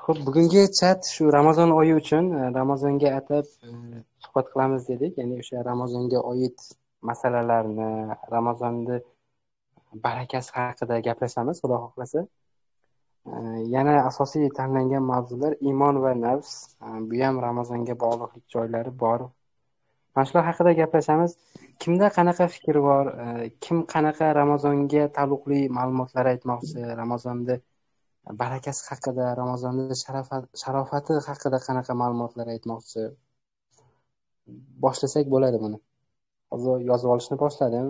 Xo'p, bugungi chat shu Ramazon oyi uchun Ramazonga atab suhbat qilamiz dedik. Ya'ni o'sha Ramazonga oid masalalarni, Ramazonni barakasi haqida gaplashamiz, Xudo xohlasa. Yana asosiy tanlangan mavzular iymon va nafs. Bu ham Ramazonga bog'liqlik joylari bor. Mana shular haqida gaplashamiz. Kimda qanaqa fikr bor? Kim qanaqa Ramazonga taalluqli ma'lumotlar aytmoqchi? Ramazonda barakasi haqida, Ramazonni sharofati haqida qanaqa ma'lumotlar aytmoqchi? Boshlasak bo'ladi buni. Hozir yozib olishni boshladim.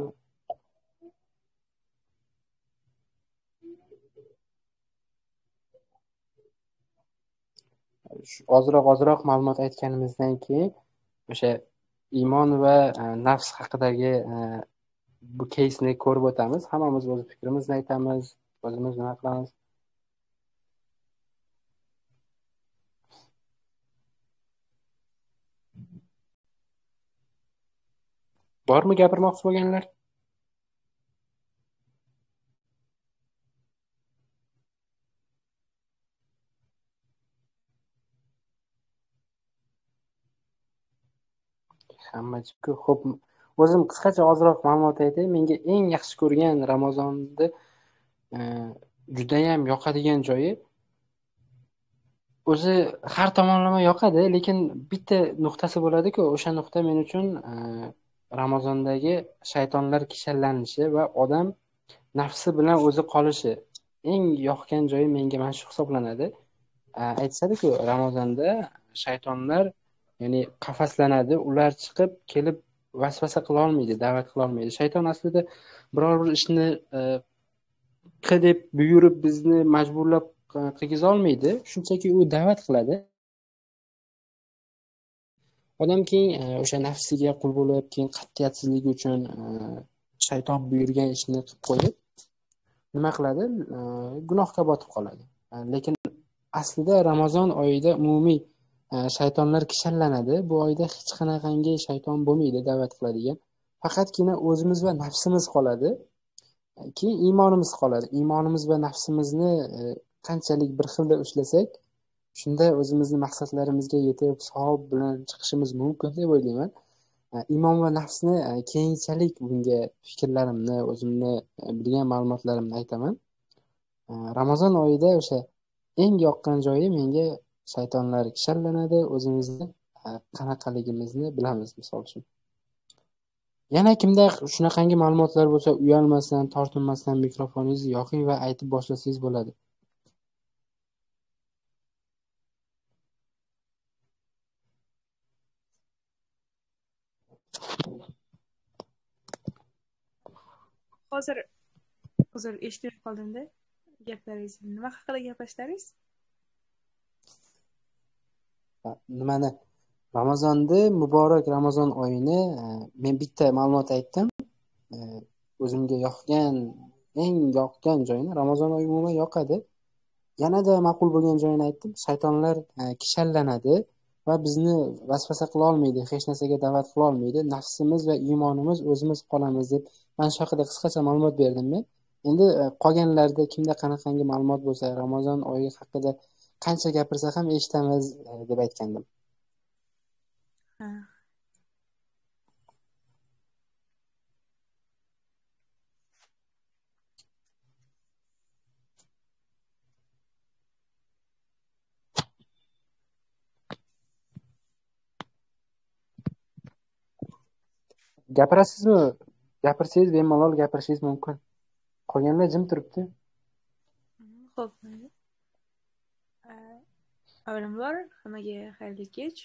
Ozroq ma'lumot aytganimizdan keyin o'sha iymon va nafs haqidagi bu keysni ko'rib o'tamiz. Hammamiz o'z fikrimizni aytamiz, o'zimiz nima qilamiz. Bormi gapirmoqchi bo'lganlar? Hammachiku. Xo'p, o'zim qisqacha ozroq ma'lumot aytay. Menga eng yaxshi ko'rgan Ramazonni judayam yoqadigan joyi o'zi har tomonlama yoqadi, lekin bitta nuqtasi bo'ladi-ku, o'sha nuqta men uchun Ramazondagi shaytonlar kishallanishi va odam nafsi bilan o'zi qolishi. Eng yoqgan joyi menga mana shu hisoblanadi. Aytishadi-ku, Ramazonda shaytonlar ya'ni qafaslanadi, ular chiqib kelib vasvasa qila olmaydi, da'vat qila olmaydi. Shayton aslida biror bir ishni qil deb buyurib bizni majburlab qilgiza olmaydi. Shunchaki u da'vat qiladi. Odam keyin o'sha nafsiga qul bo'lib, keyin qat'iyatsizligi uchun shayton buyurgan ishni qilib qo'yib, nima qiladi? Gunohga botib qoladi. Lekin aslida Ramazon oyida umumiy shaytonlar kishanlanadi. Bu oyda hech qanaqangi shayton bo'lmaydi da'vat qiladigan. Faqatgina o'zimiz va nafsimiz qoladi. Keyin iymonimiz qoladi. Iymonimiz va nafsimizni qanchalik bir xilda ushlasak, shunda o'zimizni maqsadlarimizga yetib, savob bilan chiqishimiz mumkin deb o'ylayman. Iymon va nafsni keyinchalik bunga fikrlarimni, o'zimni bilgan ma'lumotlarimni aytaman. Ramazon oyida o'sha eng yoqqan joyi menga shaytonlar kishanlanadi, o'zimizni qanaqaligimizni bilamiz, misol uchun. Yana kimda shunaqangi ma'lumotlar bo'lsa, uyalmasdan, tortinmasdan mikrofoningizni yoqing va aytib boshlasangiz bo'ladi. Hozir eshitib qoldimda gaplaringizni. Nima haqida gaplashdingiz? Nimani? Ramazonni, muborak Ramazon oyini men bitta ma'lumot aytdim. O'zimga eng yoqqan joyini, Ramazon oyi umuman yoqadi. Yanada ma'qul bo'lgan joyini aytdim. Shaytonlar kishanlanadi va bizni vasvasa qila olmaydi, hech narsaga da'vat qila olmaydi. Nafsimiz va iymonimiz o'zimiz qolamiz deb mana shu haqida qisqacha ma'lumot berdim men. Endi qolganlarda kimda qanaqangi ma'lumot bo'lsa, Ramazon oyi haqida qancha gapirsa ham eshitamiz deb aytgandim. Gapirasizmi? Gapirsangiz bemalol gapirishingiz mumkin. Qolganlar jim turibdi. Xo'p. Avvalambor hammaga xayrli kech.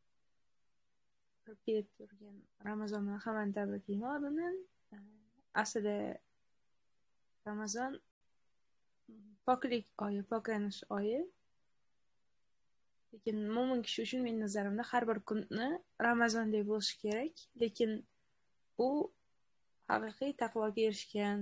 Kelib turgan Ramazonni hammani tabriklayman oldindan. Aslida Ramazon poklik oyi, poklanish oyi. Lekin mo'min kishi uchun men nazarimda har bir kunni Ramazondek bo'lishi kerak. Lekin u haqiqiy taqvoga erishgan,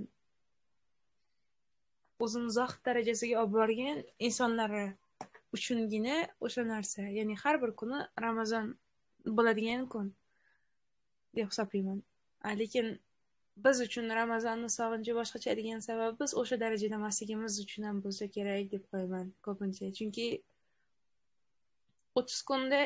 o'zini zohid darajasiga olib borgan insonlar uchungina o'sha narsa. Ya'ni har bir kuni Ramazon bo'ladigan kun deb hisoblayman. Lekin biz uchun Ramazonni sog'inchi boshqacha degan sabab biz o'sha darajada emasligimiz uchun ham bo'lsa kerak deb qo'yaman ko'pincha. Chunki 30 kunda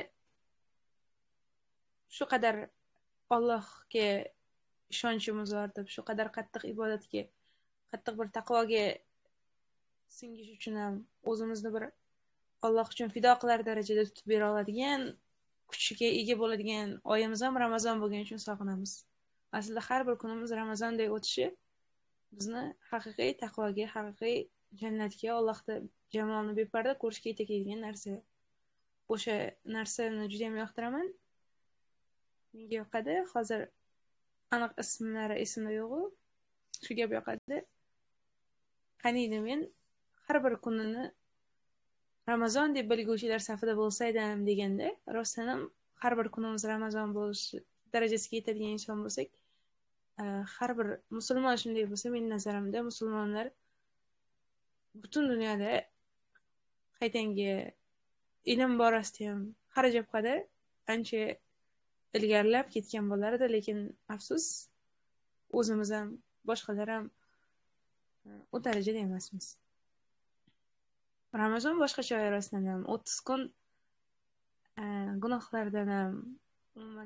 shu qadar Allohga ishonchimiz ortib, shu qadar qattiq ibodatga, qattiq bir taqvoga singish uchun ham o'zimizni bir Alloh uchun fido qilar darajada tutib bera oladigan kuchga ega bo'ladigan oyimiz ham Ramazon bo'lgani uchun sog'inamiz. Aslida har bir kunimiz Ramazonday o'tishi bizni haqiqiy taqvoga, haqiqiy jannatga, Allohda jamolni beparda ko'rishga yetaklaydigan narsa. O'sha narsani juda ham yoqtiraman. Menga yoqadi. Hozir aniq ismlari esimda yo'q-u. Shu gap yoqadi. Qaniydi men har bir kunini Ramazon deb bilguvchilar safida bo'lsaydim deganda, rostdan ham har bir kunimiz Ramazon bo'lish darajasiga yetadigan inson bo'lsak, har bir musulmon shunday bo'lsa, mening nazarimda musulmonlar butun dunyoda qaytanga ilm borasida ham har jabhada ancha ilgarilab ketgan bo'lardi, lekin afsus o'zimiz ham boshqalar ham u darajada emasmiz. Ramazon boshqacha oy rostdan ham 30 kun gunohlardan ham umuman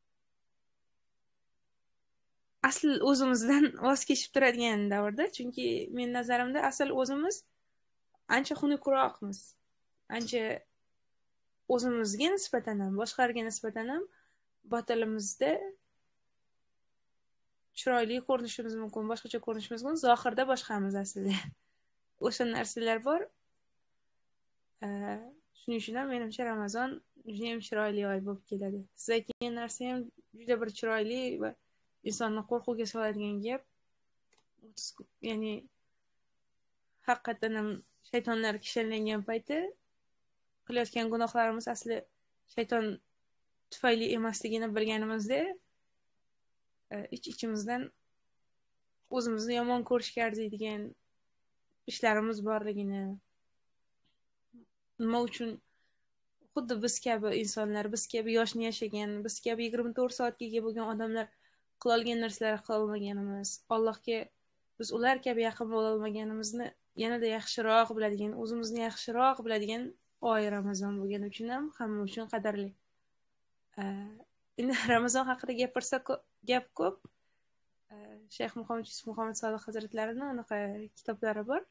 asl o'zimizdan voz kechib turadigan davrda, chunki men nazarimda asl o'zimiz ancha xunukroqmiz. Ancha o'zimizga nisbatan ham, boshqalarga nisbatan ham botilimizda chiroyli ko'rinishimiz mumkin, boshqacha ko'rinishimiz mumkin, zohirda boshqamiz aslida. O'sha narsalar bor. Shuning uchun ham menimcha Ramazon juda ham chiroyli oy bo'lib keladi. Siz aytgan narsa ham juda bir chiroyli va insonni qo'rquvga soladigan gap. Ya'ni haqiqatan ham shaytonlar kishanlangan payti qilayotgan gunohlarimiz asli shayton tufayli emasligini bilganimizda ichimizdan o'zimizni yomon ko'rishga arziydigan ishlarimiz borligini, nima uchun xuddi biz kabi insonlar, biz kabi yoshni yashagan, biz kabi 24 soatga ega bo'lgan odamlar qilolgan narsalar qilolmaganimiz, Allohga biz ular kabi yaqin bo'la olmaganimizni yanada yaxshiroq biladigan, o'zimizni yaxshiroq biladigan oy Ramazon bo'lgani uchun ham hamma uchun qadrli. Endi Ramazon haqida gapirsak gap ko'p. Shayx Muhammad Sodiq hazratlarining anaqa kitoblari bor.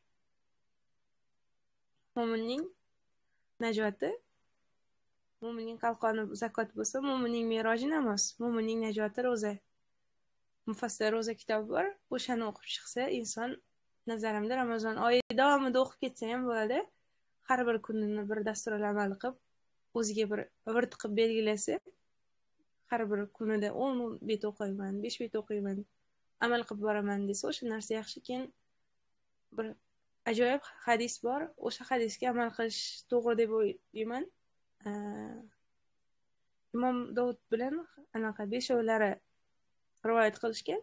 Mo'minning najoti, mo'minning qalqoni zakot bo'lsa, mo'minning meroji namoz, mo'minning najoti ro'za. Mufassal ro'za kitobi bor. O'shani o'qib chiqsa, inson nazarimda Ramazon oyi davomida o'qib ketsa ham bo'ladi. Har bir kunini bir dasturli amal qilib, o'ziga bir virt qilib belgilasa, har bir kunida 10 bet o'qiyman, 5 bet o'qiyman, amal qilib boraman desa, o'sha narsa yaxshi. Keyin bir ajoyib hadis bor. O'sha hadisga amal qilish to'g'ri deb o'ylayman. Imom Davud bilan anaqa beshovlari rivoyat qilishgan.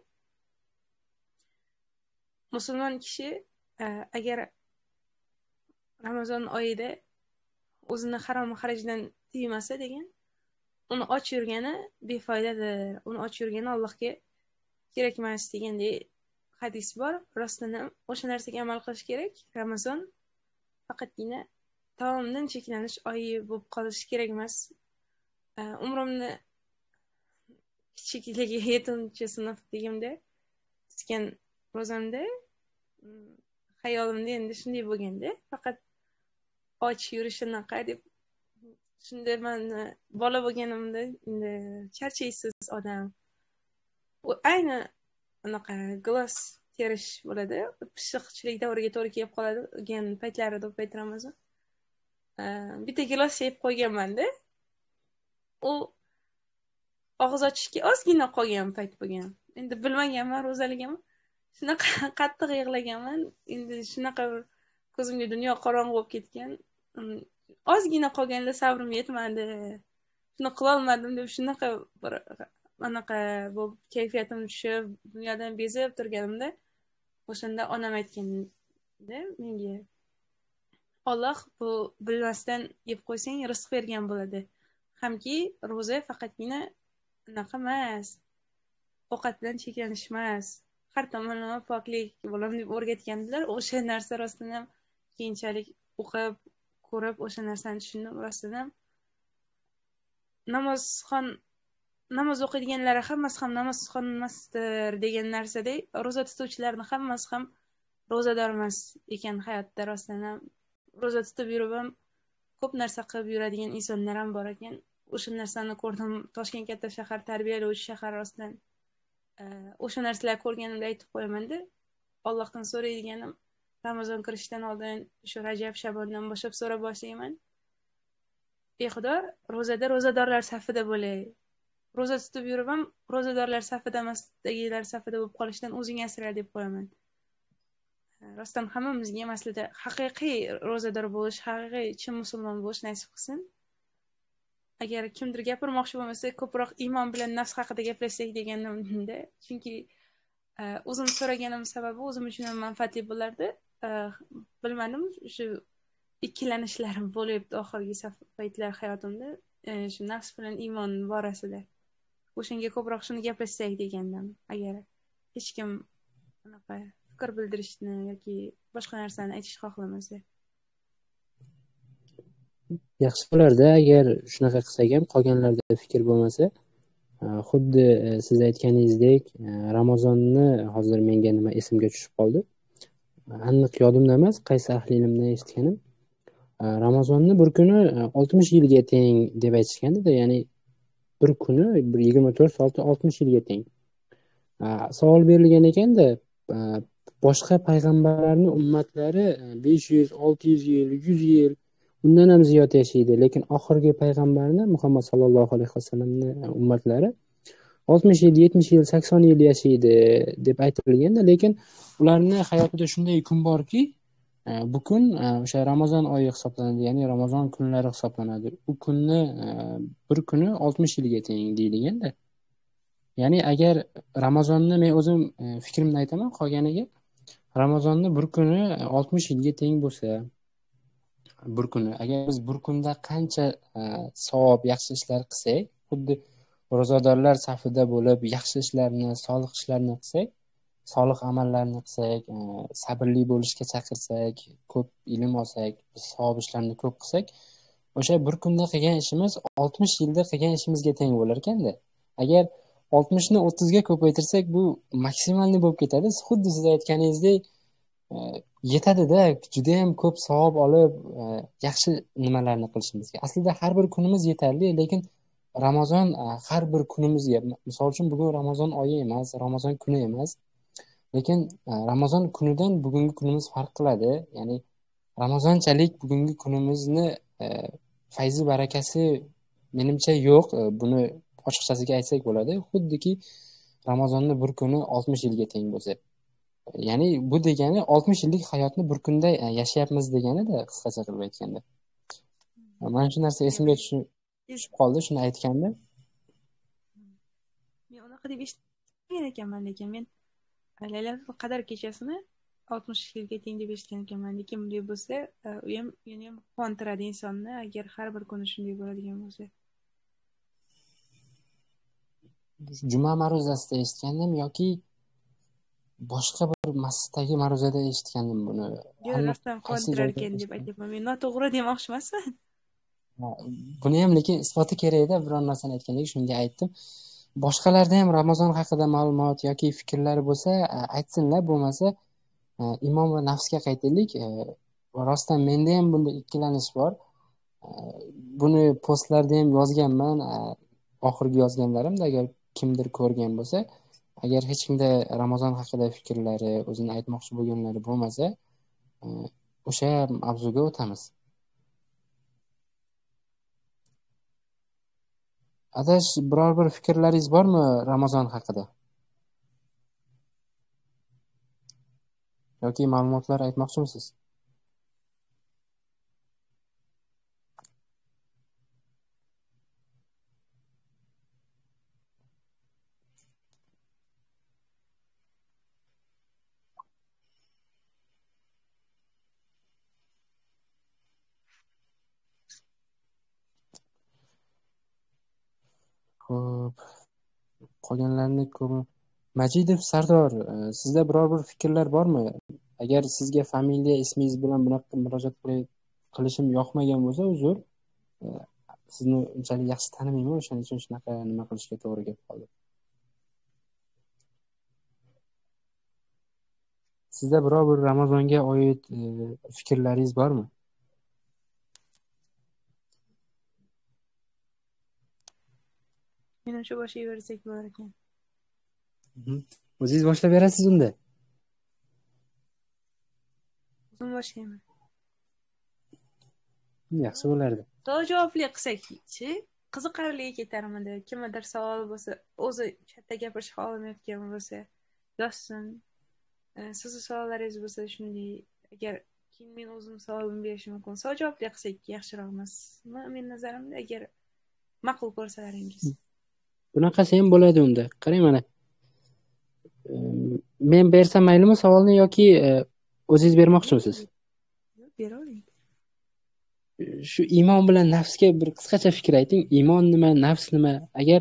Musulmon kishi agar Ramazon oyida o'zini harom xarajdan tiymasa degan, uni och yurgani befoydadir. Uni och yurgani Allohga kerak emas degandek hadis bor. Rostdan ham o'sha narsaga amal qilish kerak. Ramazon faqatgina taomdan cheklanish oyi bo'lib qolishi kerak emas. Umrimni kichikligi 7-sinf degimda tutgan ro'zamda xayolimda endi shunday bo'lganda, faqat och yurishinaqa deb shunda men bola bo'lganimda endi charchaysiz odam. U ayni anaqa glos terish bo'ladi. Pishiqchilik davriga to'g'ri kelib qoladigan paytlari deb aytamiz. Bitta glos yeb qo'yganman-da. U og'iz ochishga ozgina qolgan payt bo'lgan. Endi bilmaganman, ro'zaliganman. Shunaqa qattiq yig'laganman. Endi shunaqa ko'zimga dunyo qorong'u bo'lib ketgan. Ozgina qolganda sabrim yetmadi. Shuni qila olmadim deb shunaqa bir anaqa bo'lib kayfiyatim tushib, dunyodan bezib turganimda, o'shanda onam aytganda menga, Alloh bu bilmasdan yeb qo'ysang rizq bergan bo'ladi. Hamki ro'za faqatgina anaqa emas, ovqat bilan cheklanish emas, har tomonlama poklik bo'lam deb o'rgatgandilar. O'sha narsa rostdan ham keyinchalik o'qib, ko'rib o'sha narsani tushundim. Rostdan ham namoz o'qiydiganlar hammasi ham namozxon emasdir degan narsadek, ro'za tutuvchilarni hammasi ham ro'zador emas ekan hayotda. Rostdan ham ro'za tutib yurib ham ko'p narsa qilib yuradigan insonlar ham bor ekan. O'sha narsani ko'rdim. Toshkent katta shahar, tarbiyalovchi shahar rostdan. O'sha narsalarni ko'rganimda aytib qo'yamanda, Allohdan so'raydiganim Ramazon kirishdan oldin shu Rajab, Shabondan boshlab so'ra boshlayman. Ey Xudo, ro'zada ro'zadorlar safida bo'lay. Ro'za tutib yurib ham ro'zadorlar safida emasdagilar safida bo'lib qolishdan o'zing asra deb qo'yaman. Rostdan hammamizga maslida haqiqiy ro'zador bo'lish, haqiqiy chin musulmon bo'lish nasib qilsin. Agar kimdir gapirmoqchi bo'lmasa, ko'proq iymon bilan nafs haqida gaplashsak deganimda, chunki o'zim so'raganim sababi o'zim uchun ham manfaatli bo'lardi. Bilmadim, shu ikkilanishlarim bo'lyapti oxirgi paytlar hayotimda, shu nafs bilan iymon borasida. O'shanga ko'proq shuni gaplashsak degandim. Agar hech kim unaqa fikr bildirishni yoki boshqa narsani aytishni xohlamasa. Yaxshi bo'lardi agar shunaqa qilsak ham, qolganlarda fikr bo'lmasa. Xuddi siz aytganingizdek, Ramazonni hozir menga nima esimga tushib qoldi. Aniq yodimda emas, qaysi ahli ilmdan eshitganim. Ramazonni bir kuni 60 yilga teng deb aytishgandi-da, ya'ni bir kuni 24 soati 60 yilga teng. Savol berilgan ekanda, boshqa payg'ambarlarning ummatlari 500, 600 yil, 100 yil undan ham ziyod yashaydi, lekin oxirgi payg'ambarni Muhammad sallallohu alayhi vasallamning ummatlari 60 yil, 70 yil, 80 yil yashaydi deb aytilganda, lekin ularning hayotida shunday kun borki, bu kun o'sha Ramazon oyi hisoblanadi, ya'ni Ramazon kunlari hisoblanadi. U kunni bir kuni 60 yilga teng deyilganda. Ya'ni agar Ramazonni men o'zim fikrimni aytaman, qolganiga Ramazonni bir kuni 60 yilga teng bo'lsa, bir kuni agar biz bir kunda qancha savob, yaxshi ishlar qilsak, xuddi ro'zadorlar safida bo'lib yaxshi ishlarni, solih ishlarni qilsak, solih amallarni qilsak, sabrli bo'lishga chaqirsak, ko'p ilm olsak, savob ishlarni ko'p qilsak, o'sha bir kunda qilgan ishimiz 60 yilda qilgan ishimizga teng bo'lar ekanda. Agar 60 ni 30 ga ko'paytirsak, bu maksimalni bo'lib ketadi. Xuddi siz aytganingizdek, yetadi-da, juda ham ko'p savob olib, yaxshi nimalarni qilishimizga. Aslida har bir kunimiz yetarli, lekin Ramazon har bir kunimizga, misol uchun bugun Ramazon oyi emas, Ramazon kuni emas, lekin Ramazon kunidan bugungi kunimiz farq qiladi. Ya'ni Ramazonchalik bugungi kunimizni fayzi barakasi menimcha yo'q. Buni ochiqchasiga aytsak bo'ladi. Xuddiki Ramazonni bir kuni 60 yilga teng bo'lsa. Ya'ni bu degani 60 yillik hayotni bir kunda yashayapmiz degani-da, qisqacha qilib aytganda. Mana shu narsa esimga tushib qoldi, shuni aytganda. Men unaqa deb eshitgan ekanman, lekin men Laylatul Qadr kechasini 60 yilga teng deb eshitgan ekanman. Lekin bunday bo'lsa, u ham quvontiradi insonni, agar har bir kuni shunday bo'ladigan bo'lsa. Juma ma'ruzasida eshitgandim yoki boshqa bir masjiddagi ma'ruzada eshitgandim buni. Yo'q, rostdan quvontirar ekan deb aytyapman. Men noto'g'ri demoqchi emasman. Buni ham lekin isboti kerak-da, biron narsani aytgandek shunga aytdim. Boshqalarda ham Ramazon haqida ma'lumot yoki fikrlari bo'lsa, aytsinlar, bo'lmasa imom va nafsga qaytaylik. Rostdan menda ham bunda ikkilanish bor. Buni postlarda ham yozganman, oxirgi yozganlarimda, agar kimdir ko'rgan bo'lsa, agar hech kimda Ramazon haqida fikrlari, o'zini aytmoqchi bo'lganlari bo'lmasa, o'sha mavzuga o'tamiz. Adash, biror bir fikrlaringiz bormi Ramazon haqida? Yoki ma'lumotlar aytmoqchimisiz? Xo'p, qolganlarni ko'p. Majidov Sardor, sizda biror bir fikrlar bormi? Agar sizga familiya ismingiz bilan bunaqa murojaat qilishim yoqmagan bo'lsa, uzr. sizni unchalik yaxshi tanimayman, o'shaning uchun shunaqa nima qilishga to'g'ri kelib qoldi. Sizda biror bir Ramazonga oid fikrlaringiz bormi? Menimcha boshlayversak bo'lar ekan. O'zingiz boshlab berasiz unda. O'zim boshlayman. Yaxshi bo'lardi. Javobli qilsak-chi, qiziqarli ketarmidi. Kimdir savol bo'lsa, o'zi chatda gapirishga olmayotgan bo'lsa, yozsin. Sizni savollaringiz bo'lsa shunday, agar keyin men o'zim savolimni berishim mumkin. Javobli qilsak yaxshiroq emasmi? Men nazarimda, agar ma'qul ko'rsalaringiz. Bunaqasi ham bo'ladi unda. Qarang mana. Men bersam maylimi savolni yoki o'zingiz bermoqchimisiz? Beravering. Shu iymon bilan nafsga bir qisqacha fikr ayting. Iymon nima, nafs nima? Agar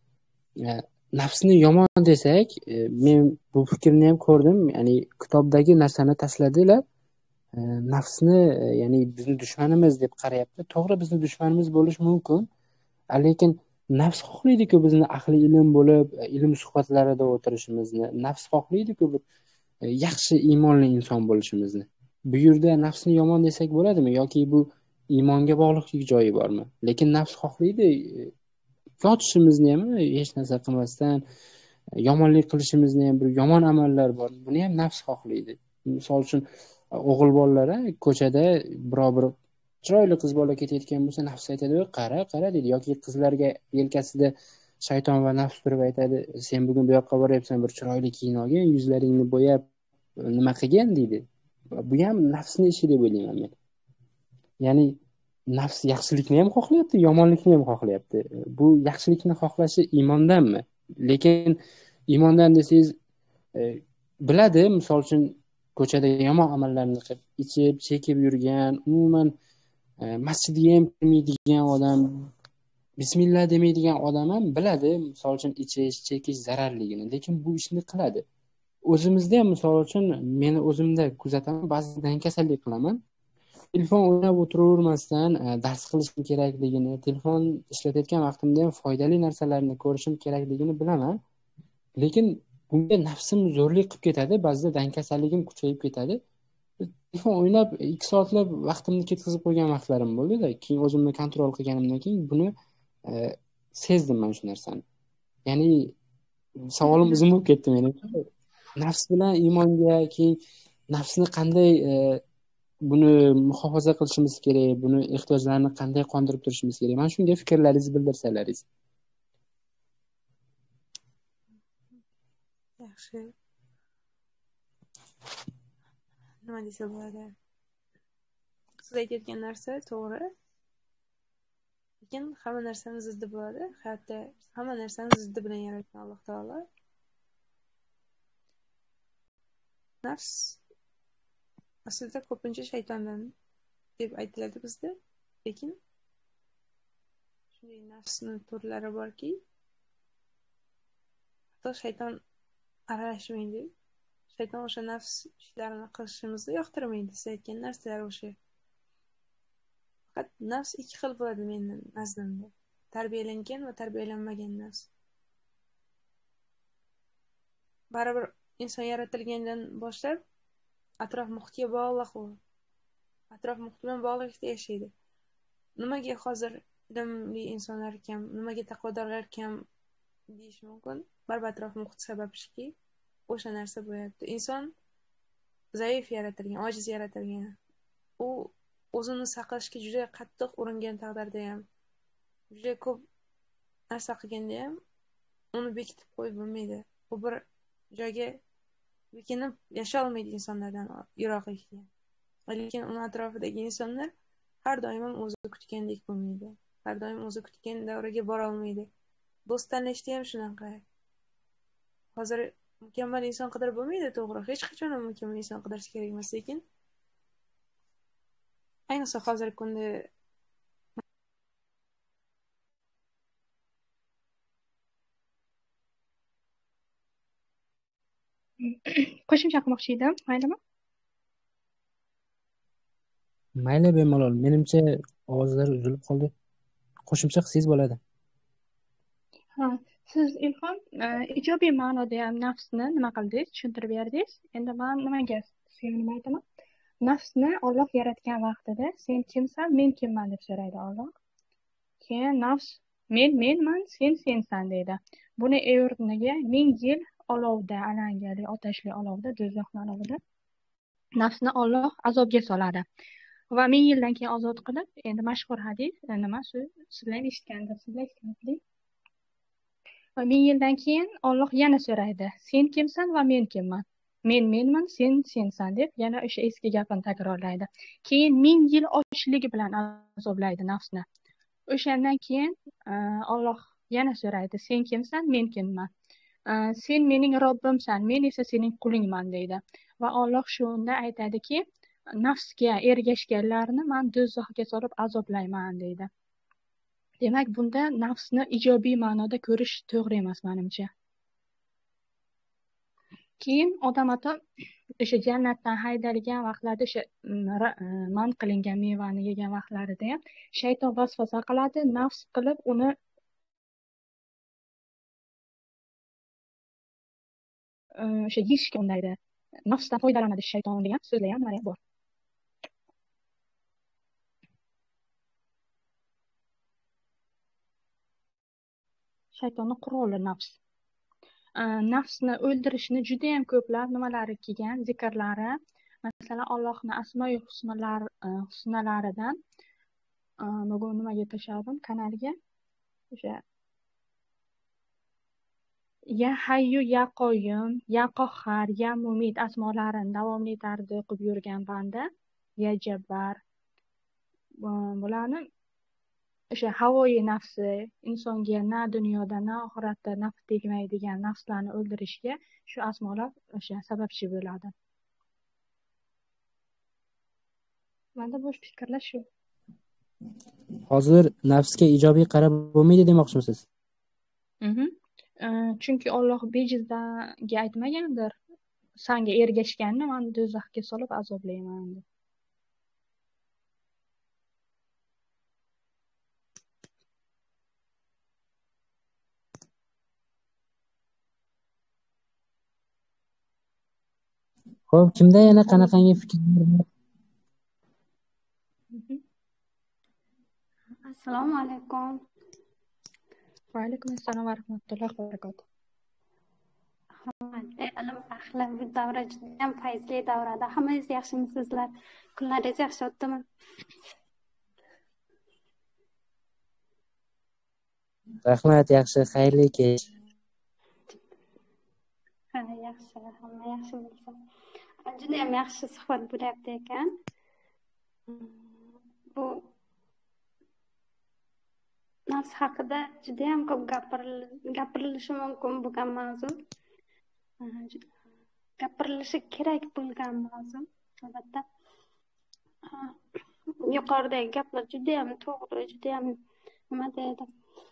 nafsni yomon desak, men bu fikrni ham ko'rdim. Ya'ni kitobdagi narsani tashladilar. Nafsni, ya'ni bizni dushmanimiz deb qarayapti. To'g'ri, bizni dushmanimiz bo'lishi mumkin. Lekin nafs xohlaydi-ku bizni ahli ilm bo'lib, ilm suhbatlarida o'tirishimizni. Nafs xohlaydi-ku bir yaxshi iymonli inson bo'lishimizni. Bu yerda nafsni yomon desak bo'ladimi yoki bu iymonga bog'liqlik joyi bormi? Lekin nafs xohlaydi yotishimizni ham hech narsa qilmasdan yomonlik qilishimizni ham bir yomon amallar bor. Buni ham nafs xohlaydi. Misol uchun o'g'il bolalar ko'chada biror bir chiroyli qiz bola ketayotgan bo'lsa, nafs aytadi, qara deydi. Yoki qizlarga yelkasida shayton va nafs turib aytadi, sen bugun bu yoqqa boryapsan, bir chiroyli kiyin olgin, yuzlaringni bo'yab nima qilgin deydi. Bu ham nafsning ishi deb o'ylayman men. Ya'ni nafs yaxshilikni ham xohlayapti, yomonlikni ham xohlayapti. Bu yaxshilikni xohlashi iymondanmi? Lekin iymondan desangiz, biladi, misol uchun ko'chada yomon amallarni qilib, ichib, chekib yurgan, umuman masjidga ham kirmaydigan odam, bismillah demaydigan odam ham biladi, misol uchun ichish, chekish zararligini, lekin bu ishni qiladi. O'zimizda ham misol uchun meni o'zimda kuzataman, ba'zidan kasallik qilaman. Telefon o'ynab o'tiravermasdan dars qilishim kerakligini, telefon ishlatayotgan vaqtimda ham foydali narsalarni ko'rishim kerakligini bilaman. Lekin bunga nafsim zo'rlik qilib ketadi, ba'zida dankasalligim kuchayib ketadi. Telefon o'ynab 2 soatlab vaqtimni ketkazib qo'ygan vaqtlarim bo'ldi-da, keyin o'zimni kontrol qilganimdan keyin buni sezdim men shu narsani. Ya'ni savolim uzun bo'lib ketdi mening. Nafs bilan iymonga, keyin nafsni qanday buni muhofaza qilishimiz kerak, buni ehtiyojlarini qanday qondirib turishimiz kerak. Mana shunga fikrlaringizni bildirsalaringiz. Yaxshi. Nima desa bo'ladi? Siz aytayotgan narsa to'g'ri. Lekin hamma narsani ziddi bo'ladi. Hayotda hamma narsani ziddi bilan yaratgan Alloh taolo. Nafs aslida ko'pincha shaytondan deb aytiladi bizda. Lekin shunday nafsning turlari borki, hatto shayton aralashmaydi. Shayton o'sha nafs ishlarini qilishimizni yoqtirmaydi. Siz aytgan narsalar o'sha. Faqat nafs 2 xil bo'ladi mening nazdimda. Tarbiyalangan va tarbiyalanmagan nafs. Baribir inson yaratilgandan boshlab atrof muhitga bog'liq u. Atrof muhit bilan bog'liqlikda yashaydi. Nimaga hozir ilmli insonlar kam, nimaga taqvodorlar kam deyish mumkin? Baribir atrof muhit sababchiki o'sha narsa bo'lyapti. Inson zaif yaratilgan, ojiz yaratilgan. U o'zini saqlashga juda qattiq uringan taqdirda ham, juda ko'p narsa qilganda ham uni bekitib qo'yib bo'lmaydi. U bir joyga bekinib yasha olmaydi insonlardan yiroqlikda. Lekin uni atrofidagi insonlar har doim o'zi kutgandek bo'lmaydi. Har doim o'zi kutgan davraga bora olmaydi. Do'st tanlashda ham shunaqa. Hozir mukammal inson qidirib bo'lmaydi, to'g'ri. Hech qachon ham mukammal inson qidirish kerak emas, lekin ayniqsa hozirgi kunda qo'shimcha qilmoqchi edim, maylimi? Mayli, bemalol. Menimcha ovozlar uzilib qoldi. qo'shimcha qilsangiz bo'ladi. Ha, siz Ilhom ijobiy ma'noda ham nafsni nima qildingiz, tushuntirib berdingiz. Endi men nimaga sizga nima aytaman? Nafsni Alloh yaratgan vaqtida sen kimsan, men kimman deb so'raydi Alloh. Keyin nafs menman, sensan deydi. Buni o'rniga 1000 yil olovda, alangali, otashli olovda, do'zaxning olovida nafsni Alloh azobga soladi. Va 1000 yildan keyin ozod qilib, endi mashhur hadis, nima sizlar ham eshitgandirsizlar. Va 1000 yildan keyin Alloh yana so'raydi, sen kimsan va men kimman? Menman, sensan deb yana o'sha eski gapini takrorlaydi. Keyin 1000 yil ochlik bilan azoblaydi nafsni. O'shandan keyin Alloh yana so'raydi, sen kimsan, men kimman? Sen mening Robbimsan, men esa sening qulingman deydi. Va Alloh shunda aytadiki, nafsga ergashganlarni men do'zaxga solib azoblayman deydi. Demak, bunda nafsni ijobiy ma'noda ko'rish to'g'ri emas menimcha. Keyin odam ato o'sha jannatdan haydalgan vaqtlarda o'sha man qilingan mevani yegan vaqtlarida ham shayton vasvasa qiladi, nafs qilib uni o'sha yeyishga undaydi. Nafsdan foydalanadi shayton degan so'zlar ham bor. Shaytonning quroli nafs. Nafsni o'ldirishni juda ham ko'plab nimalari kelgan, zikrlari. Masalan, Allohning asmoi husnalaridan bugun nimaga tashladim kanalga? O'sha ya hayyu ya qoyyum, ya qahhar, ya mumit asmolarini davomli tarzda o'qib yurgan banda, ya jabbar. Bularni o'sha havoyi nafsi insonga na dunyoda na oxiratda naf tegmaydigan nafslarni o'ldirishga shu asmolar o'sha sababchi bo'ladi. Menda bosh fikrlash shu. Hozir nafsga ijobiy qarab bo'lmaydi demoqchimisiz? Chunki Alloh bejizdaga aytmagandir, senga ergashganni men do'zaxga solib azoblayman deb. Xo'p, kimda yana qanaqangi fikrlar bor? Assalomu alaykum. Va alaykum assalom va rahmatullohi va barakatuh. Ilm ahli bu davra juda ham fayzli davrada. Hammangiz yaxshimisizlar? Kunlaringiz yaxshi o'tdimi? Rahmat, yaxshi, xayrli kech. Ha, yaxshi, hamma yaxshi bo'lsin. Juda ham yaxshi suhbat bo'lyapti ekan. Bu nafs haqida juda ham ko'p gapirilishi mumkin bo'lgan mavzu. Gapirilishi kerak bo'lgan mavzu. Albatta. Yuqoridagi gaplar juda ham to'g'ri, juda ham nima deydi?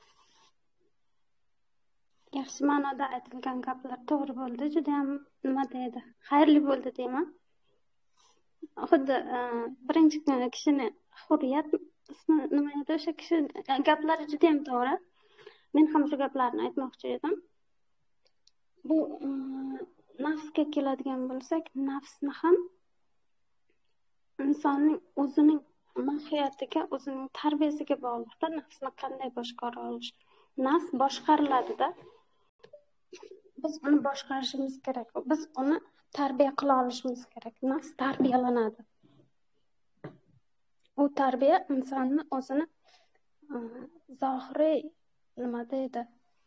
Yaxshi ma'noda aytilgan gaplar to'g'ri bo'ldi, juda ham nima deydi? Xayrli bo'ldi deyman. Xuddi birinchi kishini Hurriyat nima edi o'sha kishi gaplari juda ham to'g'ri. Men ham shu gaplarni aytmoqchi edim. Bu nafsga keladigan bo'lsak, nafsni ham insonning o'zining mohiyatiga, o'zining tarbiyasiga bog'liqda. Nafsni qanday boshqara olish? Nafs boshqariladi-da. Biz uni boshqarishimiz kerak. Biz uni tarbiya qila olishimiz kerak. Nafs tarbiyalanadi. U tarbiya insonni o'zini zohiriy nima deydi?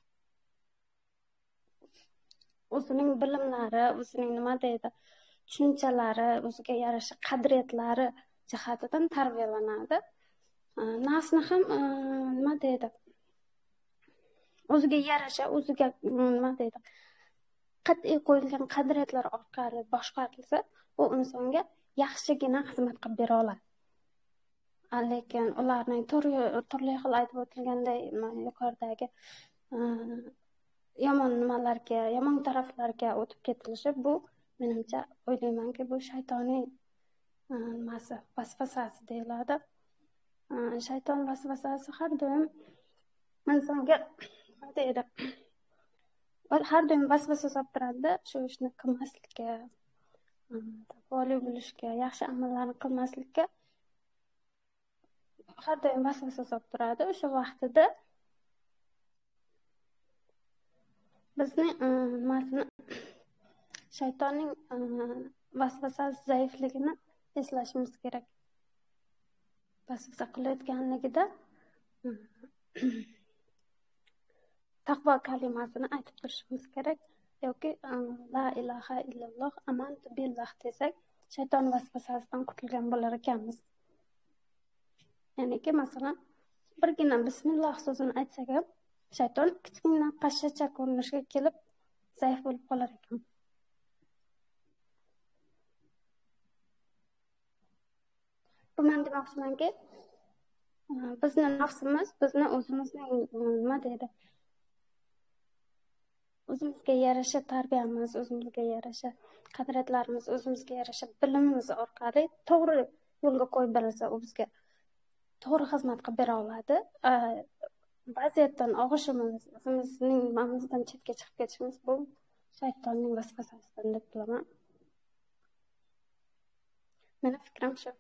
O'zining bilimlari, o'zining nima deydi? Tushunchalari, o'ziga yarasha qadriyatlari jihatidan tarbiyalanadi. Nafsni ham nima deydi? O'ziga yarasha, o'ziga nima deydi? Qat'iy qo'yilgan qadriyatlar orqali boshqarilsa, u insonga yaxshigina xizmat qilib bera oladi. Lekin ularning turli xil aytib o'tilganday yuqoridagi yomon nimalarga, yomon taraflarga o'tib ketilishi, bu menimcha o'ylaymanki, bu shaytoniy nimasi, vasvasasi deyiladi. shayton vasvasasi har doim insonga nima deydi, har doim vasvasa solib turadi shu ishni qilmaslikka, taqvoli bo'lishga, yaxshi amallarni qilmaslikka har doim vasvasa solib turadi. O'sha vaqtida bizni nimasini, shaytonning vasvasasi zaifligini eslashimiz kerak. Vasvasa qilayotganligida taqvo kalimasini aytib turishimiz kerak yoki la ilaha illalloh amantu billah desak, shayton vasvasasidan qutulgan bo'lar ekanmiz. Ya'niki masalan, birgina bismillah so'zini aytsak ham, shayton kichkina qashshacha ko'rinishga kelib zaif bo'lib qolar ekan. Bu men demoqchimanki, bizni nafsimiz, bizni o'zimizning nima deydi, o'zimizga yarasha tarbiyamiz, o'zimizga yarasha qadriyatlarimiz, o'zimizga yarasha bilimimiz orqali to'g'ri yo'lga qo'yib berilsa, u bizga to'g'ri xizmat qilib bera oladi. Vaziyatdan og'ishimiz, o'zimizning nimamizdan chetga chiqib ketishimiz bu shaytonning vasvasasidan deb bilaman. Meni fikrim shu.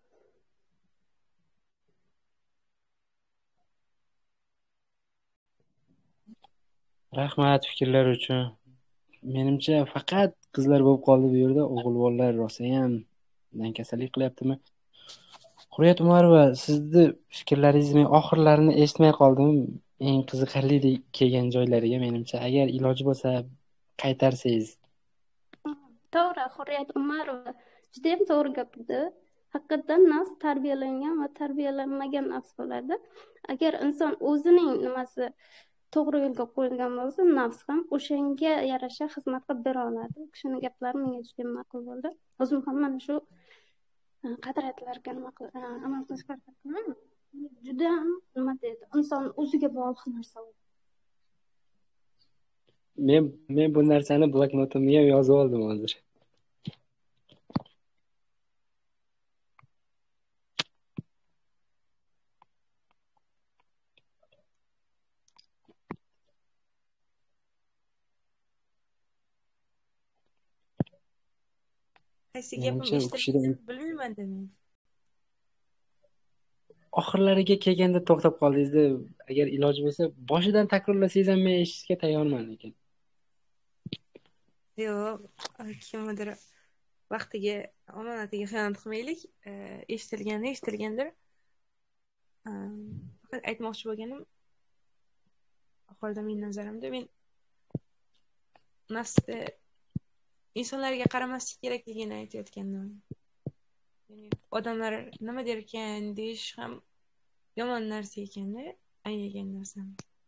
Rahmat fikrlar uchun. Menimcha faqat qizlar bo'lib qoldi bu yerda, o'g'ilbolalar rosayam kasallik qilyaptimi? Hurriyat Umarova, sizni fikrlaringizni men oxirlarini eshitmay qoldim. Eng qiziqarli kelgan joylariga menimcha agar iloji bo'lsa qaytarsangiz. To'g'ri, Hurriyat Umarova juda ham to'g'ri gapirdi. Haqiqatan nafs tarbiyalangan va tarbiyalanmagan nafs bo'ladi. Agar inson o'zining nimasi to'g'ri yo'lga qo'yilgan bo'lsa, nafs ham o'shanga yarasha xizmat qilib bera oladi. U kishining gaplari menga juda ma'qul bo'ldi. O'zim ham mana shu qadriyatlarga amal qilishga harakat qilaman. Juda ham nima deydi, inson o'ziga bog'liq narsa. Men bu narsani bloknotimga ham yozib oldim hozir. Qaysi gapim eshitildimi bilmayman men. Oxirlariga kelganda to'xtab qoldingizda, agar iloji bo'lsa boshidan takrorlasangiz ham men eshitishga tayyorman lekin. Yo'q, kimdir vaqtiga, omonatiga xiyonat qilmaylik. Eshitilgandir. Faqat aytmoqchi bo'lganim, oxirida mening nazarimda men nafsda insonlarga qaramaslik kerakligini aytayotgandim. Ya'ni odamlar nima der ekan deyish ham yomon narsa ekanda, anglagan narsam.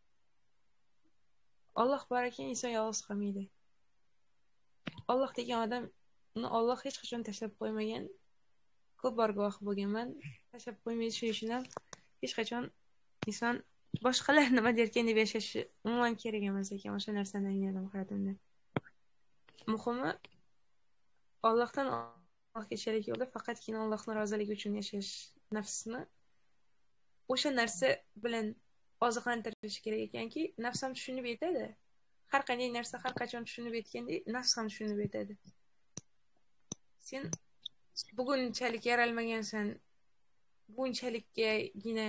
Alloh bor ekan, inson yolg'iz qolmaydi. Alloh degan odam, uni Alloh hech qachon tashlab qo'ymagan. Ko'p bor guvoh bo'lganman. Tashlab qo'ymaydi, shuning uchun ham hech qachon inson boshqalar nima der ekan deb yashashi umuman kerak emas ekan. O'sha narsani angladim hayotimda. Muhimi Allohdan Allohga sherik yo'lda faqatgina Allohning roziligi uchun yashash nafsni o'sha narsa bilan oziqlantirish kerak ekanki, nafs ham tushunib yetadi. Har qanday narsa har qachon tushunib yetgandek, nafs ham tushunib yetadi. Sen bugunchalik yaralmagansan, bunchalikgina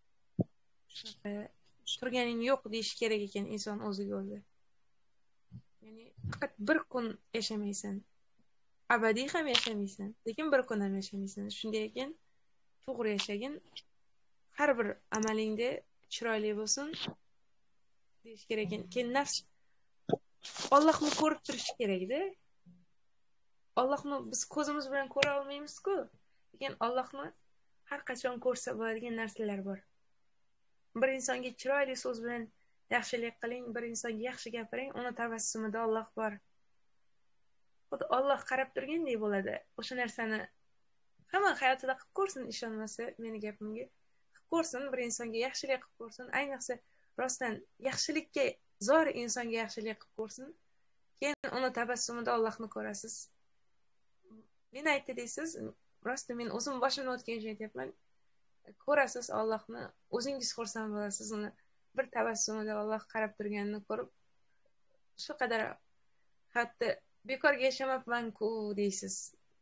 turganing yo'q deyish kerak ekan inson o'ziga o'zi. Ya'ni faqat bir kun yashamaysan, abadiy ham yashamaysan, lekin bir kun ham yashamaysan. Shunday ekan, to'g'ri yashagin, har bir amalingda chiroyli bo'lsin deyish kerak ekan. Keyin nafs Allohni ko'rib turish kerak-da. Allohni biz ko'zimiz bilan ko'ra olmaymiz-ku. Lekin Allohni har qachon ko'rsa bo'ladigan narsalar bor. Bir insonga chiroyli so'z bilan yaxshilik qiling, bir insonga yaxshi gapiring, uni tabassumida Alloh bor. Xuddi Alloh qarab turgandek bo'ladi. O'sha narsani hamma hayotida qilib ko'rsin, ishonmasa meni gapimga. Qilib ko'rsin, bir insonga yaxshilik qilib ko'rsin, ayniqsa rostdan yaxshilikka zor insonga yaxshilik qilib ko'rsin. Keyin uni tabassumida Allohni ko'rasiz. Men aytdi deysiz, rostdan men o'zim boshimdan o'tgan joyda aytyapman. ko'rasiz Allohni, o'zingiz xursand bo'lasiz, uni bir tabassumida Alloh qarab turganini ko'rib, shu qadar hatto bekorga yashamabman-ku deysiz.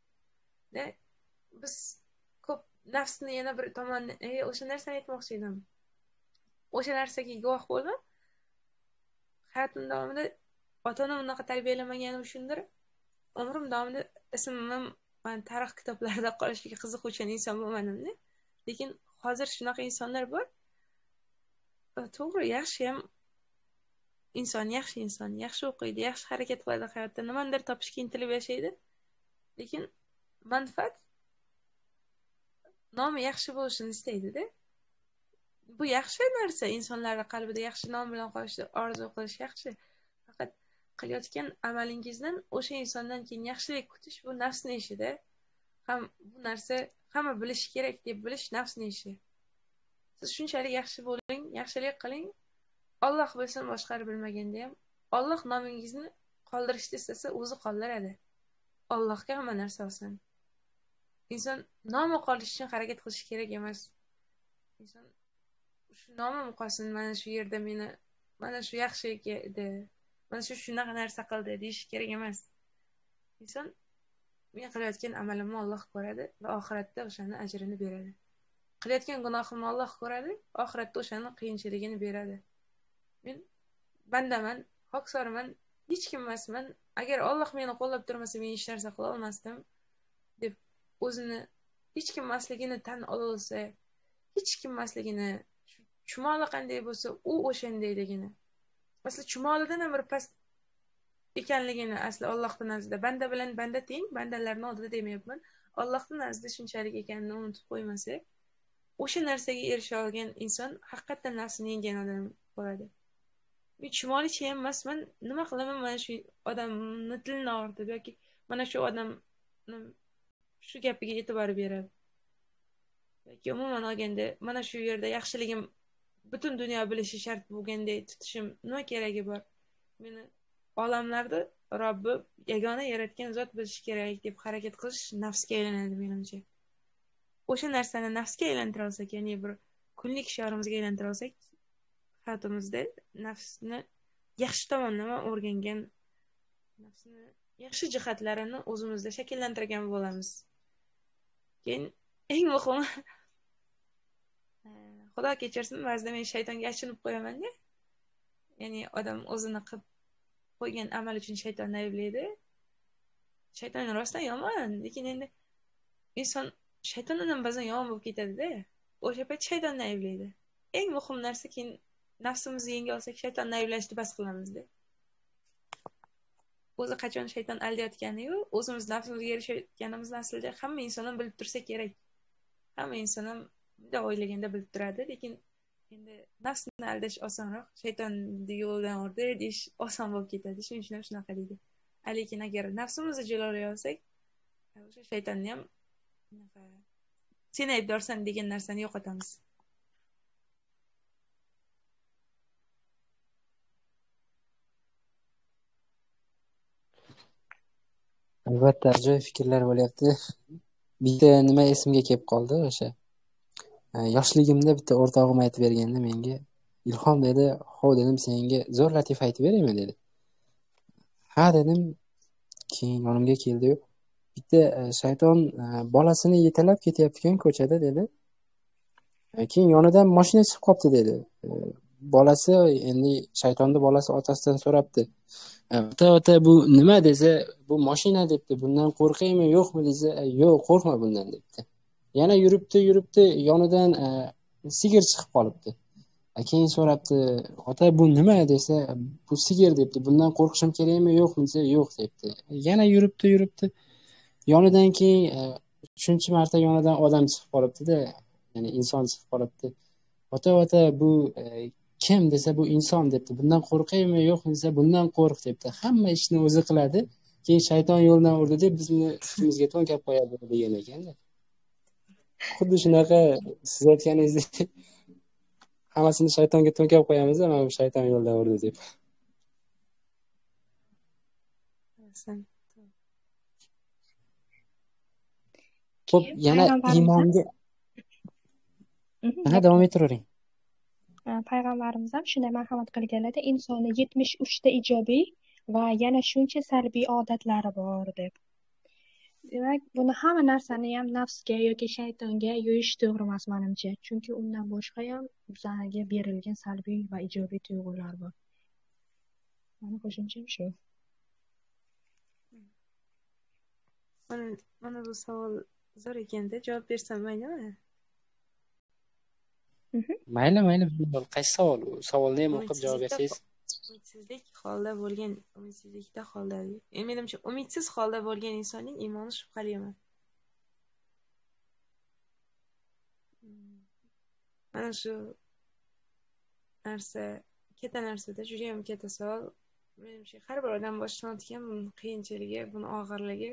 Biz ko'p nafsni yana bir tomon, o'sha narsani aytmoqchi edim. O'sha narsaga guvoh bo'ldim. Hayotim davomida ota-onam unaqa tarbiyalamaganim uchundir, umrim davomida ismim man tarix kitoblarida qolishiga qiziquvchan inson bo'lmadim-da. Lekin hozir shunaqa insonlar bor. To'g'ri, yaxshi ham inson, yaxshi o'qiydi, yaxshi harakat qiladi hayotda, nimanidir topishga intilib yashaydi. Lekin manfaat nomi yaxshi bo'lishini istaydi-da. Bu yaxshi narsa, insonlarning qalbida yaxshi nom bilan qolishni orzu qilish yaxshi. Faqat qilayotgan amalingizdan o'sha insondan keyin yaxshilik kutish bu nafsning ishida. Ham bu narsa hamma bilishi kerak deb bilish nafsning ishi. Siz shunchalik yaxshi bo'ling, yaxshilik qiling. Alloh bilsin, boshqalar bilmaganda ham Alloh nomingizni qoldirishni istasa, o'zi qoldiradi. Allohga hamma narsa oson. Inson nomi qolish uchun harakat qilish kerak emas. Inson shu nomim qolsin, mana shu yerda meni mana shu yaxshi edi, mana shu shunaqa narsa qildi deyish kerak emas. Inson men qilayotgan amalimni Alloh ko'radi va oxiratda o'shani ajrini beradi. Qilayotgan gunohimni Alloh ko'radi, oxiratda o'shani qiyinchiligini beradi. Men bandaman, hoksorman, hech kim emasman. Agar Alloh meni qo'llab turmasa, men hech narsa qila olmasdim deb o'zini hech kim emasligini tan olsa, hech kim emasligini, chumoli qanday bo'lsa, u o'shandayligini. Asli chumolidan ham bir past ekanligini asli Allohning nazdida banda bilan banda teng, bandalarning oldida demayapman. Allohning nazdida shunchalik ekanini unutib qo'ymasak, o'sha narsaga erisha olgan inson haqiqatan nafsini yenggan odam bo'ladi. Men chumolicha ham emasman, nima qilaman mana shu odamni tilini og'ritib yoki mana shu odamni shu gapiga e'tibor berib yoki umuman olganda mana shu yerda yaxshiligim butun dunyo bilishi shart bo'lganday tutishim nima keragi bor? Meni olamlarda Robbi yagona yaratgan zot bilishi kerak deb harakat qilish nafsga aylanadi menimcha. O'sha narsani nafsga aylantira olsak, ya'ni bir kunlik shiorimizga aylantira olsak, hayotimizda nafsni yaxshi tomonlama o'rgangan, nafsni yaxshi jihatlarini o'zimizda shakllantirgan bo'lamiz. Keyin eng muhimi, Xudo kechirsin, ba'zida men shaytonga achinib qo'yaman-da. Ya'ni odam o'zini qilib qo'ygan amal uchun shaytonni ayblaydi. Shayton rostdan yomon, lekin endi inson shaytondan ham ba'zan yomon bo'lib ketadi-da. O'sha payt shaytonni ayblaydi. Eng muhim narsa, keyin nafsimizni yenga olsak, shaytonni ayblashni bas qilamiz-da. O'zi qachon shayton aldayotgani-yu, o'zimiz nafsimizga erishayotganimizni aslida hamma inson ham bilib tursa kerak. Hamma inson ham bunday o'ylaganda bilib turadi, lekin endi nafsni aldash osonroq, shaytonni yo'ldan urdi deyish oson bo'lib ketadi. Shuning uchun ham shunaqa deydi. Lekin agar nafsimizni jilolay olsak, o'sha shaytonni ham sen aybdorsan degan narsani yo'qotamiz. Albatta, ajoyib fikrlar bo'lyapti. Bitta nima esimga kelib qoldi o'sha. Yoshligimda bitta o'rtog'im aytib berganda menga, Ilhom dedi, "Xo'p," dedim, "senga zo'r latifa aytib beraymi?" dedi. "Ha," dedim. Keyin yonimga keldi-yu, bitta shayton bolasini yetalab ketyapti ko'chada dedi. Keyin yonidan mashina chiqib qopti dedi. Bolasi endi shaytonni bolasi otasidan so'rabdi. "Ota, bu nima?" desa, "Bu mashina" debdi. "Bundan qo'rqaymi, yo'qmi?" desa, "Yo'q, qo'rqma bundan" debdi. Yana yuribdi yonidan sigir chiqib qolibdi. Keyin so'rabdi, "Ota, bu nima?" desa, "Bu sigir" debdi. "Bundan qo'rqishim kerakmi, yo'qmi?" desa, "Yo'q" debdi. Yana yuribdi yonidan keyin 3-marta yonidan odam chiqib qolibdi-da, ya'ni inson chiqib qolibdi. "Ota, bu kim?" desa, "Bu inson" debdi. "Bundan qo'rqaymi, yo'qmi?" desa, "Bundan qo'rq" debdi. Hamma ishni o'zi qiladi. Keyin shayton yo'ldan urdi deb bizni ustimizga to'nkab qo'yadi degan ekan-da. Xuddi shunaqa siz aytganingizdek hammasini shaytonga to'nkab qo'yamiz, mana bu shayton yo'ldan urdi deb. Xo'p, yana payg'ambarimiz iymonga Aha, davom ettiravering. Payg'ambarimiz ham shunday marhamat qilganlarda insonni 73 ta ijobiy va yana shuncha salbiy odatlari bor deb. Demak, buni hamma narsani ham nafsga yoki shaytonga yo'yish to'g'ri emas menimcha. Chunki undan boshqa ham bizga berilgan salbiy va ijobiy tuyg'ular bor. Mani qo'shimcham shu. Mana bu savol zo'r ekanda, javob bersam maylimi? Mayli, bilmayman. Qaysi savol? U savolni ham o'qib javob bersangiz. Umidsizlikda holda. Menimcha, umidsiz holda bo'lgan insonning iymoni shubhali emas. Mana shu narsa, katta narsada juda ham katta savol. Menimcha, har bir odam boshidan o'tgan buni qiyinchiligi, buni og'irligi.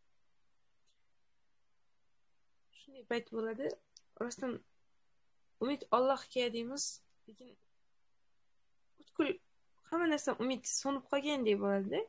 Shunday payt bo'ladi. Rostdan umid Allohga deymiz, lekin butkul hamma narsa umid so'nib qolgandek bo'ladi.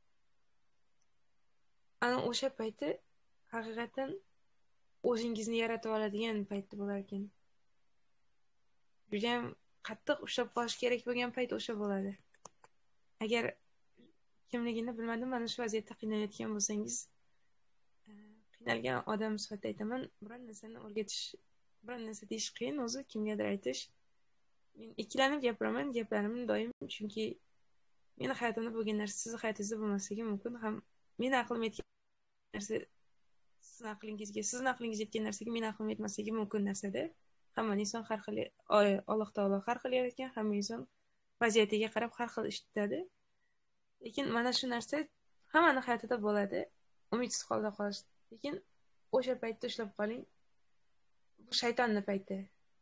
Ana o'sha payti haqiqatan o'zingizni yaratib oladigan payt bo'lar ekan. Juda ham qattiq ushlab qolish kerak bo'lgan payt o'sha bo'ladi. Agar kimligini bilmadim, mana shu vaziyatda qiynalayotgan bo'lsangiz, qiynalgan odam sifatida aytaman, biror narsani o'rgatish, biror narsa deyish qiyin, o'zi kimgadir aytish. Men ikkilanib gapiraman, gaplarimni doim, chunki meni hayotimda bo'lgan narsa sizni hayotingizda bo'lmasligi mumkin. Ham meni aqlim yetgan narsa sizni aqlingizga yetgan narsaga meni aqlim yetmasligi mumkin narsada. Hamma inson har xil, Alloh taolo har xil yaratgan, hamma inson vaziyatiga qarab har xil ish tutadi. Lekin mana shu narsa hammani hayotida bo'ladi. Umidsiz holda qolish. Lekin o'sha paytda ushlab qoling. Bu shaytonning payti.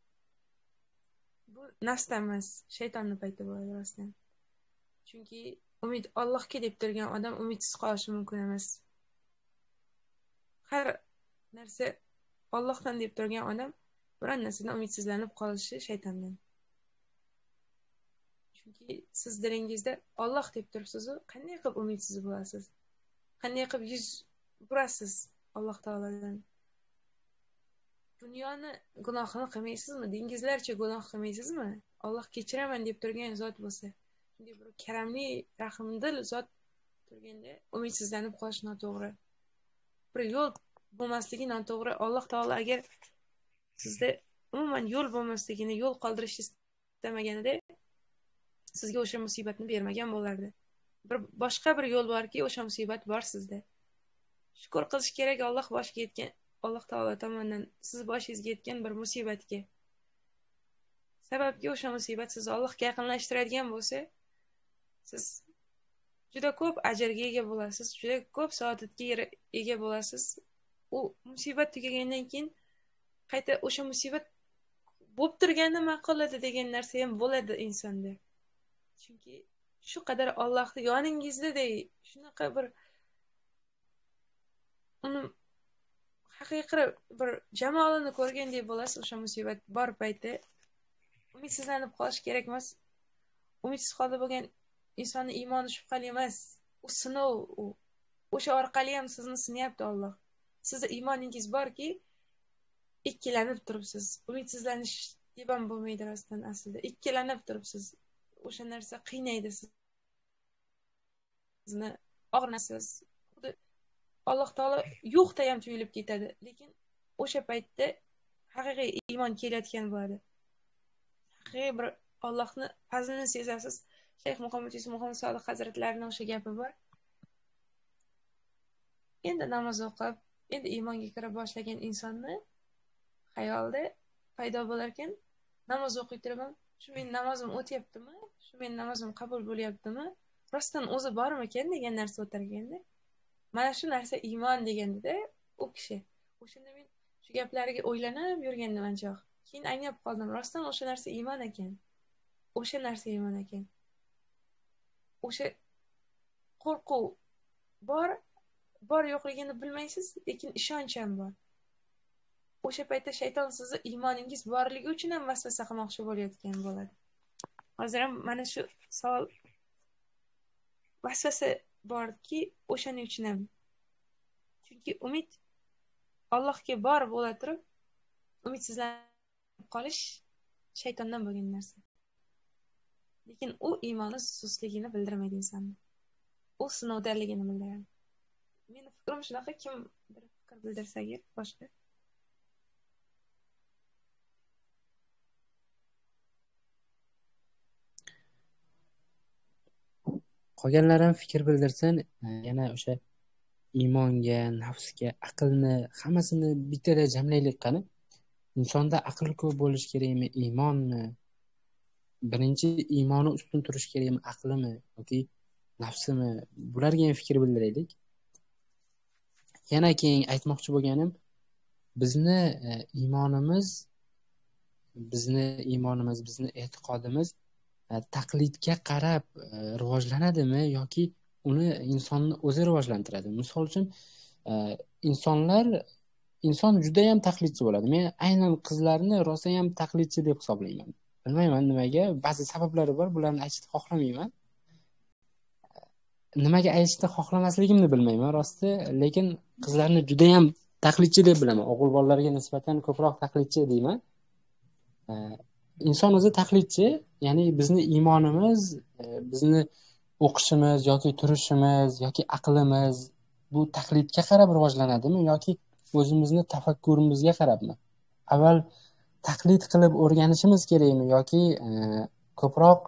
Bu nafsdan emas, shaytonning payti bo'ladi rostdan. Chunki umid Allohga deb turgan odam umidsiz qolishi mumkin emas. Har narsa Allohdan deb turgan odam biror narsadan umidsizlanib qolishi shaytondan. Chunki siz dilingizda Alloh deb turibsiz-ku, qanday qilib umidsiz bo'lasiz? Qanday qilib yuz burasiz Alloh taolodan? Dunyoni gunohini qilmaysizmi? Dengizlarcha gunoh qilmaysizmi? Alloh kechiraman deb turgan zot bo'lsa, shunday bir karamli, rahmdil zot turganda umidsizlanib qolish noto'g'ri. Bir yo'l bo'lmasligi noto'g'ri. Alloh taolo agar sizda umuman yo'l bo'lmasligini, yo'l qoldirishni istamaganida sizga o'sha musibatni bermagan bo'lardi. Boshqa bir yo'l borki, o'sha musibat bor sizda. Shukr qilish kerak Alloh taolo tomonidan siz boshingizga yetgan bir musibatga. Sababki o'sha musibat sizni Allohga yaqinlashtiradigan bo'lsa, siz juda ko'p ajrga ega bo'lasiz, juda ko'p saodatga ega bo'lasiz. U musibat tugagandan keyin qayta o'sha musibat bo'lib turganda ma'quladi degan narsa ham bo'ladi insonda. Chunki shu qadar Allohni yoningizda-day, shunaqa bir uni haqiqiy bir jamolini ko'rgandek bo'lasiz o'sha musibat bor payti. Umidsizlanib qolish kerak emas. Umidsiz holda bo'lgan insonning iymoni shubhali emas. U sinov, o'sha orqali ham sizni sinyapti Alloh. Sizda iymoningiz borki, ikkilanib turibsiz. Umidsizlanish deb ham bo'lmaydi rostdan aslida. Ikkilanib turibsiz. O'sha narsa qiynaydi sizni. Og'rinasiz. Alloh taolo yo'qda ham tuyulib ketadi. Lekin o'sha paytda haqiqiy iymon kelayotgan bo'ladi. Haqiqiy bir Allohni fazlini sezasiz. Shayx Muhammad Sodiq hazratlarining o'sha gapi bor. Endi namoz o'qib, endi iymonga kira boshlagan insonni xayolda paydo bo'lar ekan, namoz o'qiy turaman, shu men namozim o'tyaptimi? Shu men namozim qabul bo'lyaptimi? Rostdan o'zi bormi ekan degan narsa o'tar ekanda. Mana shu narsa iymon deganda u kishi. O'shanda men shu gaplariga o'ylanib yurgandim ancha. Keyin anglab qoldim, rostdan o'sha narsa iymon ekan. O'sha narsa iymon ekan. O'sha qo'rquv bor yo'qligini bilmaysiz, lekin ishonch ham bor. O'sha paytda shayton sizni iymoningiz borligi uchun ham vasvasa qilmoqchi bo'layotgan bo'ladi. Hozir ham mana shu savol vasvasa borki, o'shaning uchun ham. Chunki umid Allohga bor bo'la turib, umidsizlanib qolish shaytondan bo'lgan narsa. Lekin u iymoni susligini bildirmaydi insonni. U sinovdanligini bildiradi. Meni fikrim shunaqa, kim bir fikr bildirsa agar boshqa. Qolganlar ham fikr bildirsin, yana o'sha iymonga, nafsga, aqlni hammasini bittada jamlaylik qani. Insonda aql ko'p bo'lishi kerakmi, iymonmi? Birinchi iymoni ustun turishi kerakmi, aqlimi yoki nafsimi? Bularga ham fikr bildiraylik. Yana keyin aytmoqchi bo'lganim, bizni iymonimiz, bizni e'tiqodimiz taqlidga qarab rivojlanadimi yoki uni insonni o'zi rivojlantiradi? Misol uchun, inson juda ham taqlidchi bo'ladi. Men aynan qizlarni rosa ham taqlidchi deb hisoblayman. Bilmayman nimaga, ba'zi sabablari bor, bularni aytishni xohlamayman. Nimaga aytishni xohlamasligimni bilmayman rosti, lekin qizlarni juda ham taqlidchi deb bilaman. O'g'il bolalarga nisbatan ko'proq taqlidchi deyman. Inson o'zi taqlidchi, ya'ni bizni iymonimiz, bizni o'qishimiz yoki turishimiz yoki aqlimiz bu taqlidga qarab rivojlanadimi yoki o'zimizni tafakkurimizga qarabmi? Avval taqlid qilib o'rganishimiz kerakmi yoki ko'proq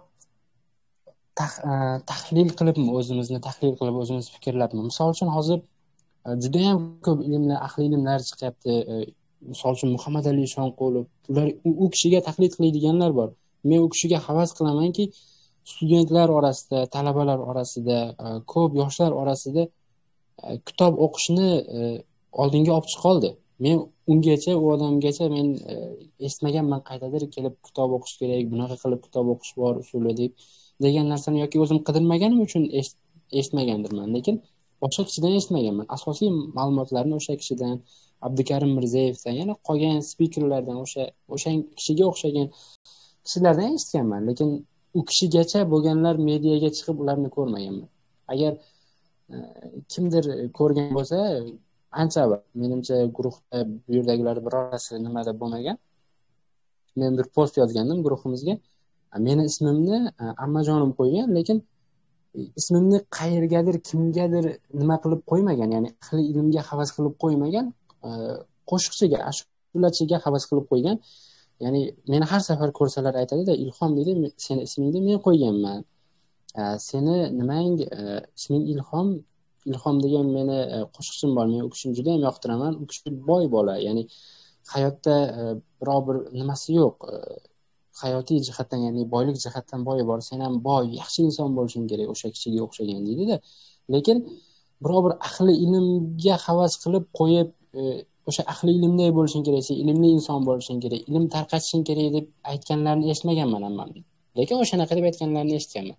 tahlil qilibmi, o'zimizni tahlil qilib o'zimiz fikrlabmi? Misol uchun hozir juda ham ko'p ilmlar, ahli ilmlar chiqyapti. Misol uchun Muhammad Ali Shonqulov, ular u kishiga taqlid qiladiganlar bor. Men u kishiga havas qilamanki, studentlar orasida, talabalar orasida, ko'p yoshlar orasida kitob o'qishni oldinga olib chiqoldi. Men ungacha, u odamgacha men eshitmaganman qaydadir kelib kitob o'qish kerak, bunaqa qilib kitob o'qish bor usuli deb degan narsani yoki o'zim qidirmaganim uchun eshitmagandirman, lekin boshqa kishidan eshitmaganman. Asosiy ma'lumotlarni o'sha kishidan, Abdukarim Mirzayevdan, yana qolgan spikerlardan, o'sha kishiga o'xshagan kishilardan eshitganman, lekin u kishigacha bo'lganlar mediaga chiqib ularni ko'rmaganman. Agar kimdir ko'rgan bo'lsa, ancha menimcha guruhda bu yerdagilar birortasi nimada bo'lmagan. Men bir post yozgandim guruhimizga. Meni ismimni ammajonim qo'ygan, lekin ismimni qayergadir, kimgadir nima qilib qo'ymagan, ya'ni ahli ilmga havas qilib qo'ymagan, qo'shiqchiga, ashulachiga havas qilib qo'ygan. Ya'ni meni har safar ko'rsalar aytadi-da, Ilhom deydi, seni ismingni men qo'yganman. Seni nimang, isming Ilhom degan meni qo'shiqchim bor. Men u kishini juda ham yoqtiraman. U kishi boy bola, ya'ni hayotda biror bir nimasi yo'q. Hayotiy jihatdan, ya'ni boylik jihatdan boyi bor. Sen ham boy, yaxshi inson bo'lishing kerak o'sha kishiga o'xshagan deydi-da. Lekin biror bir ahli ilmga havas qilib qo'yib, o'sha ahli ilmday bo'lishing kerak, sen ilmli inson bo'lishing kerak, ilm tarqatishing kerak deb aytganlarni eshitmaganman hammamni. Lekin o'shanaqa deb aytganlarni eshitganman.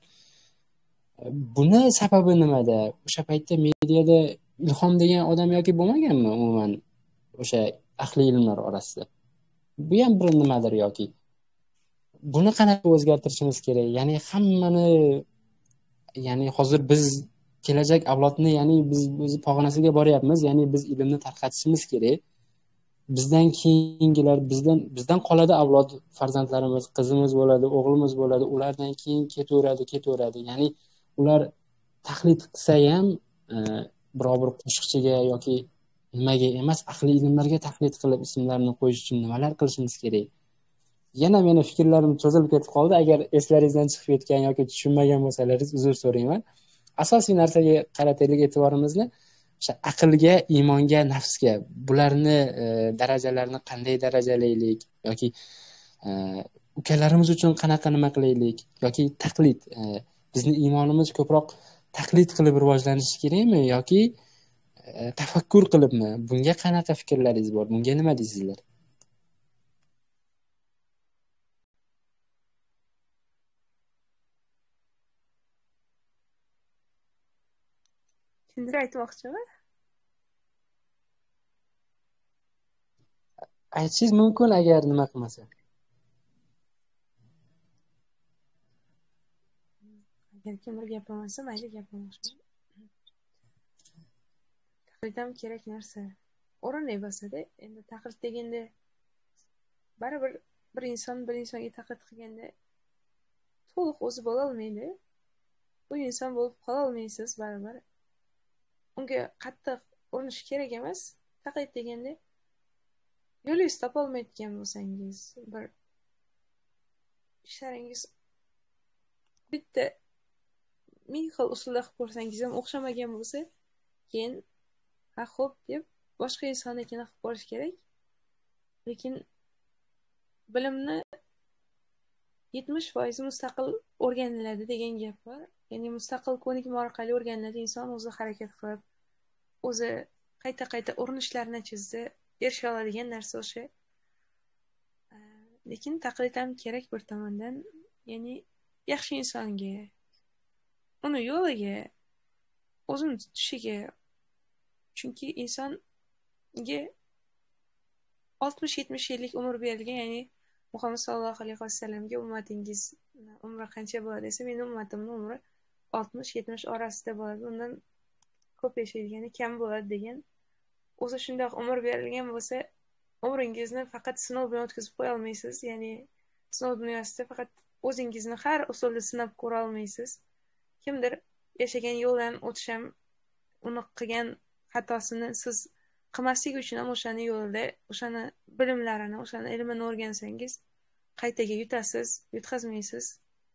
Buni sababi nimada? O'sha paytda mediada Ilhom degan odam yoki bo'lmaganmi umuman o'sha ahli ilmlar orasida? Bu ham bir nimadir yoki buni qanaqa o'zgartirishimiz kerak? Ya'ni hammani, ya'ni hozir biz kelajak avlodni, ya'ni biz o'z pog'onasiga boryapmiz, ya'ni biz ilmni tarqatishimiz kerak. Bizdan keyingilar, bizdan qoladi avlod, farzandlarimiz, qizimiz bo'ladi, o'g'limiz bo'ladi, ulardan keyin ketaveradi. Ya'ni ular taqlid qilsa ham biror bir qo'shiqchiga yoki nimaga emas, ahli ilmlarga taqlid qilib ismlarini qo'yish uchun nimalar qilishimiz kerak? Yana meni fikrlarim cho'zilib ketib qoldi. Agar eslaringizdan chiqib ketgan yoki tushunmagan bo'lsalaringiz uzr so'rayman. Asosiy narsaga qarataylik e'tiborimizni. O'sha aqlga, iymonga, nafsga, bularni darajalarini qanday darajalaylik yoki ukalarimiz uchun qanaqa nima qilaylik yoki taqlid, bizni iymonimiz ko'proq taqlid qilib rivojlanishi kerakmi yoki tafakkur qilibmi? Bunga qanaqa fikrlaringiz bor? Bunga nima deysizlar? Kimdir aytmoqchimi? Aytishingiz mumkin agar nima qilmasa. Agar kimdir gapirmasa, mayli gapirmoqchiman. Taqlid ham kerak narsa. O'rinli bo'lsa-da, endi taqlid deganda baribir bir inson bir insonga taqlid qilganda to'liq o'zi bo'lolmaydi. Bu inson bo'lib qololmaysiz baribir. Unga qattiq urinish kerak emas. Taqlid deganda yo'lingizni topolmayotgan bo'lsangiz, bir ishlaringiz bitta ming xil usulda qilib ko'rsangiz ham o'xshamagan bo'lsa, keyin ha xo'p deb boshqa insonnikini qilib ko'rish kerak. Lekin bilimni 70% mustaqil o'rganiladi degan gap bor. Ya'ni mustaqil ko'nikma orqali o'rganiladi. Inson o'zi harakat qilib, o'zi qayta urinishlar natijasida erisha oladigan narsa o'sha. Lekin taqlid ham kerak bir tomondan. Ya'ni yaxshi insonga, uni yo'liga, o'zini tutishiga. Chunki insonga 60-70 yillik umr berilgan, ya'ni Muhammad sallallohu alayhi vasallamga ummatingiz umri qancha bo'ladi desa, mening ummatimning umri 60-70 orasida bo'ladi. Undan ko'p yashaydigani kam bo'ladi degan. O'zi shunday umr berilgan bo'lsa, umringizni faqat sinov bilan o'tkazib qo'ya olmaysiz. Ya'ni sinov dunyosida faqat o'zingizni har usulda sinab ko'ra olmaysiz. Kimdir yashagan yo'ldan o'tish ham uni qilgan xatosini siz qilmaslik uchun ham o'shani yo'lida, o'shani bilimlarini, o'shani ilmini o'rgansangiz, qaytaga yutasiz, yutqazmaysiz.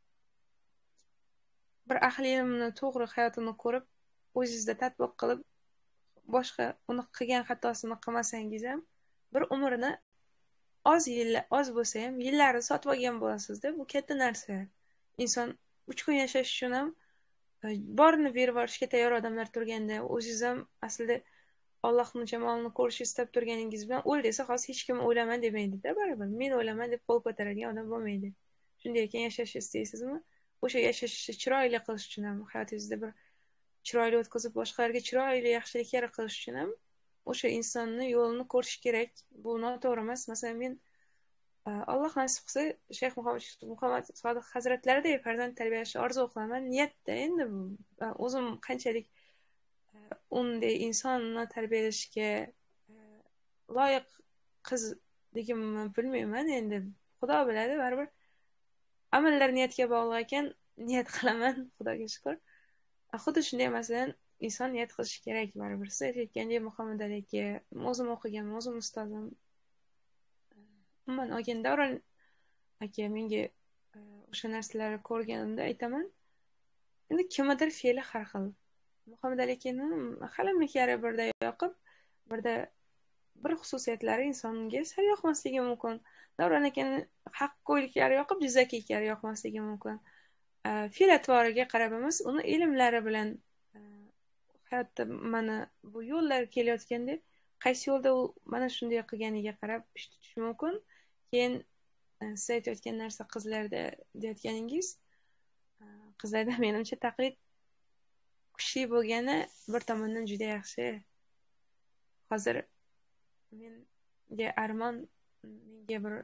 Bir ahli ilmni to'g'ri hayotini ko'rib, o'zingizda tatbiq qilib, boshqa uni qilgan xatosini qilmasangiz ham, bir umrini oz bo'lsa ham yillarni sotib olgan bo'lasizda. Bu katta narsa. Inson 3 kun yashash uchun ham borini berib yuborishga tayyor odamlar turganda, o'zingiz ham aslida Allohning jamolini ko'rish istab turganingiz bilan o'l desa, hozir hech kim o'ylaman demaydi-da, baribir. Men o'ylaman deb qo'l ko'taradigan odam bo'lmaydi. Shunday ekan, yashashni istaysizmi? O'sha yashashni chiroyli qilish uchun ham, hayotingizda bir chiroyli o'tkazib, boshqalarga chiroyli yaxshiliklar qilish uchun ham o'sha insonni yo'lini ko'rish kerak. Bu noto'g'ri emas. Masalan, men Alloh nasib qilsa, Shayx Muhammad Sodiq hazratlaridek farzand tarbiyalashni orzu qilaman. Niyatda endi o'zim qanchalik unday insonni tarbiyalashga loyiq qizligimni bilmayman. Endi Xudo biladi, baribir amallar niyatga bog'liq ekan, niyat qilaman, Xudoga shukr. Xuddi shunday masalan, inson niyat qilishi kerak baribir. Siz aytgandek Muhammad aka, o'zim o'qiganman, o'zim ustozim. Umuman olganda Davron aka menga o'sha narsalarni ko'rganimda aytaman, endi kimdir fe'li har xil. Muhammad akani halimniklari birda yoqib, birda bir xususiyatlari insonga sal yoqmasligi mumkin. Davron akani haqqo'yliklari yoqib, jizzakiylari yoqmasligi mumkin. Fe'l-atvoriga qarab emas, uni ilmlari bilan hayotda mana bu yo'llar kelayotganda qaysi yo'lda u mana shunday qilganiga qarab ish tutish mumkin. Keyin siz aytayotgan narsa qizlarda deyotganingiz, qizlarda menimcha taqlid kuchli bo'lgani bir tomondan juda yaxshi. Hozir menga armon, menga bir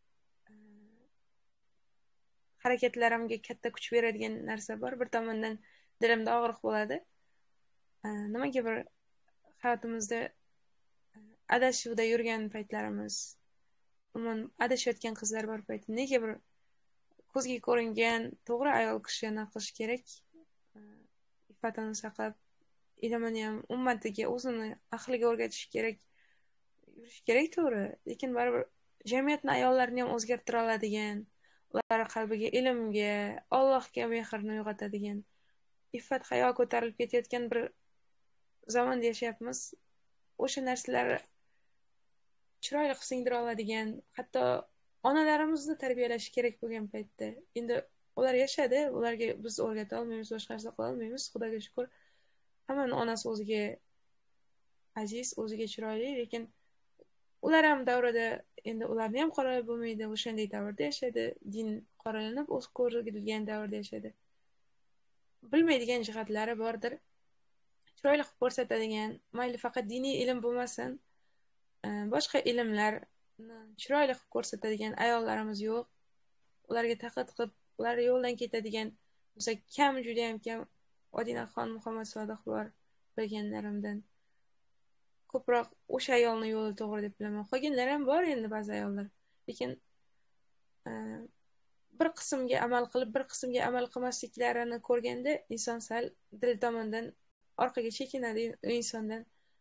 harakatlarimga katta kuch beradigan narsa bor. Bir tomondan dilimda og'riq bo'ladi. Nimaga bir hayotimizda adashuvda yurgan paytlarimiz, umuman adashayotgan qizlar bor payti, nega bir ko'zga ko'ringan to'g'ri ayol kishi nima qilish kerak? Fatani saqlab, ilmini ham ummatiga, o'zini ahliga o'rgatish kerak, yurish kerak, to'g'ri. Lekin baribir jamiyatni ayollarini ham o'zgartira oladigan, ular qalbiga ilmga, Allohga mehrni uyg'otadigan, iffat hayo ko'tarilib ketayotgan bir zamonda yashayapmiz. O'sha narsalar chiroyli qilib singdira oladigan, hatto onalarimizni tarbiyalash kerak bo'lgan paytda. Endi ular yashadi, ularga biz o'rgata olmaymiz, boshqa narsa qila olmaymiz, Xudoga shukr. Hammaning onasi o'ziga aziz, o'ziga chiroyli, lekin ular ham davrada, endi ularni ham qoralab bo'lmaydi, o'shanday davrda yashadi, din qoralanib, o'z ko'rilgan davrda yashadi. Bilmaydigan jihatlari bordir. Chiroyli qilib ko'rsatadigan, mayli faqat diniy ilm bo'lmasin, boshqa ilmlarni chiroyli qilib ko'rsatadigan ayollarimiz yo'q. Ularga taqlid qilib, ular yo'ldan ketadigan bo'lsa kam, juda ham kam. Odinaxon Muhammad Sodiq bor bilganlarimdan. Ko'proq o'sha ayolning yo'li to'g'ri deb bilaman. Qolganlar ham bor endi ba'zi ayollar. Lekin bir qismga amal qilib, bir qismga amal qilmasliklarini ko'rganda inson sal dil tomondan orqaga chekinadi. Insondan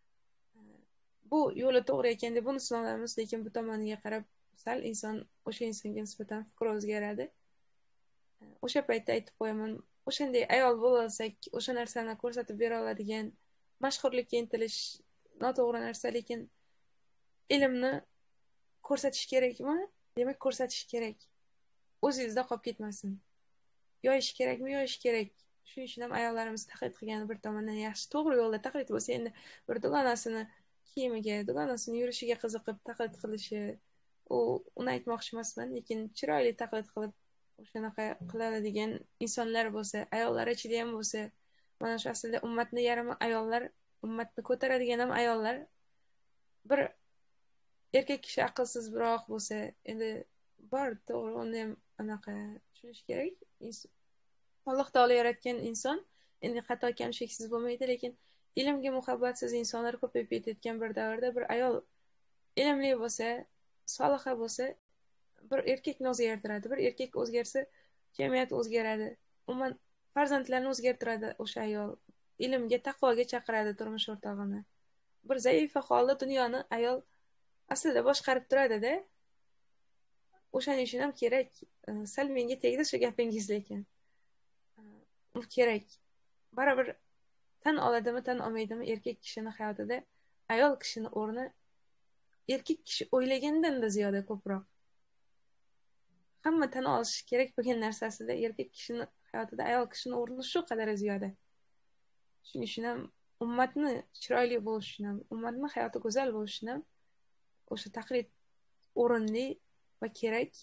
bu yo'li to'g'ri ekan deb buni sinolamiz, lekin bu tomoniga qarab sal inson o'sha insonga nisbatan fikri o'zgaradi. O'sha paytda aytib qo'yaman, o'shanday ayol bo'la olsak, o'sha narsani ko'rsatib bera oladigan, mashhurlikka intilish noto'g'ri narsa, lekin ilmni ko'rsatish kerakmi? Demak, ko'rsatish kerak. O'zingizda qolib ketmasin. Yoyish kerakmi? Yoyish kerak. Shuning uchun ham ayollarimiz taqlid qilgani bir tomondan yaxshi. To'g'ri yo'lda taqlid bo'lsa, endi bir dugonasini kiyimiga, dugonasini yurishiga qiziqib taqlid qilishi, uni aytmoqchi emasman, lekin chiroyli taqlid qilib o'shanaqa qiladigan insonlar bo'lsa, ayollar ichida ham bo'lsa, mana shu aslida ummatni yarmi ayollar, ummatni ko'taradigan ham ayollar. Bir erkak kishi aqlsizroq bo'lsa, endi bor, to'g'ri, uni ham anaqa tushunish kerak. Alloh taolo yaratgan inson endi xato kamchiksiz bo'lmaydi, lekin ilmga muhabbatsiz insonlar ko'payib ketayotgan bir davrda bir ayol ilmli bo'lsa, soliha bo'lsa, bir erkakni o'zgartiradi. Bir erkak o'zgarsa, jamiyat o'zgaradi. Umuman farzandlarni o'zgartiradi o'sha ayol. Ilmga, taqvoga chaqiradi turmush o'rtog'ini. Bir zaifa holda dunyoni ayol aslida boshqarib turadi-da. O'shaning uchun ham kerak. Sal menga tegdi shu gapingiz, lekin u kerak. Baribir tan oladimi, tan olmaydimi erkak kishini hayotida ayol kishini o'rni erkak kishi o'ylagandan-da ziyoda ko'proq. Hamma tan olishi kerak bo'lgan narsasida erkak kishini hayotida ayol kishini o'rni shu qadar ziyoda. Shuning uchun ham ummatni chiroyli bo'lishi uchun ham, ummatni hayoti go'zal bo'lishi uchun ham o'sha taqlid o'rinli va kerak.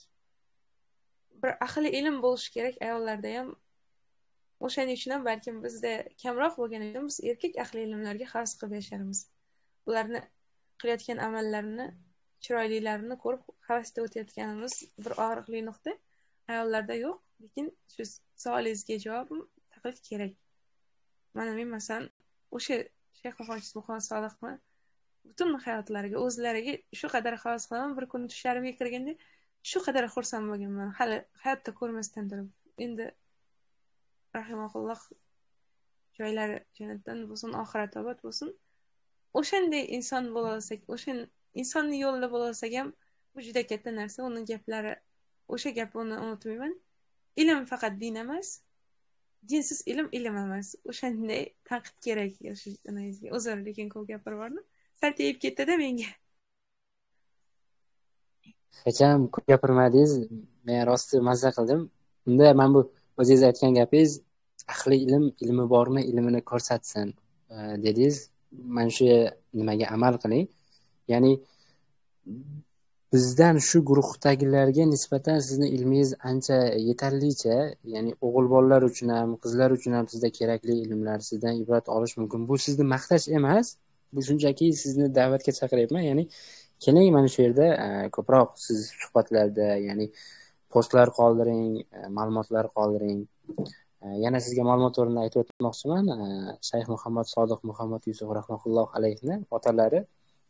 Bir ahli ilm bo'lishi kerak ayollarda ham. O'shaning uchun ham balkim bizda kamroq bo'lgani uchun biz erkak ahli ilmlarga havas qilib yasharmiz. Ularni qilayotgan amallarini, chiroylilarini ko'rib havasda o'tayotganimiz bir og'riqli nuqta. Ayollarda yo'q, lekin shu savolingizga javobim taqlid kerak. Mana men masalan o'sha Shayx Muhammad Buxoriy Sodiqni butun hayotlariga, o'zlariga shu qadar havas qilaman. Bir kuni tushlarimga kirganda shu qadar xursand bo'lganman, hali hayotda ko'rmasdan turib. Endi rahimahulloh joylari jannatdan bo'lsin, oxirat obod bo'lsin. O'shanday inson bo'la olsak, o'sha insonni yo'lida bo'la olsak ham bu juda katta narsa. Uning gaplari, o'sha gapini unutmayman. Ilm faqat din emas, dinsiz ilm emas. O'shanday tanqid kerak. Uzr, lekin ko'p gapirvordim. Sal tegib ketdi-da menga. Hech ham ko'p gapirmadingiz. Men rosti mazza qildim. Unda men bu o'zingiz aytgan gapingiz, ahli ilmi bormi, ilmini ko'rsatsin dedingiz. Mana shu nimaga amal qiling. Ya'ni bizdan shu guruhdagilarga nisbatan sizni ilmingiz ancha yetarlicha, ya'ni o'g'il bolalar uchun ham, qizlar uchun ham sizda kerakli ilmlar, sizdan ibrat olish mumkin. Bu sizni maqtash emas, bu shunchaki sizni da'vatga chaqiryapman. Ya'ni keling, mana shu yerda ko'proq siz suhbatlarda, ya'ni postlar qoldiring, ma'lumotlar qoldiring. Yana sizga ma'lumot o'rnida aytib o'tmoqchiman. Shayx Muhammad Sodiq Muhammad Yusuf rahmatulloh alayhni otalari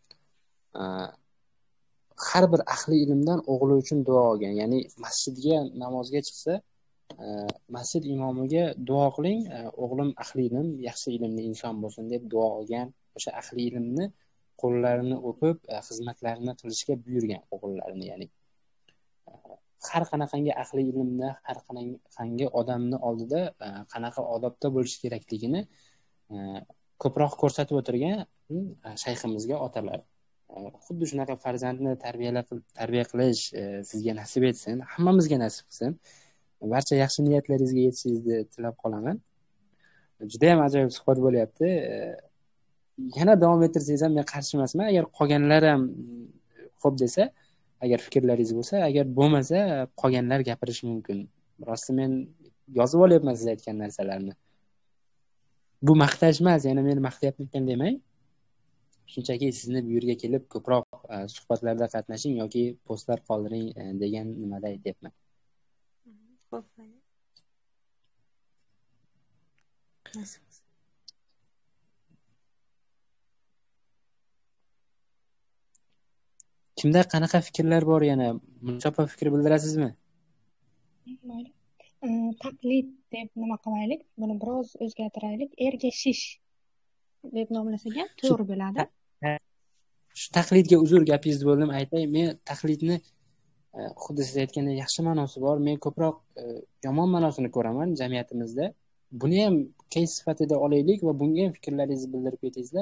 har bir ahli ilmdan o'g'li uchun duo olgan. Ya'ni masjidga namozga chiqsa, masjid imomiga duo qiling, o'g'lim ahli ilm, yaxshi ilmli inson bo'lsin deb duo olgan. O'sha ahli ilmni qo'llarini o'pib, xizmatlarini qilishga buyurgan o'g'illarini. Ya'ni har qanaqangi ahli ilmda, har qanaqangi odamni oldida qanaqa odobda bo'lish kerakligini ko'proq ko'rsatib o'tirgan shayximizga otalar. Xuddi shunaqa farzandni tarbiya qilish sizga nasib etsin, hammamizga nasib qilsin. Barcha yaxshi niyatlaringizga yetishingizni tilab qolaman. Juda ham ajoyib suhbat bo'lyapti. Yana davom ettirsangiz ham men qarshi emasman. Agar qolganlar ham xo'p desa, agar fikrlaringiz bo'lsa, agar bo'lmasa, qolganlar gapirishi mumkin. Rosti men yozib olyapman siz aytgan narsalarni. Bu maqtash emas, yana meni maqtayapman demang. Shunchaki sizni bu yerga kelib ko'proq suhbatlarda qatnashing yoki postlar qoldiring degan nimada aytyapman. Kimda qanaqa fikrlar bor, yana muntazam fikr bildirasizmi? Mayli. Taqlid deb nima qilaylik? Buni biroz o'zgartiraylik. Ergashish deb nomlasak ham Shu to'g'ri bo'ladi. shu taqlidga uzr gapingizni bo'ldim aytay. Men taqlidni xuddi siz aytgandek yaxshi ma'nosi bor. Men ko'proq yomon ma'nosini ko'raman jamiyatimizda. Buni ham keys sifatida olaylik va bunga ham fikrlaringizni bildirib ketingizlar.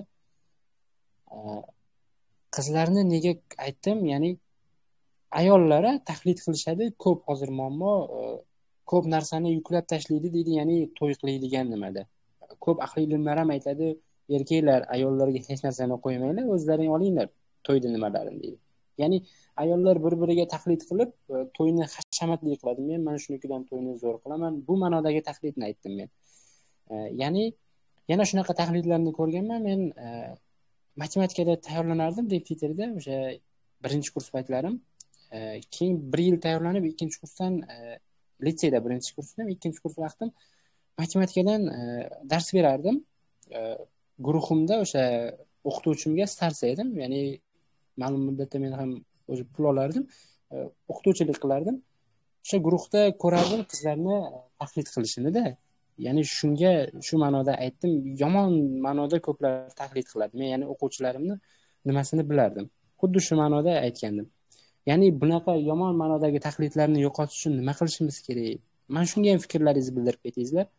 Qizlarni nega aytdim? Ya'ni ayollar taqlid qilishadi. Ko'p hozir muammo ko'p narsani yuklab tashlaydi deydi, ya'ni to'y qiladigan nimada. Ko'p aql ilmlar ham aytadi, erkaklar ayollarga hech narsani qo'ymanglar, o'zlaring olinglar to'yda nimalarini deydi. Ya'ni ayollar bir-biriga taqlid qilib to'yni hashamatli qiladi. Men mana shunikidan to'yni zo'r qilaman. Bu ma'nodagi taqlidni aytdim men. Ya'ni yana shunaqa taqlidlarni ko'rganman men. Matematikada tayyorlanardim repetitorda o'sha birinchi kurs paytlarim. Keyin 1 yil tayyorlanib, ikkinchi kursdan litseyda birinchi kursdan ikkinchi kurs vaqtim matematikadan dars berardim. Guruhimda o'sha o'qituvchimga starsa edim, ya'ni ma'lum muddatda men ham o'zi pul olardim, o'qituvchilik qilardim. O'sha guruhda ko'rardim qizlarni taqlid qilishini-da. Ya'ni shunga shu ma'noda aytdim, yomon ma'noda ko'plar taqlid qiladi. Men ya'ni o'quvchilarimni nimasini bilardim. Xuddi shu ma'noda aytgandim. Ya'ni bunaqa yomon ma'nodagi taqlidlarni yo'qotish uchun nima qilishimiz kerak? Mana shunga ham fikrlaringizni bildirib ketingizlar.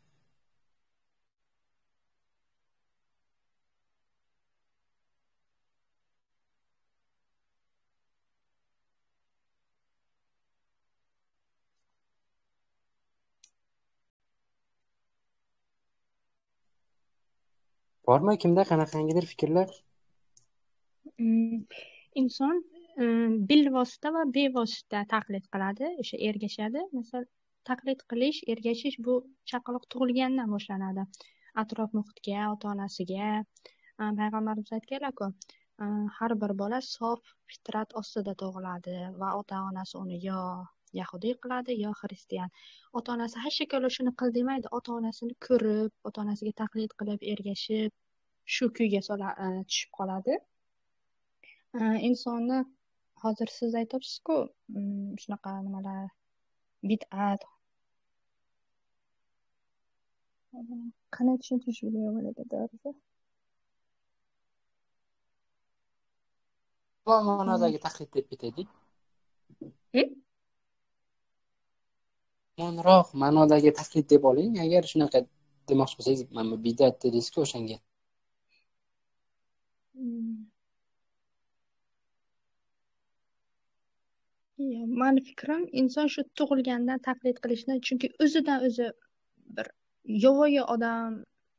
Bormi kimda qanaqangidir fikrlar? Inson bilvosita va bevosita taqlid qiladi, o'sha ergashadi. Misol taqlid qilish, ergashish bu chaqaloq tug'ilgandan boshlanadi. Atrof muhitga, ota-onasiga. Payg'ambarimiz aytganlar-ku, har bir bola sof fitrat ostida tug'iladi va ota-onasi uni yo yahudiy qiladi, yo xristian. Ota-onasi hech shekilli shuni qil demaydi. Ota-onasini ko'rib, ota-onasiga taqlid qilib, ergashib, shu kuyga tushib qoladi. Insonni hozir siz aytyapsiz-ku, shunaqa nimalar, bid'at. Qanday tushuntirish bo'ladi to'g'risi? Bu ma'nodagi taqlid deb ketaylik. Yomonroq ma'nodagi taqlid deb oling. Agar shunaqa demoqchi bo'lsangiz, mana bid'at dedingiz-ku o'shanga. Mani fikrim, inson shu tug'ilgandan taqlid qilishni, chunki o'zidan o'zi bir yovvoyi odam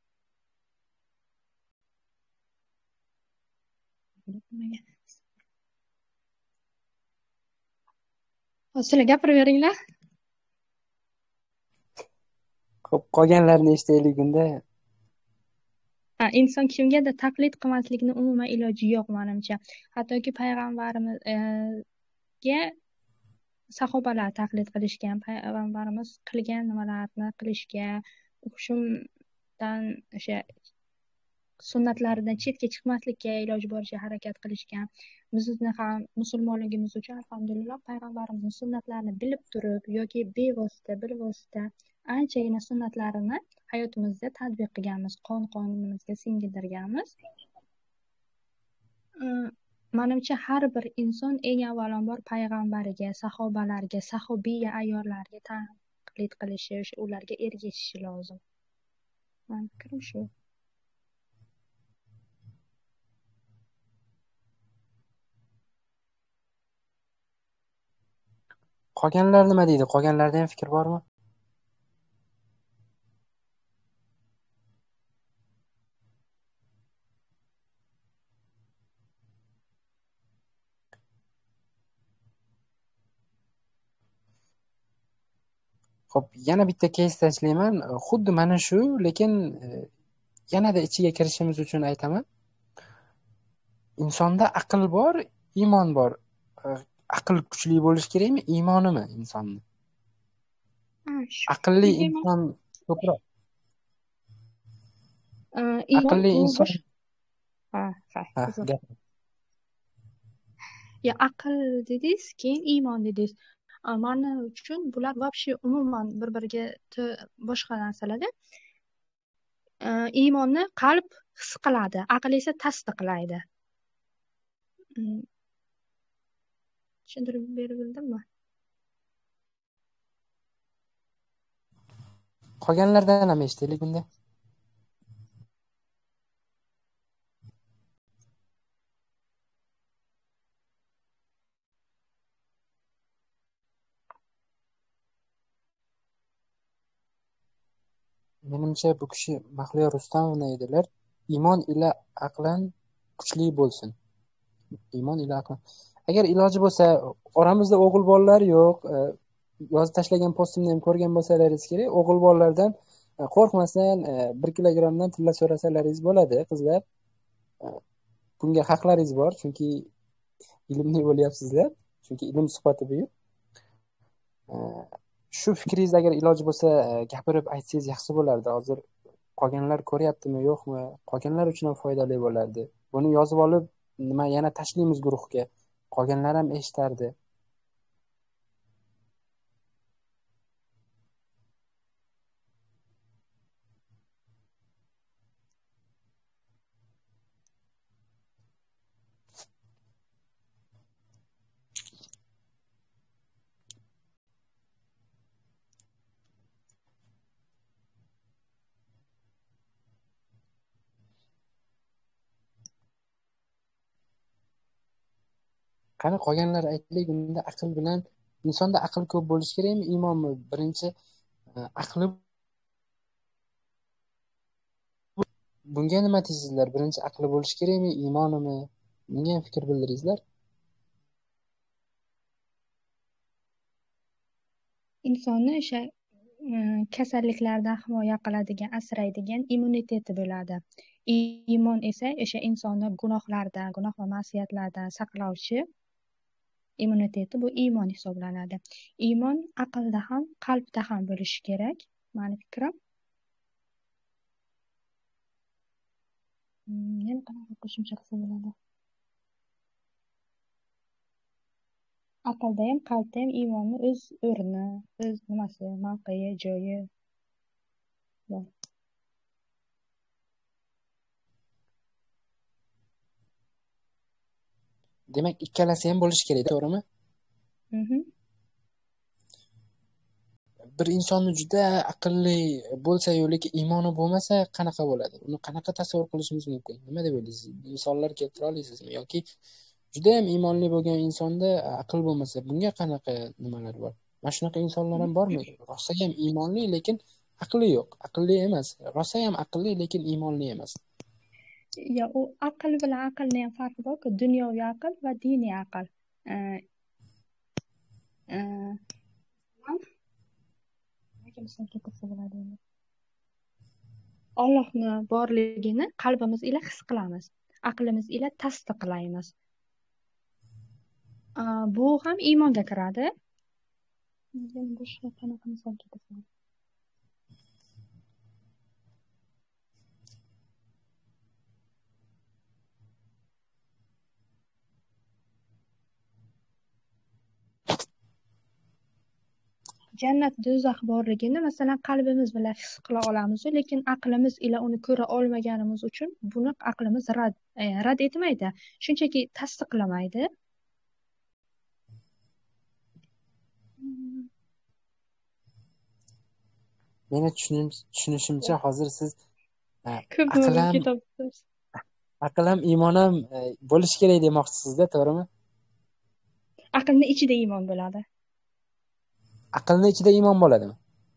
sizlar gapirib beringlar. Xo'p, qolganlarni eshitaylik unda. Inson kimgadir taqlid qilmaslikni umuman iloji yo'q menimcha. Hattoki payg'ambarimizga sahobalar taqlid qilishgan, payg'ambarimiz qilgan nimalarni qilishga, shundan o'sha sunnatlaridan chetga chiqmaslikka iloji boricha harakat qilishgan. Bizni ham musulmonligimiz uchun alhamdulillah payg'ambarimizning sunnatlarini bilib turib yoki bevosita, bilvosita anchagina sunnatlarini hayotimizda tatbiq qilganmiz, qonimizga singdirganmiz. Menimcha har bir inson eng avvalambor payg'ambariga, sahobalarga, sahobiya ayollarga taqlid qilishi, o'sha ularga ergashishi lozim. Mening fikrim shu. Qolganlar nima deydi? Qolganlarda ham fikr bormi? Xo'p, yana bitta keys tashlayman. Xuddi mana shu, lekin yanada ichiga kirishimiz uchun aytaman. Insonda aql bor, iymon bor. Aql kuchli bo'lishi kerakmi, iymonimi insonni? Aqlli inson ko'proq. Aqlli inson. Ya aql dedingiz, keyin iymon dedingiz. Mani uchun bular вообще umuman bir-biriga boshqa narsalarda. Iymonni qalb his qiladi, aql esa tasdiqlaydi. Tushuntirib bildimmi? Qolganlardan ham eshitaylik unda. Menimcha bu kishi Mahliyo Rustamovna edilar. Iymon ila aqlan kuchli bo'lsin. Iymon ila aqlan. Agar iloji bo'lsa, oramizda o'g'il bolalar yo'q. Yozib tashlagan postimni ham ko'rgan bo'lsalaringiz kerak. O'g'il bolalardan qo'rqmasdan 1 kilogrammdan tilla so'rasalaringiz bo'ladi, qizlar. Bunga haqlaringiz bor, chunki ilmli bo'lyapsizlar. Chunki ilm suhbati bu. Shu fikringizni agar iloji bo'lsa gapirib aytsangiz yaxshi bo'lardi. Hozir qolganlar ko'ryaptimi, yo'qmi? Qolganlar uchun ham foydali bo'lardi. Buni yozib olib, yana tashlaymiz guruhga. Qolganlar ham eshitardi. Qani qolganlar aytaylik, unda aql bilan insonda aql ko'p bo'lishi kerakmi, iymonmi? Birinchi aqli bunga nima deysizlar? Birinchi aqli bo'lishi kerakmi, iymonimi? Bunga ham fikr bildiringizlar. Insonni o'sha kasalliklardan himoya qiladigan, asraydigan immuniteti bo'ladi. Iymon esa o'sha insonni gunohlardan, gunoh va ma'siyatlardan saqlovchi immuniteti, bu iymon hisoblanadi. Iymon aqlda ham, qalbda ham bo'lishi kerak, meni fikrim. Yana qanaqa qo'shimcha qilsa bo'ladi? Aqlda ham, qalbda ham iymonni o'z o'rni, o'z nimasi, mavqei, joyi bor. Demak, ikkalasi ham bo'lishi kerak, to'g'rimi? Bir insonni juda aqlli bo'lsa-yu, lekin iymoni bo'lmasa, qanaqa bo'ladi? Uni qanaqa tasavvur qilishimiz mumkin? Nima deb o'ylaysiz? Misollar keltira olasizmi? Yoki juda ham iymonli bo'lgan insonda aql bo'lmasa, bunga qanaqa nimalar bor? Mana shunaqa insonlar ham bormi? Rosa ham iymonli, lekin aqli yo'q. Aqlli emas. Rosa ham aqlli, lekin iymonli emas. Ya, u aql bilan aqlning ham farqi bor-ku, dunyoviy aql va diniy aql. Allohni borligini qalbimiz ila his qilamiz, aqlimiz ila tasdiqlaymiz. Bu ham iymonga kiradi. Boshqa qanaqa misol keltirsam? Jannat, do'zax borligini masalan qalbimiz bilan his qila olamiz, lekin aqlimiz ila uni ko'ra olmaganimiz uchun buni aqlimiz rad etmaydi, shunchaki tasdiqlamaydi. Meni tushunishimcha hozir siz aql ham iymon ham bo'lishi kerak demoqchisizda, to'g'rimi? Aqlni ichida iymon bo'ladi. Aqlni ichida iymon bo'ladimi?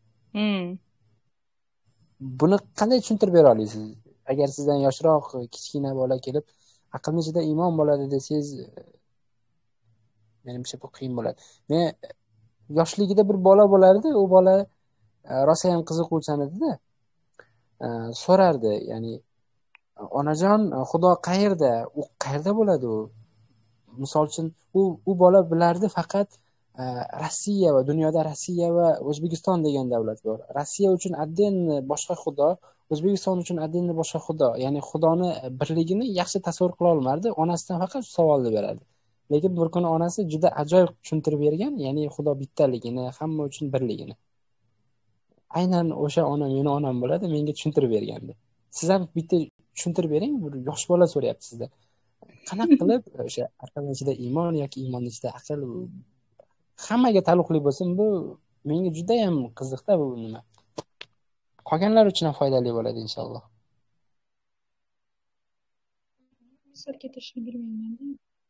Buni qanday tushuntirib bera olasiz? Agar sizdan yoshroq kichkina bola kelib, aqlni ichida iymon bo'ladi desangiz, menimcha bu qiyin bo'ladi. Men yoshligida bir bola bo'lardi, u bola rosa ham qiziquvchan edi-da. So'rardi, ya'ni onajon, Xudo qayerda? U qayerda bo'ladi u? Misol uchun, u bola bilardi faqat Rossiya va dunyoda Rossiya va O'zbekiston degan davlat bor. Rossiya uchun отдельно boshqa xudo, O'zbekiston uchun отдельно boshqa xudo. Ya'ni xudoni birligini yaxshi tasavvur qila olmardi. Onasidan faqat savolni berardi. lekin bir kuni onasi juda ajoyib tushuntirib bergan, ya'ni Xudo bittaligini, hamma uchun birligini. Aynan o'sha ona meni onam bo'ladi, menga tushuntirib bergandi. Siz ham bitta tushuntirib bering, bir yosh bola so'rayapti sizdan. Qanaqa qilib o'sha aqlning ichida iymon yoki iymonning ichida aql hammaga taalluqli bo'lsin, bu menga juda ham qiziqda bu nima. Qolganlar uchun ham foydali bo'ladi inshaalloh. misol keltirishni bilmayman.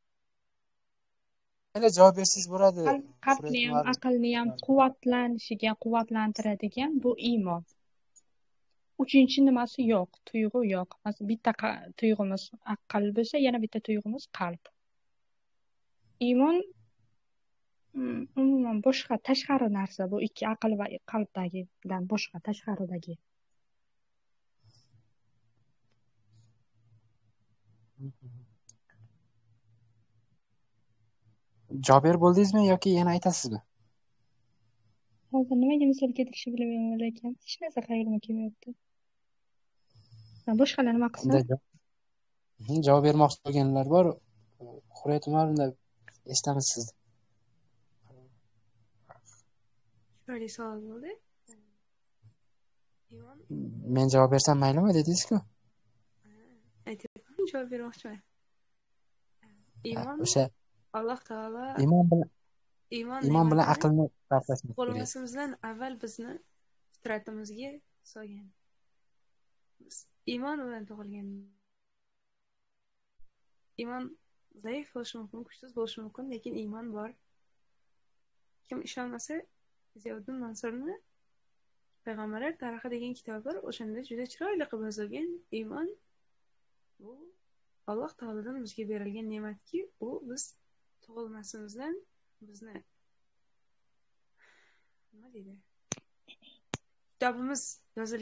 Mayli javob bersangiz bo'ladi. Qalbni ham, aqlni ham quvvatlantiradigan bu iymon. Uchinchi nimasi yo'q, tuyg'u yo'q. Masalan, bitta tuyg'umiz aql bo'lsa, yana bitta tuyg'umiz qalb. Iymon umuman boshqa tashqari narsa, bu ikki aql va qalbdagidan boshqa tashqaridagi. Javob bo'ldingizmi yoki yana aytasizmi? Hozir nimaga misol keltirishni bilmayman lekin hech narsa xayolimga kelmayapti. Boshqalar nima qilsin? Javob bermoqchi bo'lganlar bor. Hurriyat Umarovna, eshitamiz sizni. Chiroyli savol bo'ldi. Men javob bersam maylimi dedingiz-ku? Aytyapman, javob bermoqchiman. Iymon o'sha Alloh taolo iymon bilan aqlni farqlashni qo'lmasimizdan avval bizni fitratimizga solgan. Biz iymon bilan tug'ilgan. Iymon zaif bo'lishi mumkin, kuchsiz bo'lishi mumkin, lekin iymon bor. Kim ishonmasa, Ziyoddin Mansurni Payg'ambarlar tarixi degan kitob bor. O'shanda juda chiroyli qilib yozilgan. Iymon bu Alloh taolodan bizga berilgan ne'matki, u biz tug'ilmasimizdan bizni nima deydi? Kitobimiz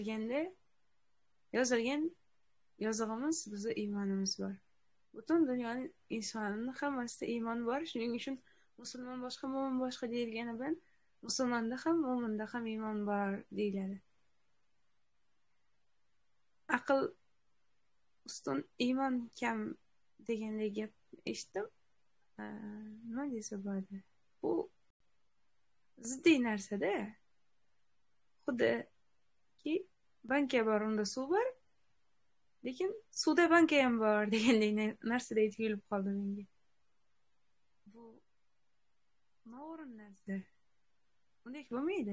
yozilgan yozig'imiz bizning iymonimiz bor. Butun dunyoning insonining hammasida iymon bor. Shuning uchun musulmon boshqa, mo'min boshqa deyilgani bilan musulmonda ham, mo'minda ham iymon bor deyiladi. Aql ustun, iymon kam degandek gap eshitdim. Nima desa bo'ladi? Bu ziddiy narsa-da. Xuddiki banka bor, unda suv bor, lekin suvda banka ham bor degandek narsadek tuyulib qoldi menga. Bu noo'rin narsa. Unday bo'lmaydi.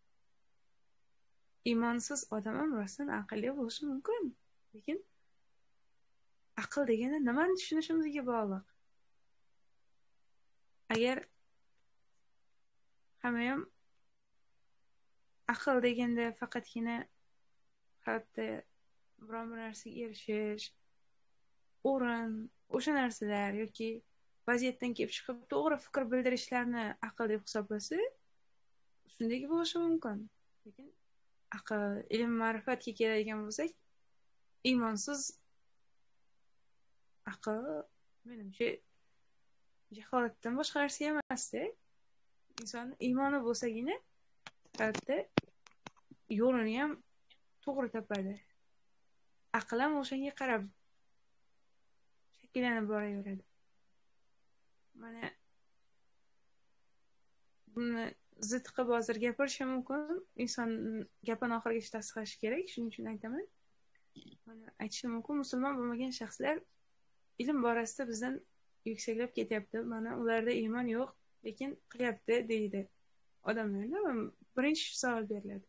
Iymonsiz odam ham rostdan aqlli bo'lishi mumkin, lekin aql degani nimani tushunishimizga bog'liq. Agar hamma ham aql deganda faqatgina hayotda biron bir narsaga erishish, o'rin, o'sha narsalar yoki vaziyatdan kelib chiqib to'g'ri fikr bildirishlarni aql deb hisoblasa, shunday bo'lishi mumkin. Lekin aql, ilm, ma'rifatga keladigan bo'lsak, iymonsiz aql menimcha jaholatdan boshqa narsa emasda. Inson iymoni bo'lsagina hayotda yo'lini ham to'g'ri topadi. Aql ham o'shanga qarab shakllanib boraveradi. Mana buni zid qilib hozir gapirishim mumkin. Inson gapini oxirigacha tasdiqlashi kerak. Shuning uchun aytaman. Mana aytishim mumkin, musulmon bo'lmagan shaxslar ilm borasida bizdan yuksaklab ketyapti. Mana ularda iymon yo'q, lekin qilyapti deydi odamlarda. Birinchi savol beriladi.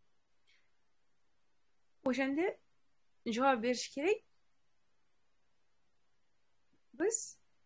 O'shanda javob berish kerak. Biz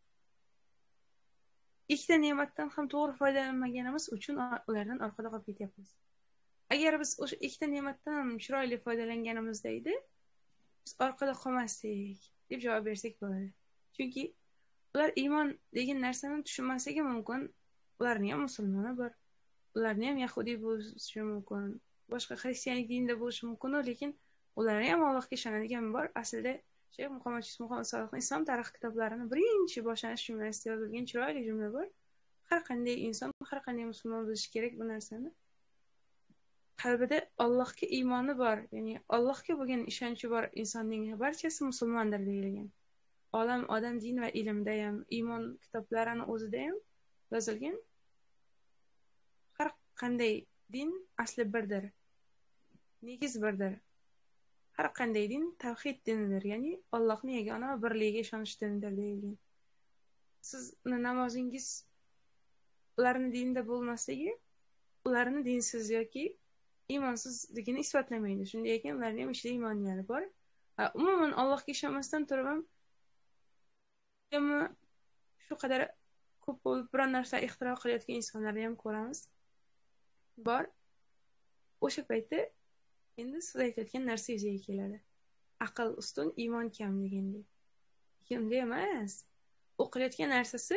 ikkita ne'matdan ham to'g'ri foydalanmaganimiz uchun ulardan orqada qolib ketyapmiz. Agar biz o'sha ikkita ne'matdan ham chiroyli foydalanganimizda edi, biz orqada qolmasdik deb javob bersak bo'ladi. Chunki ular iymon degan narsani tushunmasligi mumkin. Ularning ham musulmoni bor. Ularning ham yahudiy bo'lishi mumkin. Boshqa xristianlik dinida bo'lishi mumkin, lekin ularning ham Allohga ishonadigan bor. Aslida Shayx Muhammad Sodiqning Islom tarixi kitoblarini birinchi boshlanish jumlasida yozilgan chiroyli jumla bor. Har qanday inson, har qanday musulmon bilishi kerak bu narsani. Qalbida Allohga iymoni bor, ya'ni Allohga bo'lgan ishonchi bor insonning barchasi musulmondir deyilgan. odam din va ilmda ham, iymon kitoblarini o'zida ham yozilgan. Har qanday din asli birdir, negiz birdir. Har qanday din tavhid dinidir, ya'ni Allohning yagona va birligiga ishonish dinidir deyilgan. Sizni namozingiz ularni dinida bo'lmasligi ularni dinsiz yoki iymonsizligini isbotlamaydi. Shunday ekan, ularning ham ichida iymonlari bor. Umuman Allohga ishonmasdan turib ham shu qadar ko'p bo'lib biron narsa ixtiro qilayotgan insonlarni ham ko'ramiz. Bor. O'sha paytda endi siz aytayotgan narsa yuzaga keladi. Aql ustun, iymon kam degandek. Lekin unday emas. U qilayotgan narsasi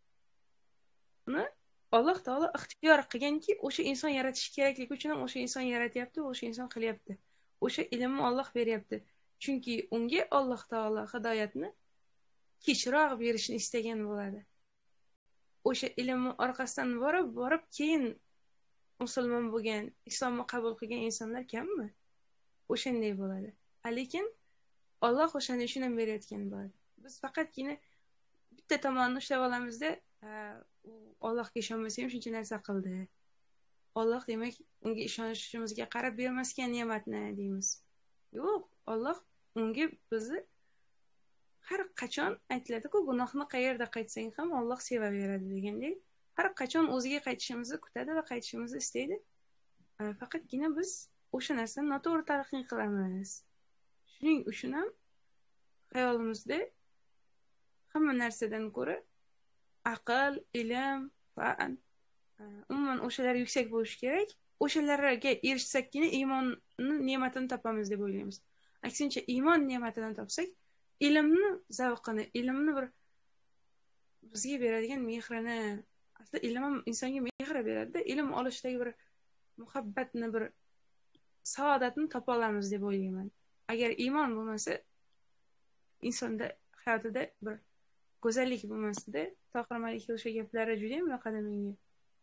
uni Alloh taolo ixtiyor qilganki, o'sha inson yaratish kerakligi uchun ham o'sha inson yaratyapti, o'sha inson qilyapti. O'sha ilmni Alloh beryapti. Chunki unga Alloh taolo hidoyatni kechroq berishni istagan bo'ladi. O'sha ilmni orqasidan borib keyin musulmon bo'lgan, islomni qabul qilgan insonlar kammi? O'shanday bo'ladi. Lekin Alloh o'shani uchun ham berayotgan bo'ladi. Biz faqatgina bitta tomonni ushlab olamizda, u Allohga ishonmasa ham shuncha narsa qildi. Alloh demak unga ishonishimizga qarab bermasgan ne'matni deymiz. Yo'q, Alloh unga bizni har qachon aytiladi-ku, gunohni qayerda qaytsang ham Alloh sevaveradi degandek, har qachon o'ziga qaytishimizni kutadi va qaytishimizni istaydi. Faqatgina biz o'sha narsani noto'g'ri talqin qilamiz. Shuning uchun ham hayolimizda hamma narsadan ko'ra aql, ilm, fan, umuman o'shalar yuksak bo'lishi kerak. O'shalarga erishsakgina iymonni ne'matini topamiz deb o'ylaymiz. Aksincha, iymon ne'matini topsak, ilmni zavqini, ilmni bir bizga beradigan mehrini, aslida ilm ham insonga mehr beradi-da, ilm olishdagi bir muhabbatni, bir saodatni topa olamiz deb o'ylayman. Agar iymon bo'lmasa, insonda hayotida bir go'zallik bo'lmasida, Tohir Malika o'sha gaplari juda ham yoqadi menga.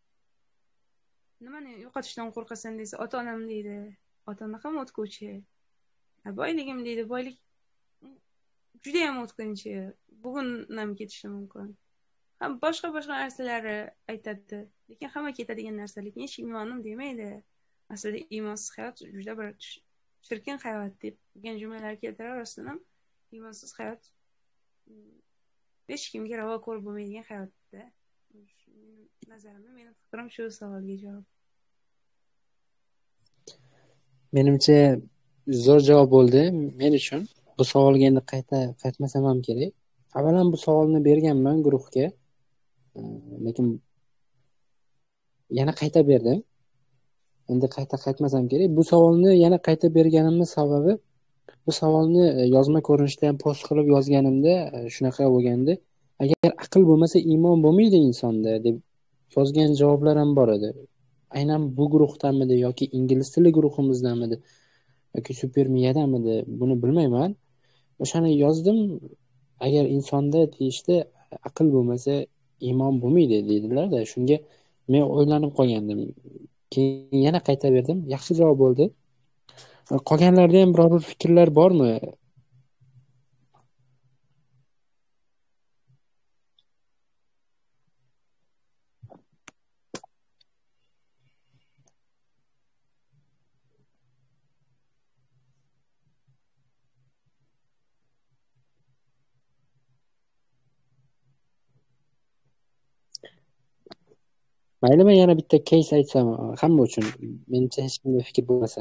Nimani yo'qotishdan qo'rqasan desa, ota-onam deydi. Ota-ona ham o'tkovchi. Boyligim deydi, boylik juda ham o'tkinchi. Bugun ham ketishi mumkin. Ham boshqa narsalari aytadi. Lekin hamma ketadigan narsa, lekin hech iymonim demaydi. Aslida iymonsiz hayot juda bir shirkin hayot deb degan jumlalar keltirar rostdan. Iymonsiz hayot hech kimga ravo ko'rib bo'lmaydigan hayotda. Nazarimda meni fikrim shu savolga javob. Menimcha zo'r javob bo'ldi men uchun. Bu savolga endi qaytmasam ham kerak. Avvalan bu savolni berganman guruhga. Lekin yana qayta berdim. Endi qaytmasam kerak. Bu savolni yana qayta berganimning sababi, bu savolni yozma ko'rinishda ham post qilib yozganimda shunaqa bo'lgandi. Agar aql bo'lmasa iymon bo'lmaydi insonda deb yozgan javoblar ham bor edi. Aynan bu guruhdamidi yoki ingliz tili guruhimizdamidi yoki supermiyadamidi buni bilmayman. O'shani yozdim. Agar insonda deyishdi aql bo'lmasa iymon bo'lmaydi deydilar-da. Shunga men o'ylanib qolgandim. Keyin yana qayta berdim. Yaxshi javob bo'ldi. Qolganlarda ham biror bir fikrlar bormi? Mayli, men yana bitta case aytsam hamma uchun. Menimcha hech kimga fikr bo'lmasa.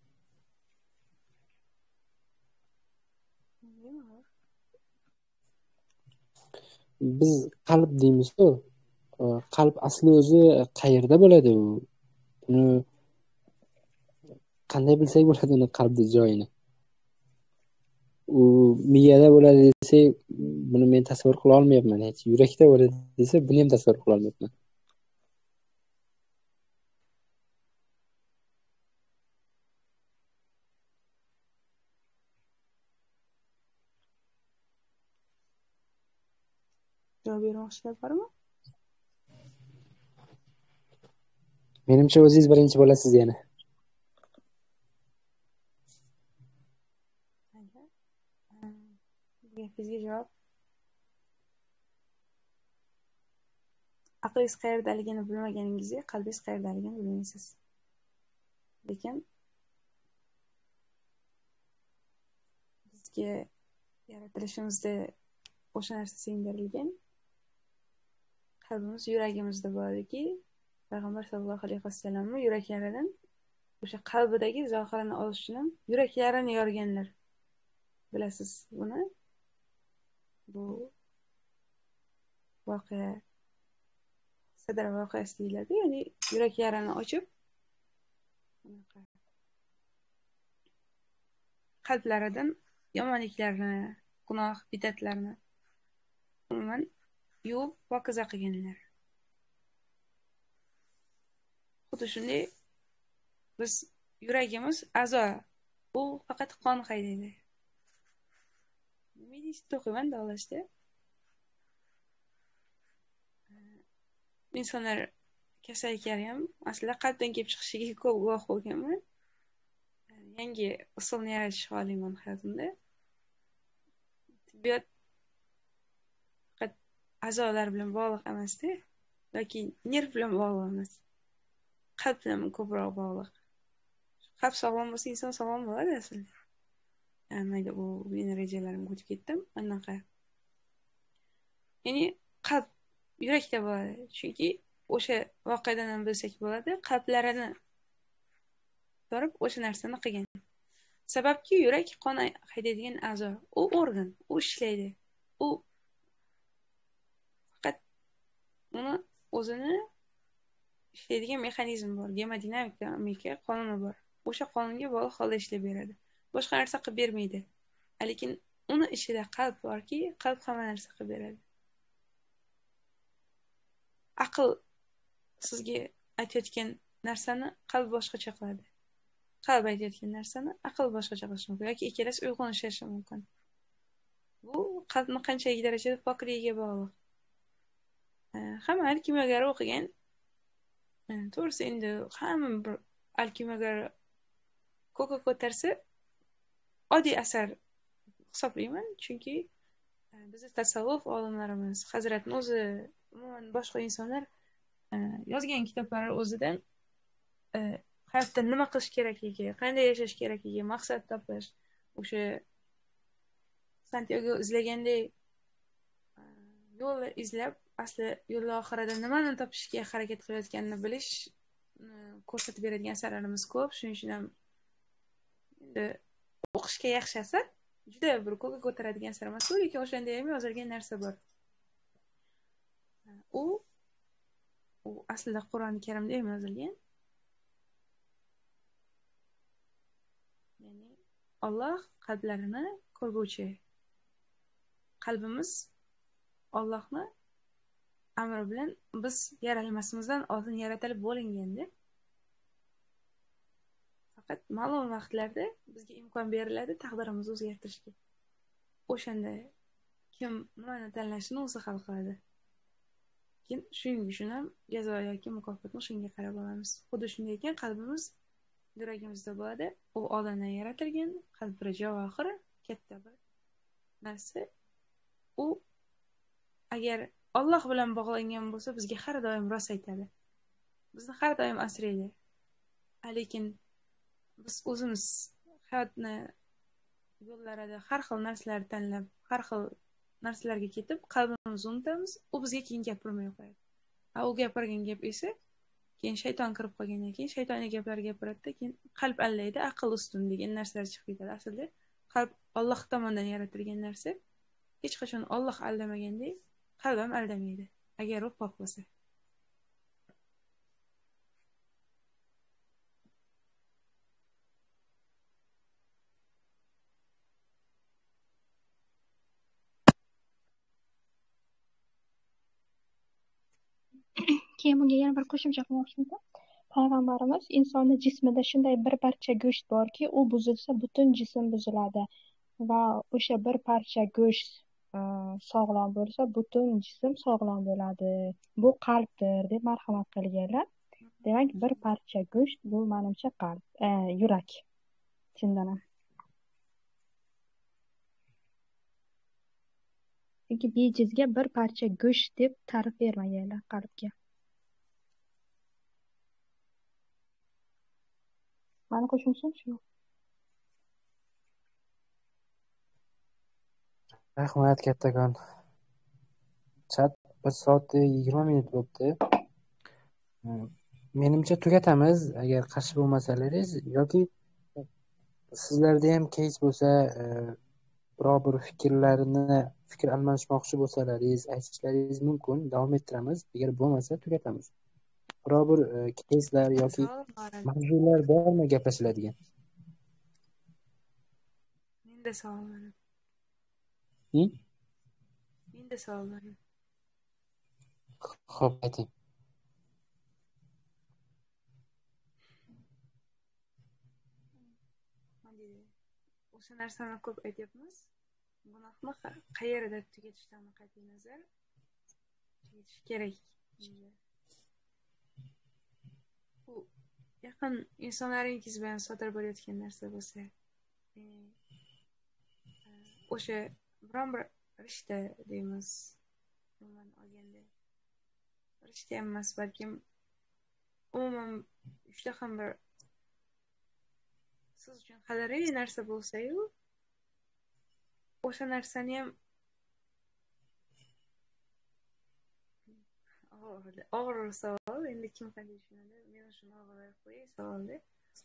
Biz qalb deymiz-ku. Qalb asli o'zi qayerda bo'ladi u? Buni qanday bilsak bo'ladi uni qalbni joyini? U miyada bo'ladi desa, buni men tasavvur qila olmayapman. Hech yurakda bo'ladi desa, buni ham tasavvur qila olmayapman. Javob bermoqchilar bormi? Menimcha o'zingiz birinchi bo'lasiz yana. Bu gapingizga javob aqlingiz qayerdaligini bilmaganingizga qalbingiz qayerdaligini bilmaysiz. Lekin bizga yaratilishimizda o'sha narsa singdirilgan. Qalbimiz yuragimizda bo'ladiki, payg'ambar sallallohu alayhi vasallamning yuraklaridan o'sha qalbidagi zohirini olish uchun yuraklarini yorganlar. Bilasiz buni? Bu voqea Sadr voqeasi deyiladi, ya'ni yuraklarini ochib qalblaridan yomonliklarni, gunoh, bidatlarni umuman yuvib pokiza qilganlar. Xuddi shunday biz yuragimiz a'zo, u faqat qon haydaydi. Nima deyishni to'qiyman davlashda. İnsanlar kasalliklari ham aslida qalbdan kelib chiqishiga ko'p guvoh bo'lganman. Yangi usulni yaratishga xohlayman hayotimda. Tibbiyot faqat a'zolar bilan bog'liq emasda, yoki nerv bilan bog'liq emas. Qalb bilan ko'proq bog'liq. Qalb sog'lom bo'lsa, inson sog'lom bo'ladi aslida. Mayli, u meni rejalarimga o'tib ketdim. Anaqa. Ya'ni qalb yurakda bo'ladi. Chunki o'sha voqeadan ham bilsak bo'ladi, qalblarini borib o'sha narsani qilgan. Sababki yurak qon haydaydigan a'zo, u organ, u ishlaydi. U faqat uni o'zini ishlaydigan mexanizm bor, gemodinamika qonuni bor. O'sha qonunga bog'liq holda ishlab beradi. Boshqa narsa qilib bermaydi. Lekin uni ichida qalb borki, qalb hamma narsa qilib beradi. Aql sizga aytayotgan narsani qalb boshqacha qiladi. Qalb aytayotgan narsani aql boshqacha qilishi mumkin yoki ikkalasi uyg'un ishlashi mumkin. Bu qalbni qanchalik darajada pokligiga bog'liq. Hamma alkimiyaga o'qigan. To'g'risi endi hamma bir alkimiyaga ko'ka ko'tarsa oddiy asar hisoblayman, chunki bizning tasavvuf olimlarimiz, Hazratning o'zi, umuman boshqa insonlar yozgan kitoblari o'zidan hayotda nima qilish kerakligi, qanday yashash kerakligi, maqsad topish, o'sha Santiago izlaganday yo'lni izlab, asli yo'l oxirida nimani topishga harakat qilayotganini bilish ko'rsatib beradigan asarlarimiz ko'p. Shuning uchun ham o'qishga yaxshi asar, juda bir ko'kka ko'taradigan asar emas, lekin o'shanda ham yozilgan narsa bor. U aslida Qur'oni Karimda ham yozilgan. Ya'ni Alloh qalblarini ko'rguvchi. Qalbimiz Allohni amri bilan biz yaralmasimizdan oldin yaratilib bo'linganda, faqat ma'lum vaqtlarda bizga imkon beriladi taqdirimizni o'zgartirishga. O'shanda kim nimani tanlashini o'zi hal qiladi. Keyin shuning uchun ham jazo yoki mukofotni shunga qarab olamiz. Xuddi shunday ekan, qalbimiz yuragimizda bo'ladi. U oldindan yaratilgan, qalb bir javohir, katta bir narsa. U agar Alloh bilan bog'langan bo'lsa, bizga har doim rost aytadi. Bizni har doim asraydi. Lekin biz o'zimiz hayotni yo'llarida har xil narsalar tanlab, har xil narsalarga ketib, qalbimizni unutamiz, u bizga keyin gapirmay qo'yadi. U gapirgan gap esa keyin shayton kirib qolgandan keyin shaytoniy gaplar gapiradi, keyin qalb allaydi, aql ustun degan narsalar chiqib ketadi. Aslida qalb Alloh tomonidan yaratilgan narsa. Hech qachon Alloh aldamagandek, qalb ham aldamaydi, agar u pok bo'lsa. Keyin bunga yana bir qo'shimcha qilmoqchiman. Payg'ambarimiz insonni jismida shunday bir parcha go'sht borki, u buzilsa butun jism buziladi va o'sha bir parcha go'sht sog'lom bo'lsa, butun jism sog'lom bo'ladi. Bu qalbdir deb marhamat qilganlar. Demak, bir parcha go'sht bu menimcha qalb, yurak. Chindan ham. yoki bejizga bir parcha go'sht deb ta'rif bermaganlar qalbga. Mani qo'shimcham shu. Rahmat kattakon. Chat 1 soat 20 minut bo'libdi. Menimcha tugatamiz agar qarshi bo'lmasalaringiz yoki sizlarda ham case bo'lsa, biror bir fikr almashmoqchi bo'lsalaringiz aytishlaringiz mumkin. Davom ettiramiz. Agar bo'lmasa tugatamiz. Biror bir caselar yoki mavzular bormi gaplashiladigan? Menda savollarim. Menda savollarim. Xo'p, ayting. O'sha narsani ko'p aytyapmiz. Gunohni qayerda tugatishdan qat'iy nazar tugatish kerak. Bu yaqin insonlaringiz bilan sodir bo'layotgan narsa bo'lsa, o'sha biron bir rishta deymiz, umuman olganda rishta emas, balkim umuman juda ham bir siz uchun qadrli narsa bo'lsa-yu, o'sha narsani ham og'ir savol. Endi kim qanday tushunadi? Men shuni og'ir qo'yay savolni.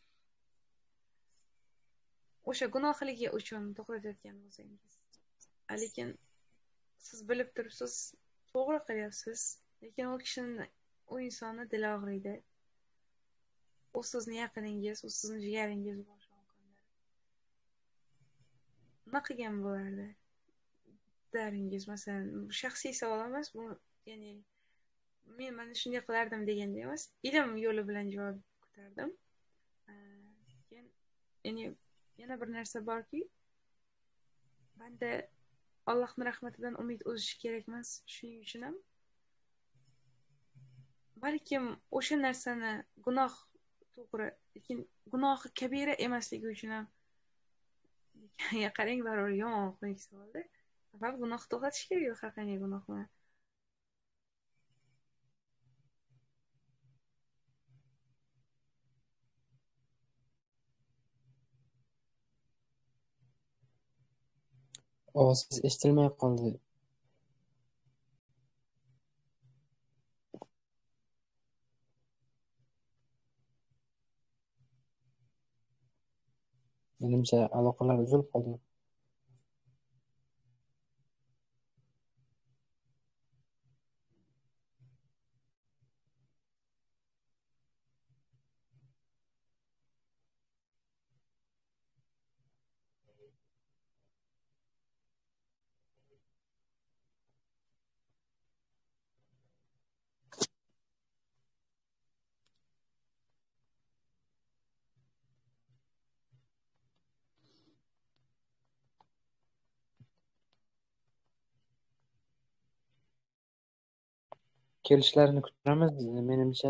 O'sha gunohligi uchun to'xtatayotgan bo'lsangiz, lekin siz bilib turibsiz, to'g'ri qilyapsiz, lekin u kishini, u insonni dili og'riydi. U sizni yaqiningiz, u sizni jigaringiz bo'lishi mumkin. Nima qilgan bo'lardi? Daringiz, masalan, shaxsiy savol emas, bu ya'ni men mana shunday qilardim deganda emas, ilm yo'li bilan javob ko'tardim. Ya'ni yana bir narsa borki, banda Allohning rahmatidan umid uzish kerak emas. Shuning uchun ham balkim o'sha narsani gunoh to'g'ri, lekin gunohi kabira emasligi uchun ham qarang, baribir yomon qo'yik savolda. Faqat gunoh to'xtatish kerak, har qanday gunohni. Siz eshitilmay qoldi. Menimcha aloqalar uzilib qoldi. Kelishlarini kutamiz. Menimcha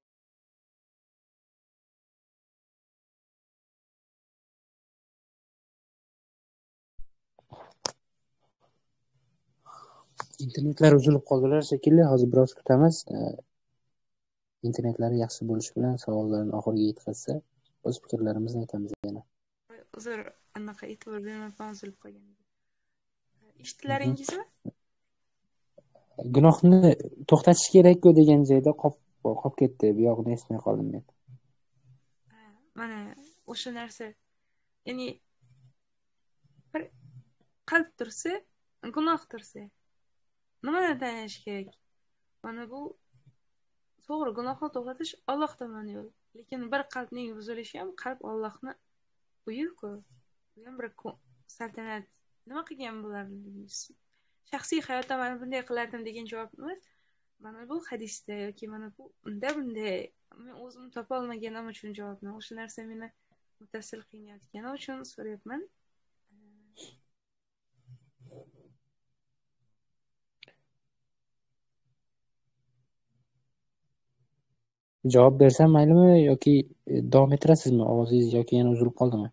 internetlar uzilib qoldilar shekilli. Hozir biroz kutamiz. Internetlari yaxshi bo'lishi bilan savollarni oxiriga yetkazsa, o'z fikrlarimizni aytamiz yana. Uzr, anaqa e'tibor bermabman, uzilib qolgan edi. Eshitilaringizmi? Gunohni to'xtatish kerak-ku degan joyda qolib ketdi. Bu yoqni esmay qoldim men. Mana o'sha narsa. Ya'ni bir qalb tursa, gunoh tursa, nimadan tanish kerak? Mana bu to'g'ri, gunohni to'xtatish Alloh tomonidan yo'l. Lekin bir qalbning buzilishi ham qalb Allohni uyi-ku. Bu ham bir saltanat. Nima qilgan bo'lardingiz? Shaxsiy hayotda mana bunday qilardim degan javob emas. Mana bu hadisda yoki mana bu bunday men o'zim topa olmaganim uchun javobni. O'sha narsa meni muttasil qiynayotgani uchun so'rayapman. Javob bersam maylimi yoki davom ettirasizmi? Ovozingiz yoki yana uzilib qoldimi?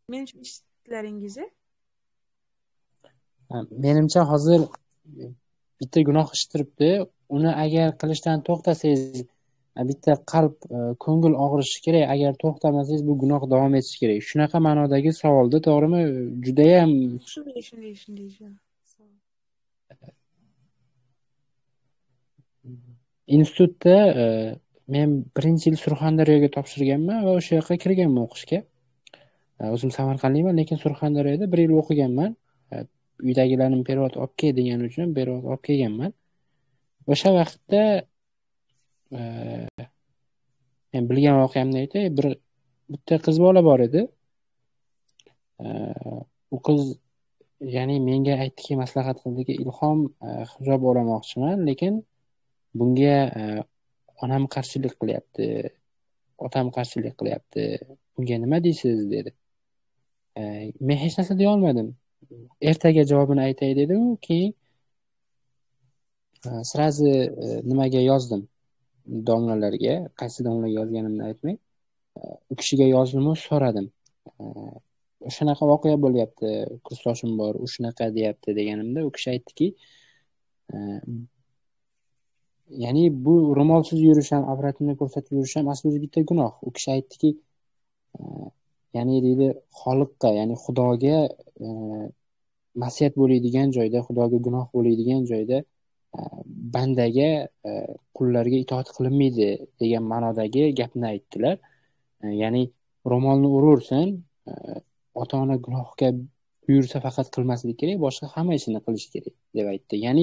menimcha eshitdilaringiz Menimcha hozir bitta gunoh ish turibdi. Uni agar qilishdan to'xtasangiz, bitta qalb, ko'ngil og'rishi kerak. Agar to'xtamasangiz bu gunoh davom etishi kerak. Shunaqa ma'nodagi savolda, to'g'rimi? Judayam shunday. institutda men birinchi yil Surxondaryoga topshirganman va o'sha yoqqa kirganman o'qishga. O'zim Samarqandlikman, lekin Surxondaryoda 1 yil o'qiganman. Uydagilarim perevod olib kel degani uchun perevod olib kelganman. O'sha vaqtda men bilgan voqeamni aytay. Bitta qiz bola bor edi. U qiz ya'ni menga aytdiki, maslahat qildiki, Ilhom, hijob olamoqchiman, lekin bunga onam qarshilik qilyapti, otam qarshilik qilyapti. Bunga nima deysiz dedi. Men hech narsa deya olmadim. Ertaga javobini aytay dedim, keyin sirazi nimaga yozdim, domlalarga, qaysi domlaga yozganimni aytmay, u kishiga yozdim, so'radim. Shunaqa voqea bo'lyapti, kursdoshim bor, u shunaqa deyapti deganimda, u kishi aytdiki, ya'ni bu ro'molsiz yurish ham, avratini ko'rsatib yurish ham aslida bitta gunoh. U kishi aytdiki, ya'ni deydi, Xoliqqa, ya'ni Xudoga masiyat bo'ladigan joyda, Xudoga gunoh bo'ladigan joyda bandaga, qullarga itoat qilinmaydi degan ma'nodagi gapni aytdilar. Ya'ni ro'molni uraversin, ota-ona gunohga buyursa faqat qilmaslik kerak, boshqa hamma ishini qilish kerak deb aytdi. Ya'ni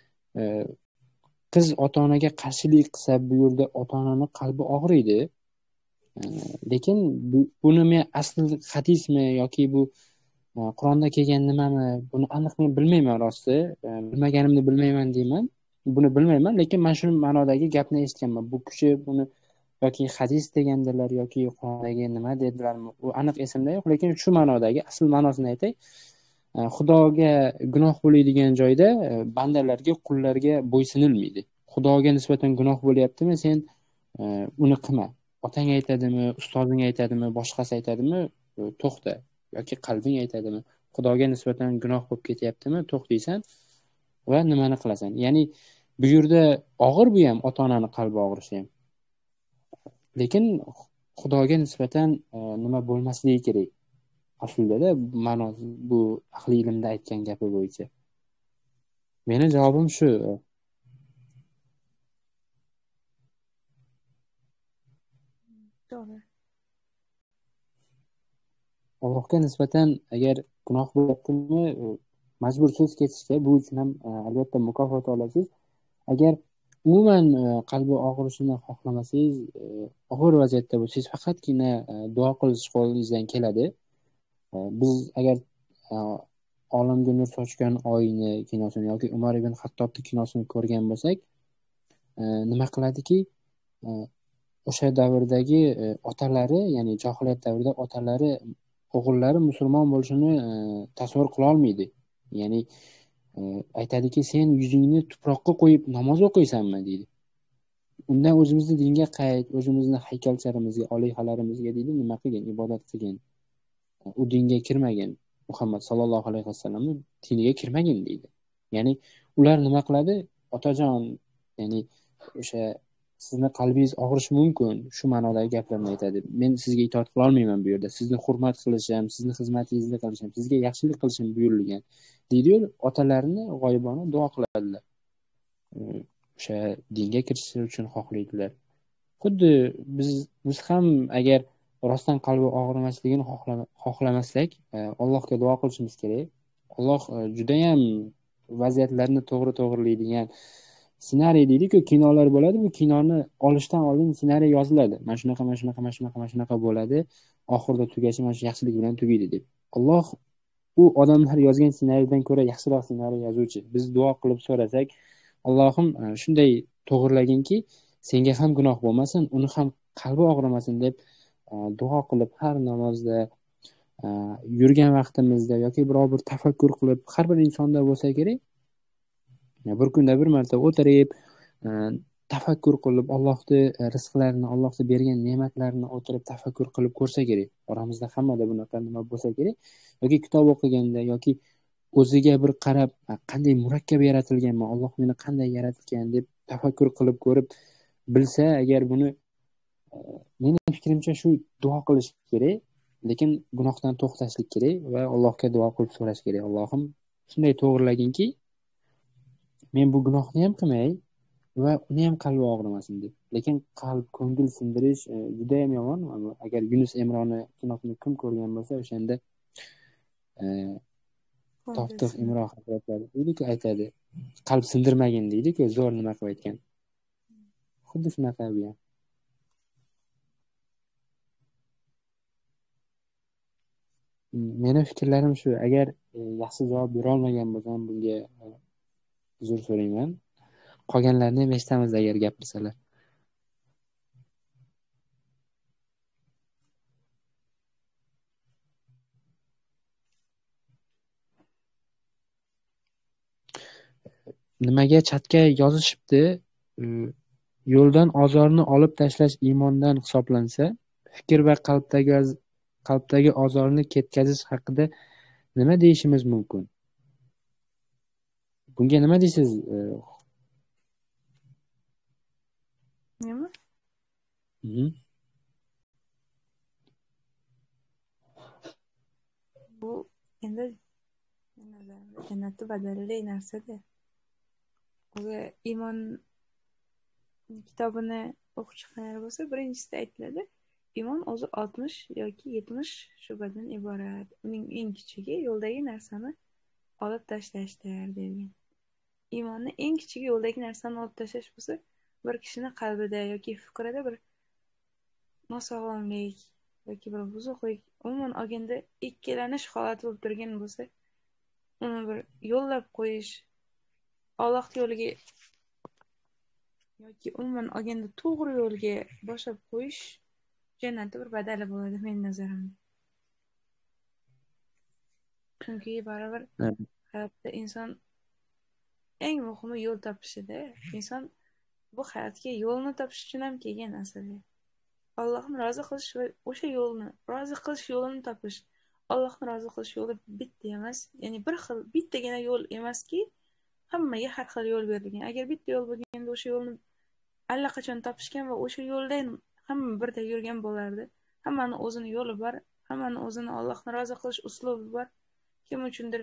qiz ota-onaga qarshilik qilsa, bu yerda ota-onani qalbi og'riydi. Lekin buni men asl hadismi yoki bu Qur'onda kelgan nimami, buni aniq men bilmayman rosti. Bilmaganimni bilmayman deyman. Buni bilmayman, lekin men shu ma'nodagi gapni eshitganman. Bu kishi buni yoki hadis degandilar yoki Qur'ondagi nima dedilarmi, u aniq esimda yo'q, lekin shu ma'nodagi asl ma'nosini aytay. Xudoga gunoh bo'ladigan joyda bandalarga, qullarga bo'ysunilmaydi. Xudoga nisbatan gunoh bo'lyaptimi, sen uni qilma. Otang aytadimi, ustozing aytadimi, boshqasi aytadimi, to'xta. Yoki qalbing aytadimi, Xudoga nisbatan gunoh bo'lib ketyaptimi, to'xtaysan va nimani qilasan. Ya'ni bu yerda og'ir, bu ham ota-onani qalbi og'rishi ham. Lekin Xudoga nisbatan nima bo'lmasligi kerak. Aslida ma'nosi bu ahli ilmda aytgan gapi bo'yicha. Meni javobim shu. To'g'ri. Allohga nisbatan agar gunoh bo'lyaptimi, majbursiz ketishga, bu uchun ham albatta mukofot olasiz. Agar umuman qalbi og'rishini xohlamasangiz, og'ir vaziyatda bo'lsangiz, faqatgina duo qilish qo'lingizdan keladi. Biz agar Olamga nur sochgan oyni kinosini yoki Umar ibn Xattobning kinosini ko'rgan bo'lsak, nima qiladiki, o'sha davrdagi otalari, ya'ni johiliyat davrida otalari o'g'illari musulmon bo'lishini tasavvur qila olmaydi. Ya'ni aytadiki, sen yuzingni tuproqqa qo'yib namoz o'qiysanmi deydi. Undan o'zimizni dinga qayt, o'zimizni haykalcharimizga, olihalarimizga deydi, nima qilgin, ibodat qilgin. U dinga kirmagan, Muhammad sallallohu alayhi vasallamning diniga kirmagan deydi. Ya'ni ular nima qiladi? Otajon, ya'ni o'sha sizni qalbingiz og'rishi mumkin, shu ma'nodagi gaplarni aytadi. Men sizga itoat qila olmayman bu yerda. Sizni hurmat qilishim, sizni xizmatingizni qilishim, sizga yaxshilik qilishim buyurilgan deydi-yu, otalarini g'oyibona duo qiladilar. O'sha dinga kirish uchun xohlaydilar. Xuddi biz ham agar rostdan qalbi og'rimasligini xohlamasak, Allohga duo qilishimiz kerak. Alloh juda ham vaziyatlarni to'g'rilaydigan ssenariy deydi-ku, kinolar bo'ladi. Bu kinoni olishdan oldin ssenariy yoziladi. Mana shunaqa bo'ladi. Oxirida tugashi mana shu yaxshilik bilan tugaydi deb. Alloh u odamlar yozgan ssenariydan ko'ra yaxshiroq ssenariy yozuvchi. Biz duo qilib so'rasak, Allohim shunday to'g'rilaginki, senga ham gunoh bo'lmasin, uni ham qalbi og'rimasin deb duo qilib har namozda, yurgan vaqtimizda yoki biror bir tafakkur qilib, har bir insonda bo'lsa kerak. Bir kunda bir marta o'tirib, tafakkur qilib Allohni rizqlarini, Allohni bergan ne'matlarini o'tirib tafakkur qilib ko'rsa kerak. Oramizda hammada bunaqa nima bo'lsa kerak. Yoki kitob o'qiganda yoki o'ziga bir qarab, qanday murakkab yaratilganman, Alloh meni qanday yaratgan deb tafakkur qilib ko'rib bilsa, agar buni meni fikrimcha shu duo qilish kerak, lekin gunohdan to'xtashlik kerak va Allohga duo qilib so'rash kerak. Allohim shunday to'g'rilaginki, men bu gunohni ham qilmay va uni ham qalbi og'rimasin deb. Lekin qalb, ko'ngil sindirish juda ham yomon. Agar Yunus Emroni kinosini kim ko'rgan bo'lsa, o'shanda To'xtiq Imron hazratlari deydi-ku, aytadi, qalb sindirmagin deydi-ku, zo'r nima qilib aytgan. Xuddi shunaqa bu ham. Meni fikrlarim shu. Agar yaxshi javob bera olmagan bo'lsam, bunga uzr so'rayman. Qolganlarni ham eshitamiz agar gapirsalar. Nimaga chatga yozishibdi? Yo'ldan ozorni olib tashlash iymondan hisoblansa, fikr va qalbdagi ozorni ketkazish haqida nima deyishimiz mumkin? Bunga nima deysiz? Nima? Bu endi jannatni badalli narsa-da. O'zi iymon kitobini o'quvchilar bo'lsa, birinchisida aytiladi, iymon o'zi 60 yoki 70 shubadan iborat. Uning eng kichigi yo'ldagi narsani olib tashlashdir degan. Iymonni eng kichigi yo'ldagi narsani olib tashlash bo'lsa, bir kishini qalbida yoki fikrida bir nosog'lomlik yoki bir buzuqlik, umuman olganda ikkilanish holati bo'lib turgan bo'lsa, uni bir yo'llab qo'yish, Alloh yo'liga yoki umuman olganda to'g'ri yo'lga boshlab qo'yish jannatda bir badali bo'ladi mening nazarimda. Chunki baribir hayotda inson eng muhimi yo'l topishida. Inson bu hayotga yo'lni topish uchun ham kelgan aslida. Allohni rozi qilish va o'sha yo'lni, rozi qilish yo'lini topish. Allohni rozi qilish yo'li bitta emas, ya'ni bir xil, bittagina yo'l emaski, hammaga har xil yo'l berilgan. Agar bitta yo'l bo'lganda o'sha yo'lni allaqachon topishgan va o'sha yo'ldan hamma birday yurgan bo'lardi. Hammani o'zini yo'li bor, hammani o'zini Allohni rozi qilish uslubi bor. Kim uchundir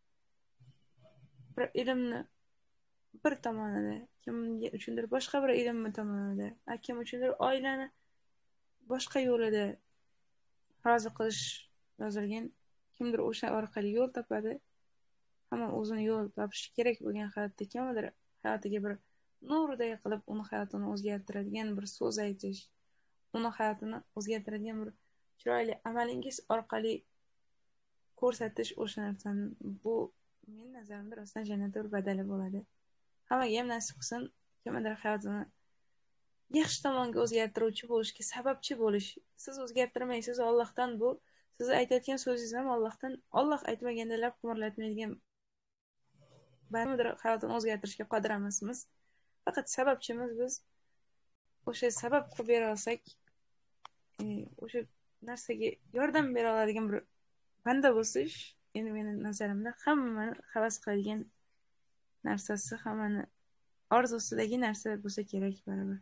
bir ilmni bir tomonida, kim uchundir boshqa bir ilmni tomonida, kim uchundir oilani boshqa yo'lida rozi qilish yozilgan. Kimdir o'sha orqali yo'l topadi. Hamma o'zini yo'l topishi kerak bo'lgan hayotda kimdir hayotiga bir nurday qilib uni hayotini o'zgartiradigan bir so'z aytish, uni hayotini o'zgartiradigan bir chiroyli amalingiz orqali ko'rsatish o'sha narsani. Bu men nazarimda rostdan jannatda bir badali bo'ladi. Hammaga ham nasib qilsin, kimdir hayotini yaxshi tomonga o'zgartiruvchi bo'lishga sababchi bo'lish. Siz o'zgartirmaysiz, Allohdan bu. Siz aytayotgan so'zingiz ham Allohdan. Alloh aytmaganda lab qimirlatmaydigan baribir hayotini o'zgartirishga qodir emasmiz. Faqat sababchimiz biz. O'sha sabab qilib bera olsak, o'sha narsaga yordam bera oladigan bir banda bo'lsish, endi meni nazarimda hammani havas qiladigan narsasi, hammani orzusidagi narsa bo'lsa kerak baribir.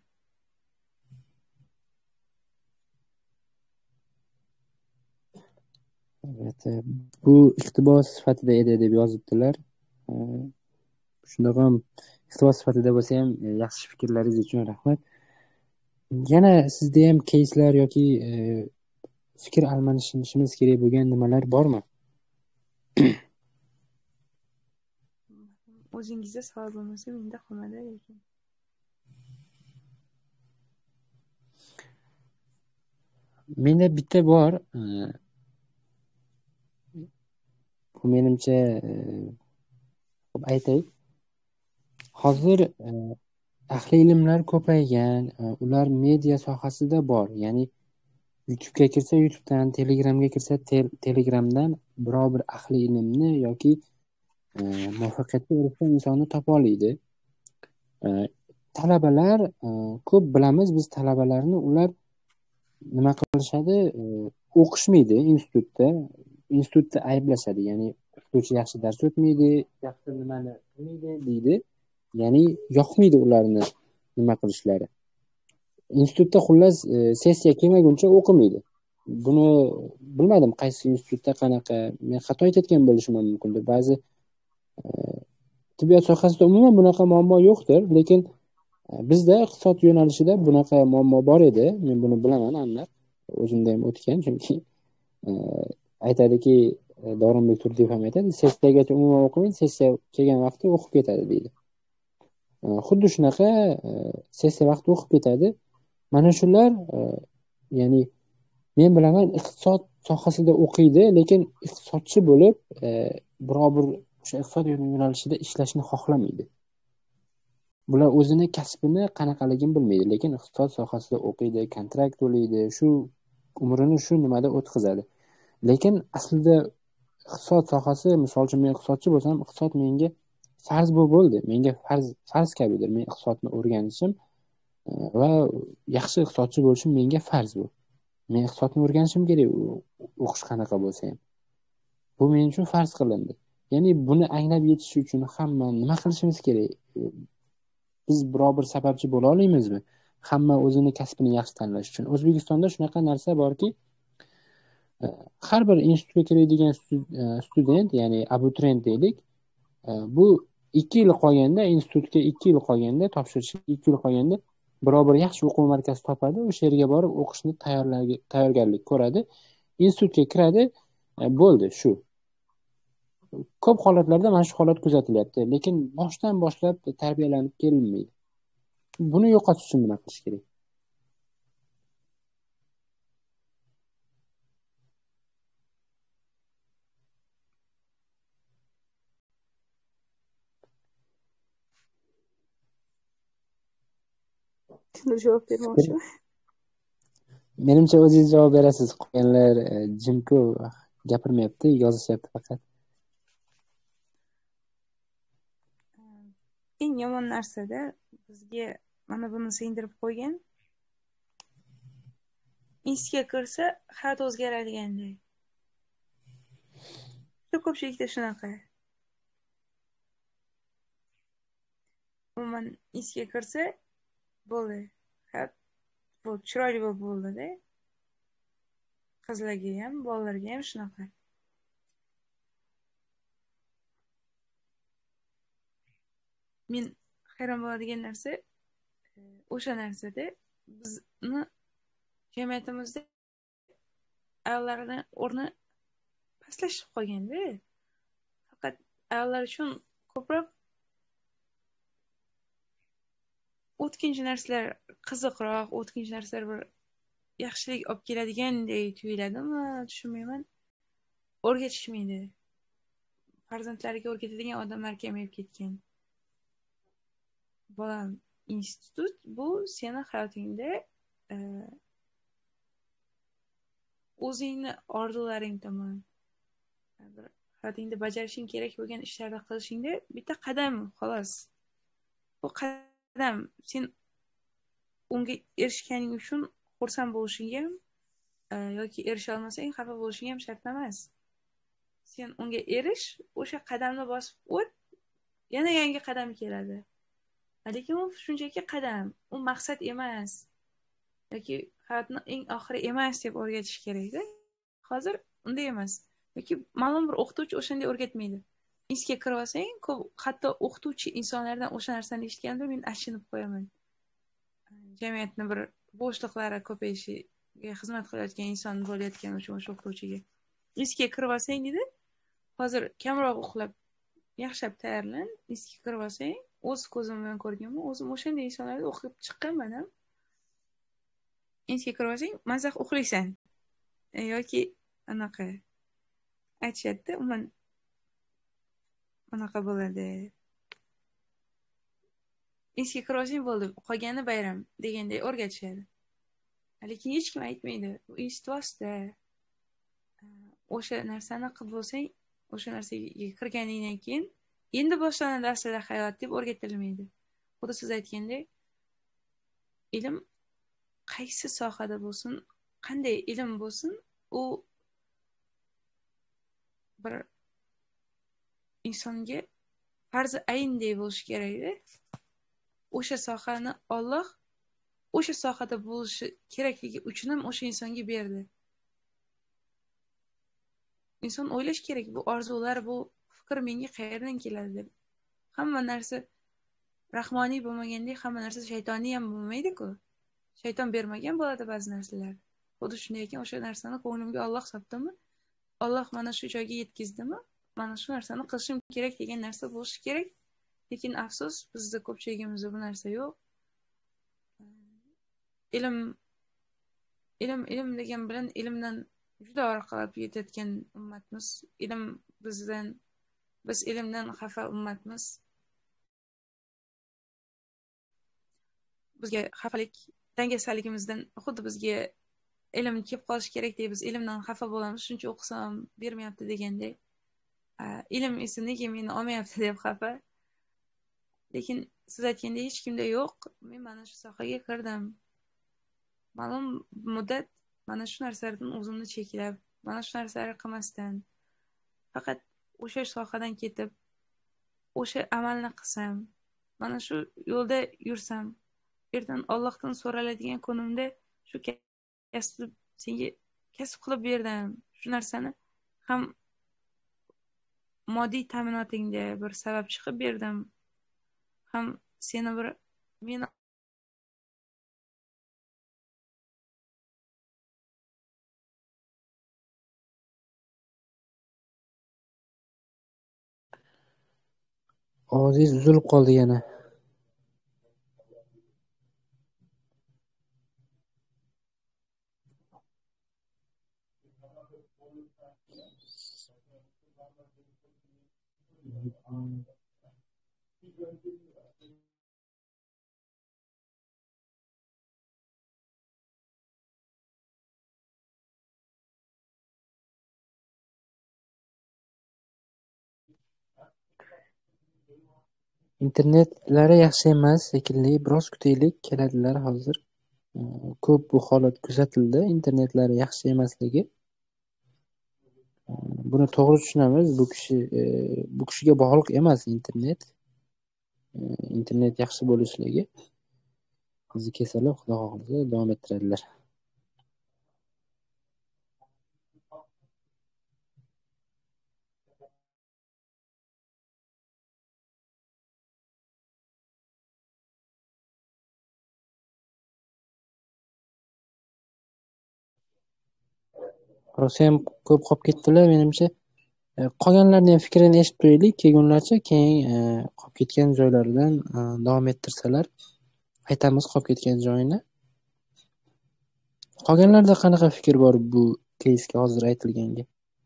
Evet, bu iqtibos sifatida edi deb yozibdilar. Shundoq ham iqtibos sifatida bo'lsa ham yaxshi fikrlaringiz uchun rahmat. Yana sizda ham keyslar yoki fikr almashishimiz kerak bo'lgan nimalar bormi? O'zingizda savol bo'lmasa, menda qolmadi lekin. Menda bitta bor. Bu menimcha aytay. Hozir ahli ilmlar ko'paygan, ular media sohasida bor. Ya'ni YouTube'ga kirsa YouTube'dan, Telegramga kirsa Telegramdan biror bir ahli ilmni yoki muvaffaqiyatga erishgan insonni topa oladi. talabalar ko'p bilamiz biz talabalarni, ular nima qilishadi, o'qishmaydi institutda ayblashadi, ya'ni o'qituvchi yaxshi dars o'tmaydi, yaxshi nimani qilmaydi deydi, ya'ni yoqmaydi ularni nima qilishlari. Institutda xullas sessiya kelmaguncha o'qimaydi. Buni bilmadim qaysi institutda qanaqa, men xato aytayotgan bo'lishim mumkindir. Ba'zi tibbiyot sohasida umuman bunaqa muammo yo'qdir, lekin bizda iqtisod yo'nalishida bunaqa muammo bor edi. Men buni bilaman aniq, o'zimda ham o'tgan, chunki aytadiki, Dorinbek Turdiyev ham aytadi, sessiyagacha umuman o'qimaydi, sessiya kelgan vaqtda o'qib ketadi deydi. Xuddi shunaqa sessiya vaqti o'qib ketadi. Mana shular, ya'ni men bilaman iqtisod sohasida o'qiydi, lekin iqtisodchi bo'lib biror bir o'sha iqtisod yo'nalishida ishlashni xohlamaydi. Bular o'zini kasbini qanaqaligini bilmaydi, lekin iqtisod sohasida o'qiydi, kontrakt to'laydi, shu umrini shu nimada o'tkazadi. Lekin aslida iqtisod sohasi, misol uchun men iqtisodchi bo'lsam, iqtisod menga farz bo'ldi. Menga farz kabidir. Men iqtisodni o'rganishim va yaxshi iqtisodchi bo'lishim menga farz bu. Men iqtisodni o'rganishim kerak, o'qish qanaqa bo'lsa ham. Bu men uchun farz qilindi. Ya'ni buni anglab yetish uchun hamma nima qilishimiz kerak? Biz biror bir sababchi bo'la olamizmi? Hamma o'zini kasbini yaxshi tanlash uchun. O'zbekistonda shunaqa narsa borki, har bir institutga kiradigan student, ya'ni abituriyent deylik, bu 2 yil qolganda, institutga 2 yil qolganda, topshirishga 2 yil qolganda biror bir yaxshi o'quv markazi topadi, o'sha yerga borib o'qishni tayyorgarlik ko'radi, institutga kiradi, bo'ldi shu. Ko'p holatlarda mana shu holat kuzatilyapti, lekin boshdan boshlab tarbiyalanib kelinmaydi. Buni yo'qotish uchun nima qilish kerak? Javob bermoqchiman. Menimcha o'zingiz javob berasiz. Qolganlar jimku gapirmayapti, yozishyapti faqat. Eng yomon narsada bizga mana buni singdirib qo'ygan. Institutga kirsa hayot o'zgaradigandek. Ko'pchilikda shunaqa. Umuman institutga kirsa bo'ldi. Hayot bu chiroyli bo'ldi-da. Qizlarga ham, bolalarga ham shunaqa. Men hayron bo'ladigan narsa o'sha narsada bizni jamiyatimizda ayollarning o'rni pastlashib qolganda, faqat ayollar uchun ko'proq o'tkinchi narsalar qiziqroq, o'tkinchi narsalar bir yaxshilik olib keladigandek tuyuladimi, tushunmayman. O'rgatishmaydi. Farzandlariga o'rgatadigan odamlar kamayib ketgan. Bolam, institut bu seni hayotingda o'zingni orzularing tomon, hayotingda bajarishing kerak bo'lgan ishlarni qilishingda bitta qadam xolos. Bu qadam sen unga erishganing uchun xursand bo'lishing ham yoki erisha olmasang xafa bo'lishing ham shart emas. Sen unga erish, o'sha qadamni bosib o't, yana yangi qadam keladi. Lekin u shunchaki qadam, u maqsad emas yoki hayotning eng oxiri emas deb o'rgatish kerak-da. Hozir unday emas. Yoki ma'lum bir o'qituvchi o'shanday o'rgatmaydi. Institutga kirib olsang, hatto o'qituvchi insonlardan o'sha narsani eshitganda men achinib qo'yaman. Jamiyatning bir bo'shliqlari ko'payishiga xizmat qilayotgan inson bo'layotgan uchun o'sha o'qituvchiga. Institutga kirib olsang dedi, hozir kamroq uxlab, yaxshilab tayyorlan, institutga kirib olsang, o'z ko'zim bilan ko'rganman, o'zim o'shanday insonlarni o'qib chiqqanman ham. Institutga kirib olsang, mazax uxlaysan. Yoki anaqa aytishadi, umuman anaqa bo'ladi. Institutga kirib olsang bo'ldi, qolgani bayram deganday o'rgatishadi. Lekin hech kim aytmaydi. Bu institut vosita. O'sha narsani qilib bo'lsang, o'sha narsaga kirganingdan keyin endi boshlanadi aslida hayot deb o'rgatilmaydi. Xuddi siz aytgandek, ilm qaysi sohada bo'lsin, qanday ilm bo'lsin, u bir insonga farzi ayndek bo'lishi kerakda. O'sha sohani Alloh o'sha sohada bo'lishi kerakligi uchun ham o'sha insonga berdi. Inson o'ylash kerak, bu orzular, bu fikr menga qayerdan keladi deb. Hamma narsa rahmoniy bo'lmagandek, hamma narsa shaytoniy ham bo'lmaydi-ku. Shayton bermagan bo'ladi ba'zi narsalar. Xuddi shunday ekan, o'sha narsani ko'nglimga Alloh solibdimi? Alloh mana shu joyga yetkazdimi? Mana shu narsani qilishim kerak degan narsa bo'lishi kerak. Lekin afsus, bizda ko'pchiligimizda bu narsa yo'q. Ilm degan bilan ilmdan juda orqalab ketayotgan ummatmiz. Biz ilmdan xafa ummatmiz. Bizga xafalik, dangasaligimizdan xuddi bizga ilm kelib qolishi kerak deb biz ilmdan xafa bo'lamiz. Shuncha o'qisam bermayapti degandek. Ilm esa nega meni olmayapti deb xafa. Lekin siz aytgandek hech kimda yo'q. Men mana shu sohaga kirdim. Ma'lum muddat mana shu narsalardan o'zimni cheklab, mana shu narsalarni qilmasdan, faqat o'sha sohadan ketib, o'sha amalni qilsam, mana shu yo'lda yursam, ertadan Allohdan so'raladigan kunimda shu kasb senga kasb qilib berdim. Shu narsani ham moddiy ta'minotingga bir sabab chiqib berdim. Ham seni bir meni Ovozingiz uzilib qoldi yana. Internetlari yaxshi emas shekilli. Biroz kutaylik, keladilar hozir. Ko'p bu holat kuzatildi, internetlari yaxshi emasligi. Buni to'g'ri tushunamiz. Bu kishiga bog'liq emas internet. Internet yaxshi bo'lishligi. Bizni kelsalar, Xudo xohlasa davom ettiradilar. Rosa ham ko'p qolib ketdilar, menimcha. Qolganlarning ham fikrini eshitib turaylik, kelgunlarcha keyin qolib ketgan joylaridan davom ettirsalar, aytamiz qolib ketgan joyini. Qolganlarda qanaqa fikr bor bu keysga hozir aytilganga?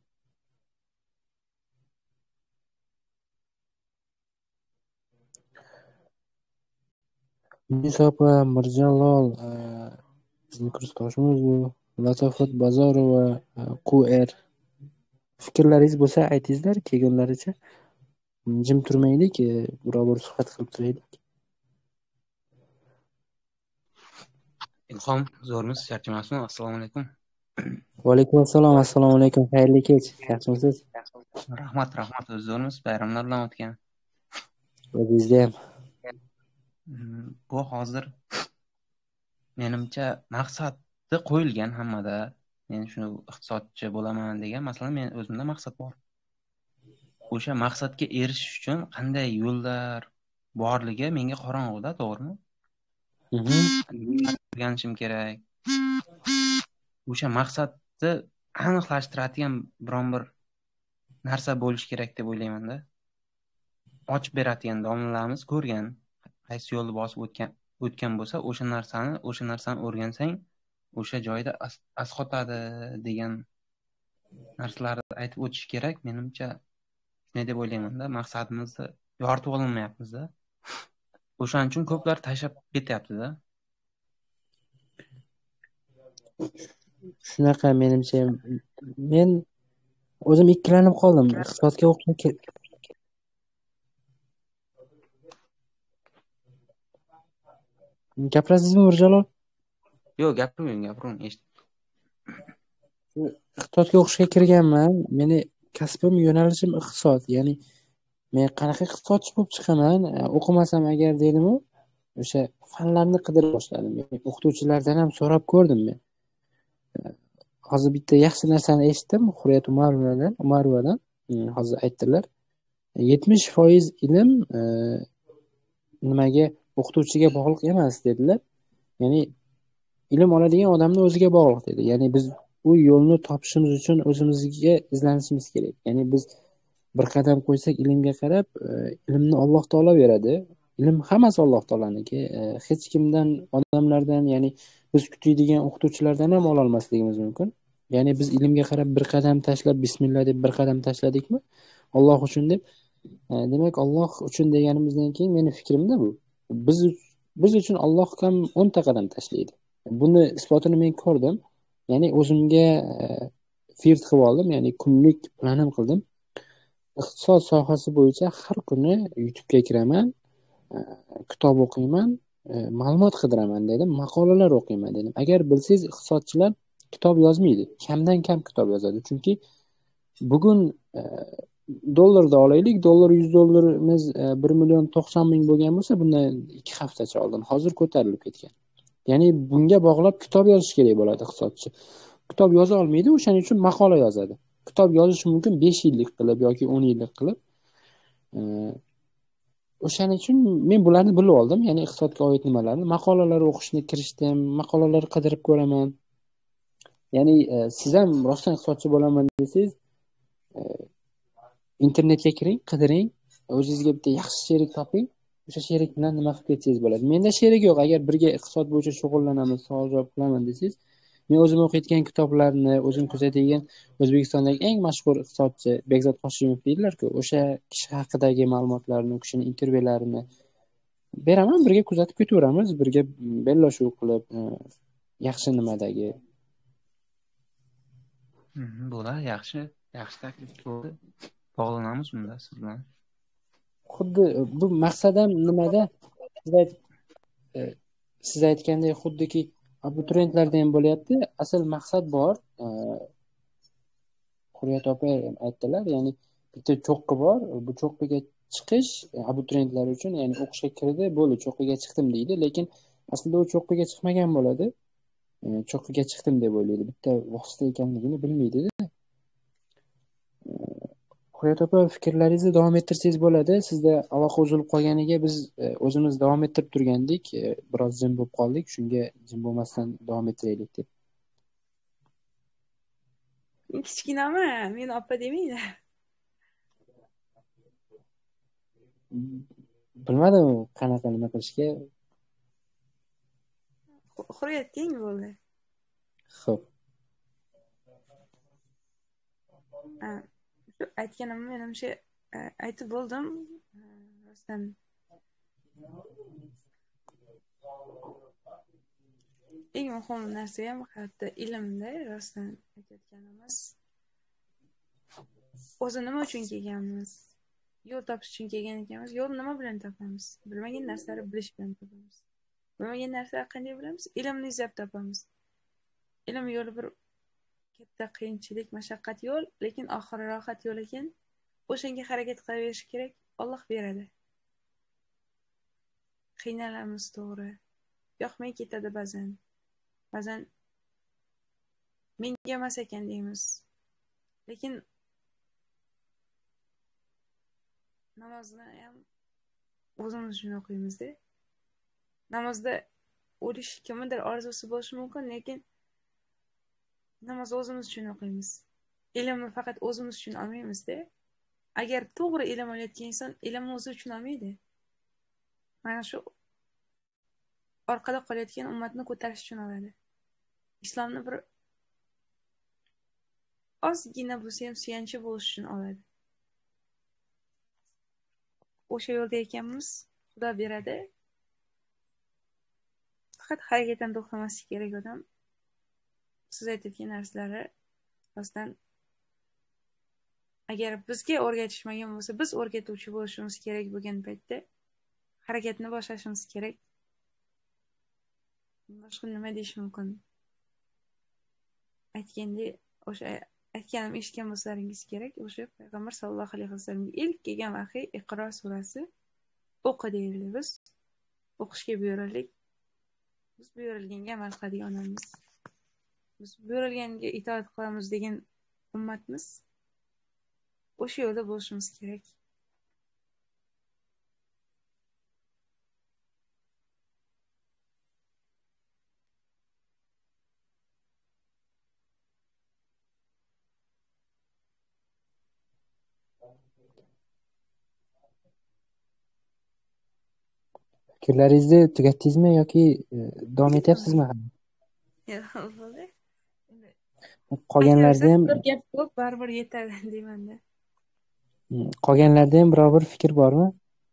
Musofa Mirjalol, bizning kursdoshimiz bu. Latofat Bozorova, Qu.R. Fikrlaringiz bo'lsa aytingizlar, kelgunlaricha. Jim turmaylik, biror suhbat qilib turaylik. Ilhom, zo'rmisiz, charchamasmi? Assalomu alaykum. Va alaykum assalom, assalomu alaykum. Xayrli kech. Yaxshimisiz? Rahmat, o'zi zo'rmisiz? Bayramlar bilan o'tgan. O'zingizga ham. Bu hozir menimcha maqsadi qo'yilgan hammada. Men shuni iqtisodchi bo'laman degan, masalan, men o'zimda maqsad bor. O'sha maqsadga erishish uchun qanday yo'llar borligi menga qorong'uda, to'g'rimi? O'rganishim kerak. O'sha maqsadni aniqlashtiradigan biron bir narsa bo'lishi kerak deb o'ylayman-da. Ochib beradigan domlalarimiz ko'rgan, qaysi yo'lni bosib o'tgan bo'lsa, o'sha narsani o'rgansang, o'sha joyda asqotadi degan narsalarni aytib o'tish kerak. Menimcha shunday deb o'ylayman-da. Maqsadimizni yoritib olmayapmiz-da. O'shaning uchun ko'plar tashlab ketyapti-da. Shunaqa, menimcha men o'zim ikkilanib qoldim. Iqtisodga o'qishni Gapirasizmi Mirjalol? Yo'q, gapirmang, Iqtisodga o'qishga kirganman. Meni kasbim, yo'nalishim iqtisod. Ya'ni men qanaqa iqtisodchi bo'lib chiqaman, o'qimasam agar dedimu, o'sha fanlarni qidira boshladim. Yani o'qituvchilardan ham so'rab ko'rdim men. Hozir bitta yaxshi narsani eshitdim Hurriyat Umarovadan. Hozir aytdilar. 70% ilm nimaga o'qituvchiga bog'liq emas dedilar. Ya'ni ilm oladigan odamni o'ziga bog'liq dedi. Ya'ni biz u yo'lni topishimiz uchun o'zimizga izlanishimiz kerak. Ya'ni biz bir qadam qo'ysak ilmga qarab, ilmni Alloh taolo beradi. Ilm hammasi Alloh taolaniki. Hech kimdan, odamlardan, ya'ni biz kutadigan o'qituvchilardan ham ola olmasligimiz mumkin. Ya'ni biz ilmga qarab bir qadam tashlab, bismillah deb bir qadam tashladikmi, Alloh uchun deb, demak Alloh uchun deganimizdan keyin meni fikrimda bu. Biz uchun Alloh ham 10 ta qadam tashlaydi. Buni isbotini men ko'rdim. Ya'ni o'zimga firt qilib oldim, ya'ni kunlik planim qildim. Iqtisod sohasi bo'yicha har kuni YouTube'ga kiraman, kitob o'qiyman, ma'lumot qidiraman dedim, maqolalar o'qiyman dedim. Agar bilsangiz, iqtisodchilar kitob yozmaydi, kamdan kam kitob yozadi. Chunki bugun dollarda olaylik, dollar $100 $1,90,000 bo'lgan bo'lsa, bundan 2 haftacha oldin, hozir ko'tarilib ketgan. Ya'ni bunga bog'lab kitob yozish kerak bo'ladi iqtisodchi. Kitob yoza olmaydi, o'shaning uchun maqola yozadi. Kitob yozish mumkin 5 yillik qilib yoki 10 yillik qilib. O'shaning uchun men bularni bilib oldim, ya'ni iqtisodga oid nimalarni, maqolalar o'qishni kirishdim, maqolalar qidirib ko'raman. Ya'ni siz ham rostdan iqtisodchi bo'laman desangiz, internetga kiring, qidiring, o'zingizga bitta yaxshi sherik toping, o'sha sherik bilan nima qilib ketsangiz bo'ladi. Menda sherik yo'q, agar birga iqtisod bo'yicha shug'ullanamiz, savol javob qilaman desangiz, men o'zim o'qiyotgan kitoblarni, o'zim kuzatadigan O'zbekistondagi eng mashhur iqtisodchi Bekzod Hoshimov deydilar-ku, o'sha kishi haqidagi ma'lumotlarni, u kishining intervyularini beraman, birga kuzatib ketaveramiz, birga bellashuv qilib, yaxshi nimadagi. Bo'ladi, yaxshi taklif bo'ldi. Bog'lanamiz unda siz bilan. Xuddi bu maqsadim nimada? Siz aytgandek, xuddiki abituriyentlarda ham bo'lyapti. Asl maqsad bor. Hurriyat opa aytdilar, ya'ni bitta cho'qqi bor. Bu cho'qqiga chiqish abituriyentlar uchun, ya'ni o'qishga kirdi, bo'ldi, cho'qqiga chiqdim deydi, lekin aslida u cho'qqiga chiqmagan bo'ladi. Cho'qqiga chiqdim deb o'ylaydi. Bitta vosita ekanligini bilmaydi-da. Hurriyat opa, fikrlaringizni davom ettirsangiz bo'ladi. Sizda aloqa uzilib qolganiga biz o'zimiz davom ettirib turgandik. Biroz jim bo'lib qoldik. Shunga jim bo'lmasdan davom ettiraylik deb. Kichkinami? Meni opa demaydi. Bilmadim qanaqa nima qilishga. Hurriyat keng bo'ldi. Xo'p. Aytganimni menimcha aytib bo'ldim. Rostdan eng muhim narsa ham hayotda ilmda, rostdan aytayotganimiz. O'zi nima uchun kelganmiz? Yo'l topish uchun kelgan ekanmiz. Yo'lni nima bilan topamiz? Bilmagan narsalarni bilish bilan topamiz. Bilmagan narsalarni qanday bilamiz? Ilmni izlab topamiz. Ilm yo'li bir katta qiyinchilik, mashaqqat yo'l, lekin oxiri rohat yo'l ekan. O'shanga harakat qilaverish kerak, Alloh beradi. Qiynalamiz, to'g'ri. Yoqmay ketadi ba'zan. Ba'zan menga emas ekan deymiz. Lekin namozni ham o'zimiz uchun o'qiymiz-da. Namozda o'lish kimnidir orzusi bo'lishi mumkin, lekin namoz o'zimiz uchun o'qiymiz. Ilmni faqat o'zimiz uchun olmaymiz-da. Agar to'g'ri ilm olayotgan inson ilmni o'zi uchun olmaydi. Mana shu orqada qolayotgan ummatni ko'tarish uchun oladi. Islomni bir ozgina bo'lsa ham suyanchi bo'lish uchun oladi. O'sha yo'lda ekanmiz, Xudo beradi. Faqat harakatdan to'xtamaslik kerak odam. Siz aytayotgan narsalari rostdan agar bizga o'rgatishmagan bo'lsa, biz o'rgatuvchi bo'lishimiz kerak bo'lgan paytda harakatni boshlashimiz kerak. boshqa nima deyish mumkin? Aytgandek, o'sha aytganim eshitgan bo'lsalaringiz kerak, o'sha payg'ambar sallallohu alayhi vasallamga ilk kelgan vahiy Iqro surasi, o'qi deyildi. Biz o'qishga buyurildik. Biz buyurilganga amal qiladigan odammiz. Biz buyurilganga itoat qilamiz degan ummatmiz. O'sha yo'lda bo'lishimiz kerak. Fikrlaringizni tugatdingizmi yoki davom etyapsizmi? Bo'ldi. Qolganlarda ham bir gap ko'p, baribir yetadi deymanda. qolganlarda ham biror bir fikr bormi?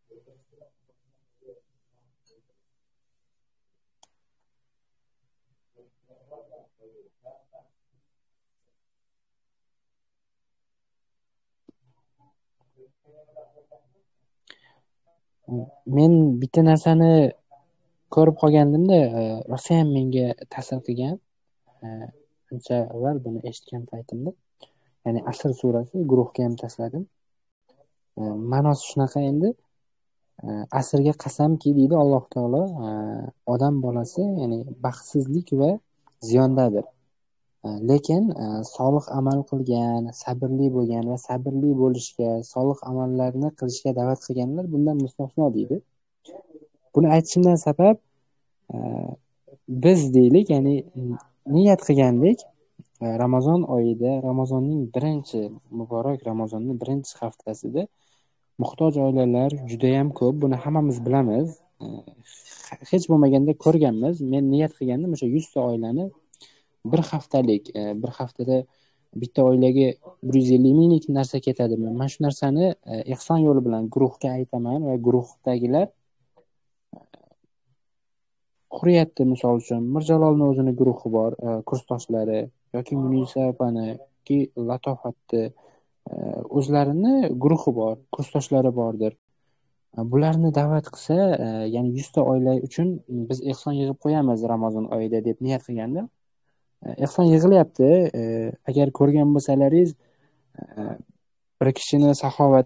Men bitta narsani ko'rib qolgandimda, rosa ham menga ta'sir qilgan. Ancha avval buni eshitgan paytimda, ya'ni Asr surasi guruhga ham tashladim. Ma'nosi shunaqa endi, asrga qasamki deydi Alloh taolo, odam bolasi ya'ni baxtsizlik va ziyondadir. Lekin solih amal qilgan, sabrli bo'lgan va sabrli bo'lishga, solih amallarni qilishga da'vat qilganlar bundan mustasno deydi. Buni aytishimdan sabab biz deylik, ya'ni niyat qilgandik, Ramazon oyida, Ramazonning muborak Ramazonning birinchi haftasida muhtoj oilalar judayam ko'p. Buni hammamiz bilamiz. Hech bo'lmaganda ko'rganmiz. Men niyat qilgandim o'sha 100 ta oilani bir haftada bitta oilaga 150 minglik narsa ketadimi? Men shu narsani ehson yo'li bilan guruhga aytaman va guruhdagilar Hurriyatda misol uchun Mirjalolni o'zini guruhi bor, kursdoshlari yoki Munisa opani Latofatni o'zlarini guruhi bor, kursdoshlari bordir. Bularni da'vat qilsa, ya'ni 100 ta oila uchun biz ehson yig'ib qo'yamiz Ramazon oyida deb niyat qilgandim. Ehson yig'ilyapti. Agar ko'rgan bo'lsalaringiz, bir kishini saxovat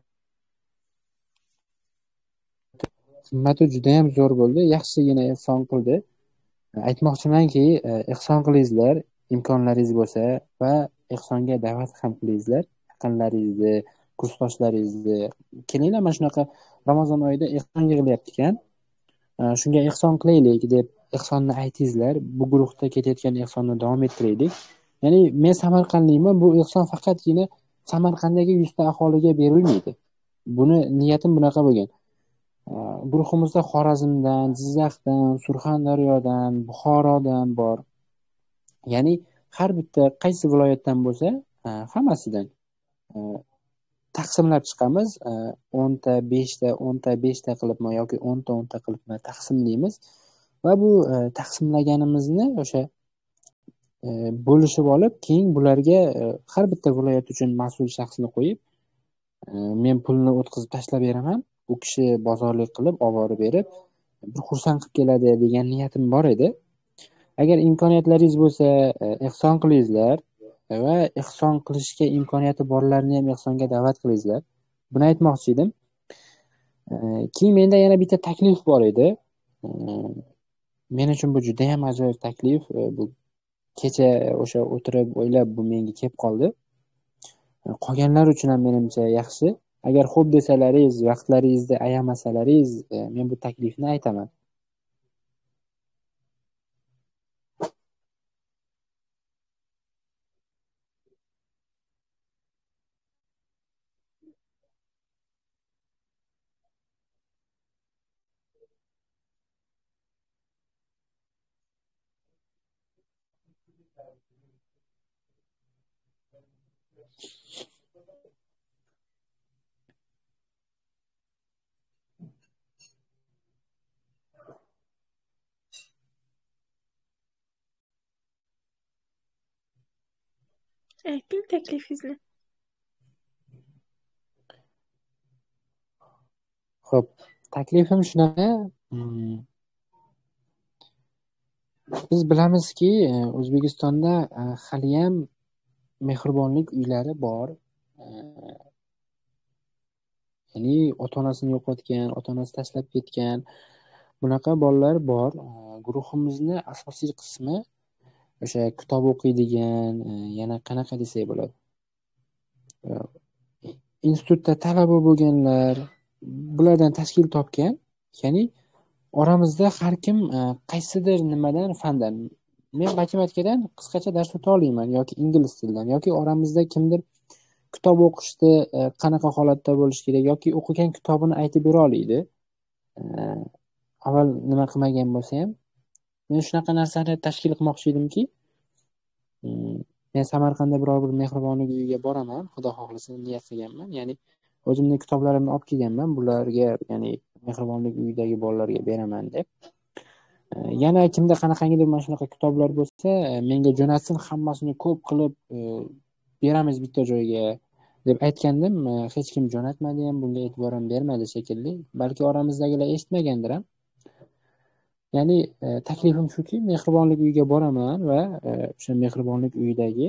himmati juda ham zo'r bo'ldi. Yaxshigina ehson qildi. Aytmoqchimanki, ehson qilingizlar, imkonlaringiz bo'lsa va ehsonga da'vat ham qilingizlar. Yaqinlaringizni, kursdoshlaringizni, kelinglar, mana shunaqa Ramazon oyida ehson yig'ilyapti ekan. Shunga ehson qilaylik deb ehsonni aytingizlar. Bu guruhda ketayotgan ehsonni davom ettiraylik. Ya'ni men Samarqandlikman, bu ehson faqatgina Samarqanddagi 100 ta aholiga berilmaydi. Buni niyatim bunaqa bo'lgan. Guruhimizda Xorazmdan, Jizzaxdan, Surxondaryodan, Buxorodan bor. Ya'ni har bitta qaysi viloyatdan bo'lsa, hammasidan taqsimlab chiqamiz. 10 ta, 5 ta, 10 ta, 5 ta qilibmi yoki 10 ta, 10 ta qilib taqsimlaymiz va bu taqsimlaganimizni o'sha bo'lishib olib, keyin bularga har bitta viloyat uchun mas'ul shaxsni qo'yib, men pulni o'tkazib tashlab beraman. U kishi bozorlik qilib, olib borib berib, bir xursand qilib keladi degan niyatim bor edi. Agar imkoniyatlaringiz bo'lsa, ehson qilingizlar va ehson qilishga imkoniyati borlarni ham ehsonga da'vat qilingizlar. Buni aytmoqchi edim. Keyin menda yana bitta taklif bor edi. Men uchun bu juda ham ajoyib taklif. Bu kecha o'sha o'tirib o'ylab bu menga kelib qoldi. Qolganlar uchun ham menimcha yaxshi. Agar xo'p desalaringiz, vaqtlaringizni ayamasalaringiz, men bu taklifni aytaman. Ayting taklifingizni. Xo'p, taklifim shunaqa. Biz bilamizki, O'zbekistonda haliyam mehribonlik uylari bor. Ya'ni ota-onasini yo'qotgan, ota-onasi tashlab ketgan bunaqa bolalar bor. Guruhimizni asosiy qismi o'sha kitob o'qiydigan, yana qanaqa desak bo'ladi, institutda talaba bo'lganlar, bulardan tashkil topgan. Ya'ni oramizda har kim qaysidir nimadan fandan, men matematikadan qisqacha dars o'ta olaman yoki ingliz tilidan, yoki oramizda kimdir kitob o'qishda qanaqa holatda bo'lishi kerak yoki o'qigan kitobini aytib bera oladi. Avval nima qilmagan bo'lsa ham, men shunaqa narsani tashkil qilmoqchi edimki, men Samarqandda biror bir mehribonlik uyiga boraman, xudo xohlasa niyat qilganman. Ya'ni o'zimning kitoblarimni olib kelganman, bularga, ya'ni mehribonlik uyidagi bolalarga beraman deb. Yana kimda qanaqangidir mana shunaqa kitoblar bo'lsa, menga jo'natsin, hammasini ko'p qilib beramiz bitta joyga deb aytgandim. Hech kim jo'natmadi ham, bunga e'tibor ham bermadi shekilli. Balki oramizdagilar eshitmagandir ham. Ya'ni taklifim shuki, mehribonlik uyiga boraman va o'sha mehribonlik uyidagi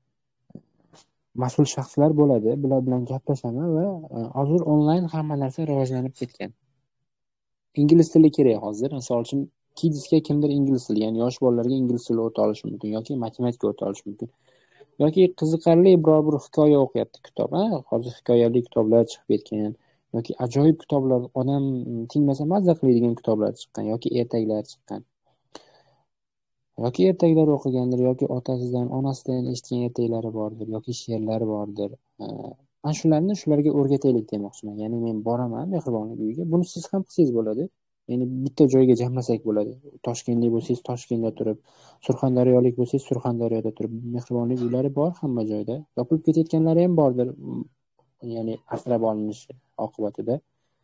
mas'ul shaxslar bo'ladi. Bular bilan gaplashaman va hozir onlayn hamma narsa rivojlanib ketgan. Ingliz tili kerak hozir. Misol uchun kidsga kimdir ingliz tili, ya'ni yosh bolalarga ingliz tili o'ta olishi mumkin yoki matematika o'ta olishi mumkin. Yoki qiziqarli biror bir hikoya o'qiyapti kitob. Hozir hikoyali kitoblar chiqib ketgan. Yoki ajoyib kitoblar, odam tingmasa mazza qiladigan kitoblar chiqqan yoki ertaklar chiqqan. Yoki ertaklar o'qigandir yoki otasidan, onasidan eshitgan ertaklari bordir yoki she'rlari bordir. Mana shularga o'rgataylik demoqchiman. Ya'ni men boraman mehribonlik uyiga. Buni siz ham qilsangiz bo'ladi. Ya'ni bitta joyga jamlasak bo'ladi. Toshkentlik bo'lsangiz Toshkentda turib, Surxondaryolik bo'lsangiz Surxondaryoda turib, mehribonlik uylari bor hamma joyda. Yopilib ketayotganlari ham bordir. Ya'ni asrab olinishi oqibatida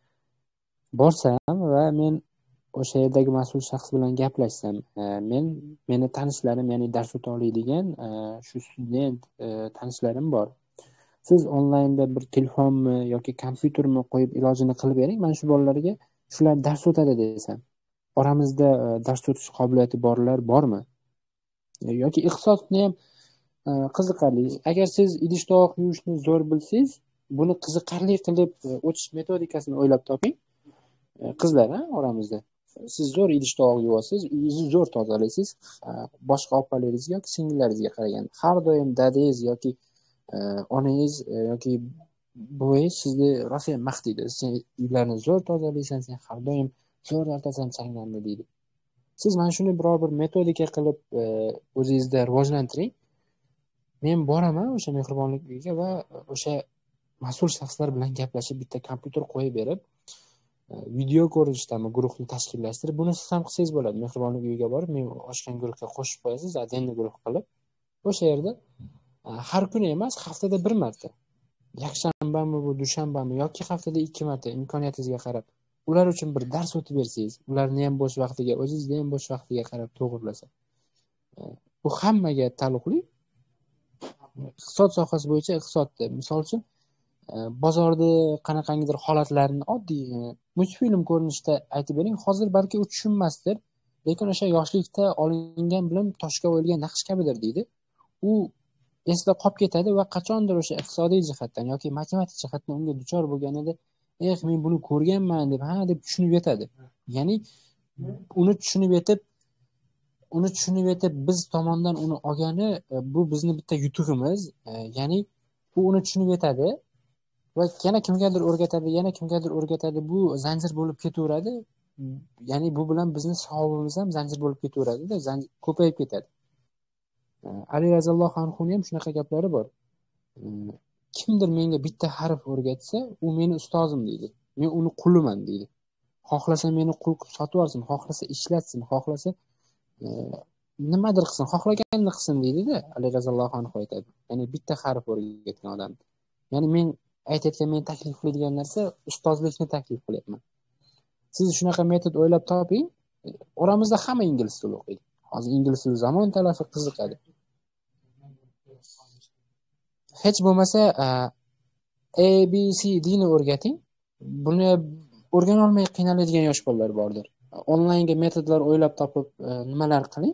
borsam va men o'sha yerdagi mas'ul shaxs bilan gaplashsam, meni tanishlarim, ya'ni dars o'ta oladigan shu student tanishlarim bor. Siz onlaynda bir telefonmi yoki kompyutermi qo'yib ilojini qilib bering, mana shu bolalarga shular dars o'tadi desam. Oramizda dars o'tish qobiliyati borlar bormi? Yoki iqtisodni ham qiziqarli. Agar siz idish tovoq yuvishni zo'r bilsangiz, buni qiziqarli qilib o'tish metodikasini o'ylab toping. Qizlar oramizda. Siz zo'r idish tovoq yuvasiz, uyingizni zo'r tozalaysiz. Boshqa opalaringizga yoki singillaringizga qaraganda har doim dadangiz yoki onangiz yoki buvingiz sizni rosa maqtaydi. Sen uylarni zo'r tozalaysan, sen har doim zo'r artasan changlarni deydi. Siz mana shuni biror bir metodika qilib o'zingizda rivojlantiring. Men boraman o'sha mehribonlik uyiga va o'sha mas'ul shaxslar bilan gaplashib, bitta kompyuter qo'yib berib, video ko'rinishdami guruhni tashkillashtirib, buni siz ham qilsangiz bo'ladi. Mehribonlik uyiga borib, men ochgan guruhga qo'shib qo'yasiz, adenniy guruh qilib. O'sha yerda har kuni emas, haftada bir marta, yakshanbami bu, dushanbami yoki haftada 2 marta imkoniyatingizga qarab, ular uchun bir dars o'tib bersangiz, ularni ham bo'sh vaqtiga, o'zingizni ham bo'sh vaqtiga qarab to'g'rilasa, bu hammaga taalluqli. Iqtisod sohasi bo'yicha iqtisodda, misol uchun, bozorda qanaqangidir holatlarni oddiy multfilm ko'rinishida aytib bering. Hozir balki u tushunmasdir, lekin o'sha yoshlikda olingan bilim toshga o'yilgan naqsh kabidir deydi. U esda qolib ketadi va qachondir o'sha iqtisodiy jihatdan yoki matematik jihatdan unga duchor bo'lganida, men buni ko'rganman deb, deb tushunib yetadi. Ya'ni uni tushunib yetib biz tomondan uni olgani, bu bizni bitta yutug'imiz. Ya'ni u uni tushunib yetadi va yana kimgadir o'rgatadi, bu zanjir bo'lib ketaveradi. Ya'ni bu bilan bizni savobimiz ham zanjir bo'lib ketaveradi-da, ko'payib ketadi. Ali roziyallohu anhuning ham shunaqa gaplari bor. Kimdir menga bitta harf o'rgatsa, u meni ustozim deydi. Men uni quliman deydi. Xohlasa meni qul qilib sotib olsin, xohlasa ishlatsin, xohlasa nimadir qilsin, xohlaganini qilsin deydi-da, Ali roziyallohu anhu aytadi. Ya'ni bitta harf o'rgatgan odam. Ya'ni men aytayotgan, men taklif qiladigan narsa ustozlikni taklif qilyapman. Siz shunaqa metod o'ylab toping. Oramizda hamma ingliz tili o'qiydi. Hozir ingliz tili zamon talafi, qiziqadi. Hech bo'lmasa ABCD ni o'rgating. Buni o'rgana olmay qiynaladigan yosh bolalar bordir. onlaynga metodlar o'ylab topib nimalar qiling.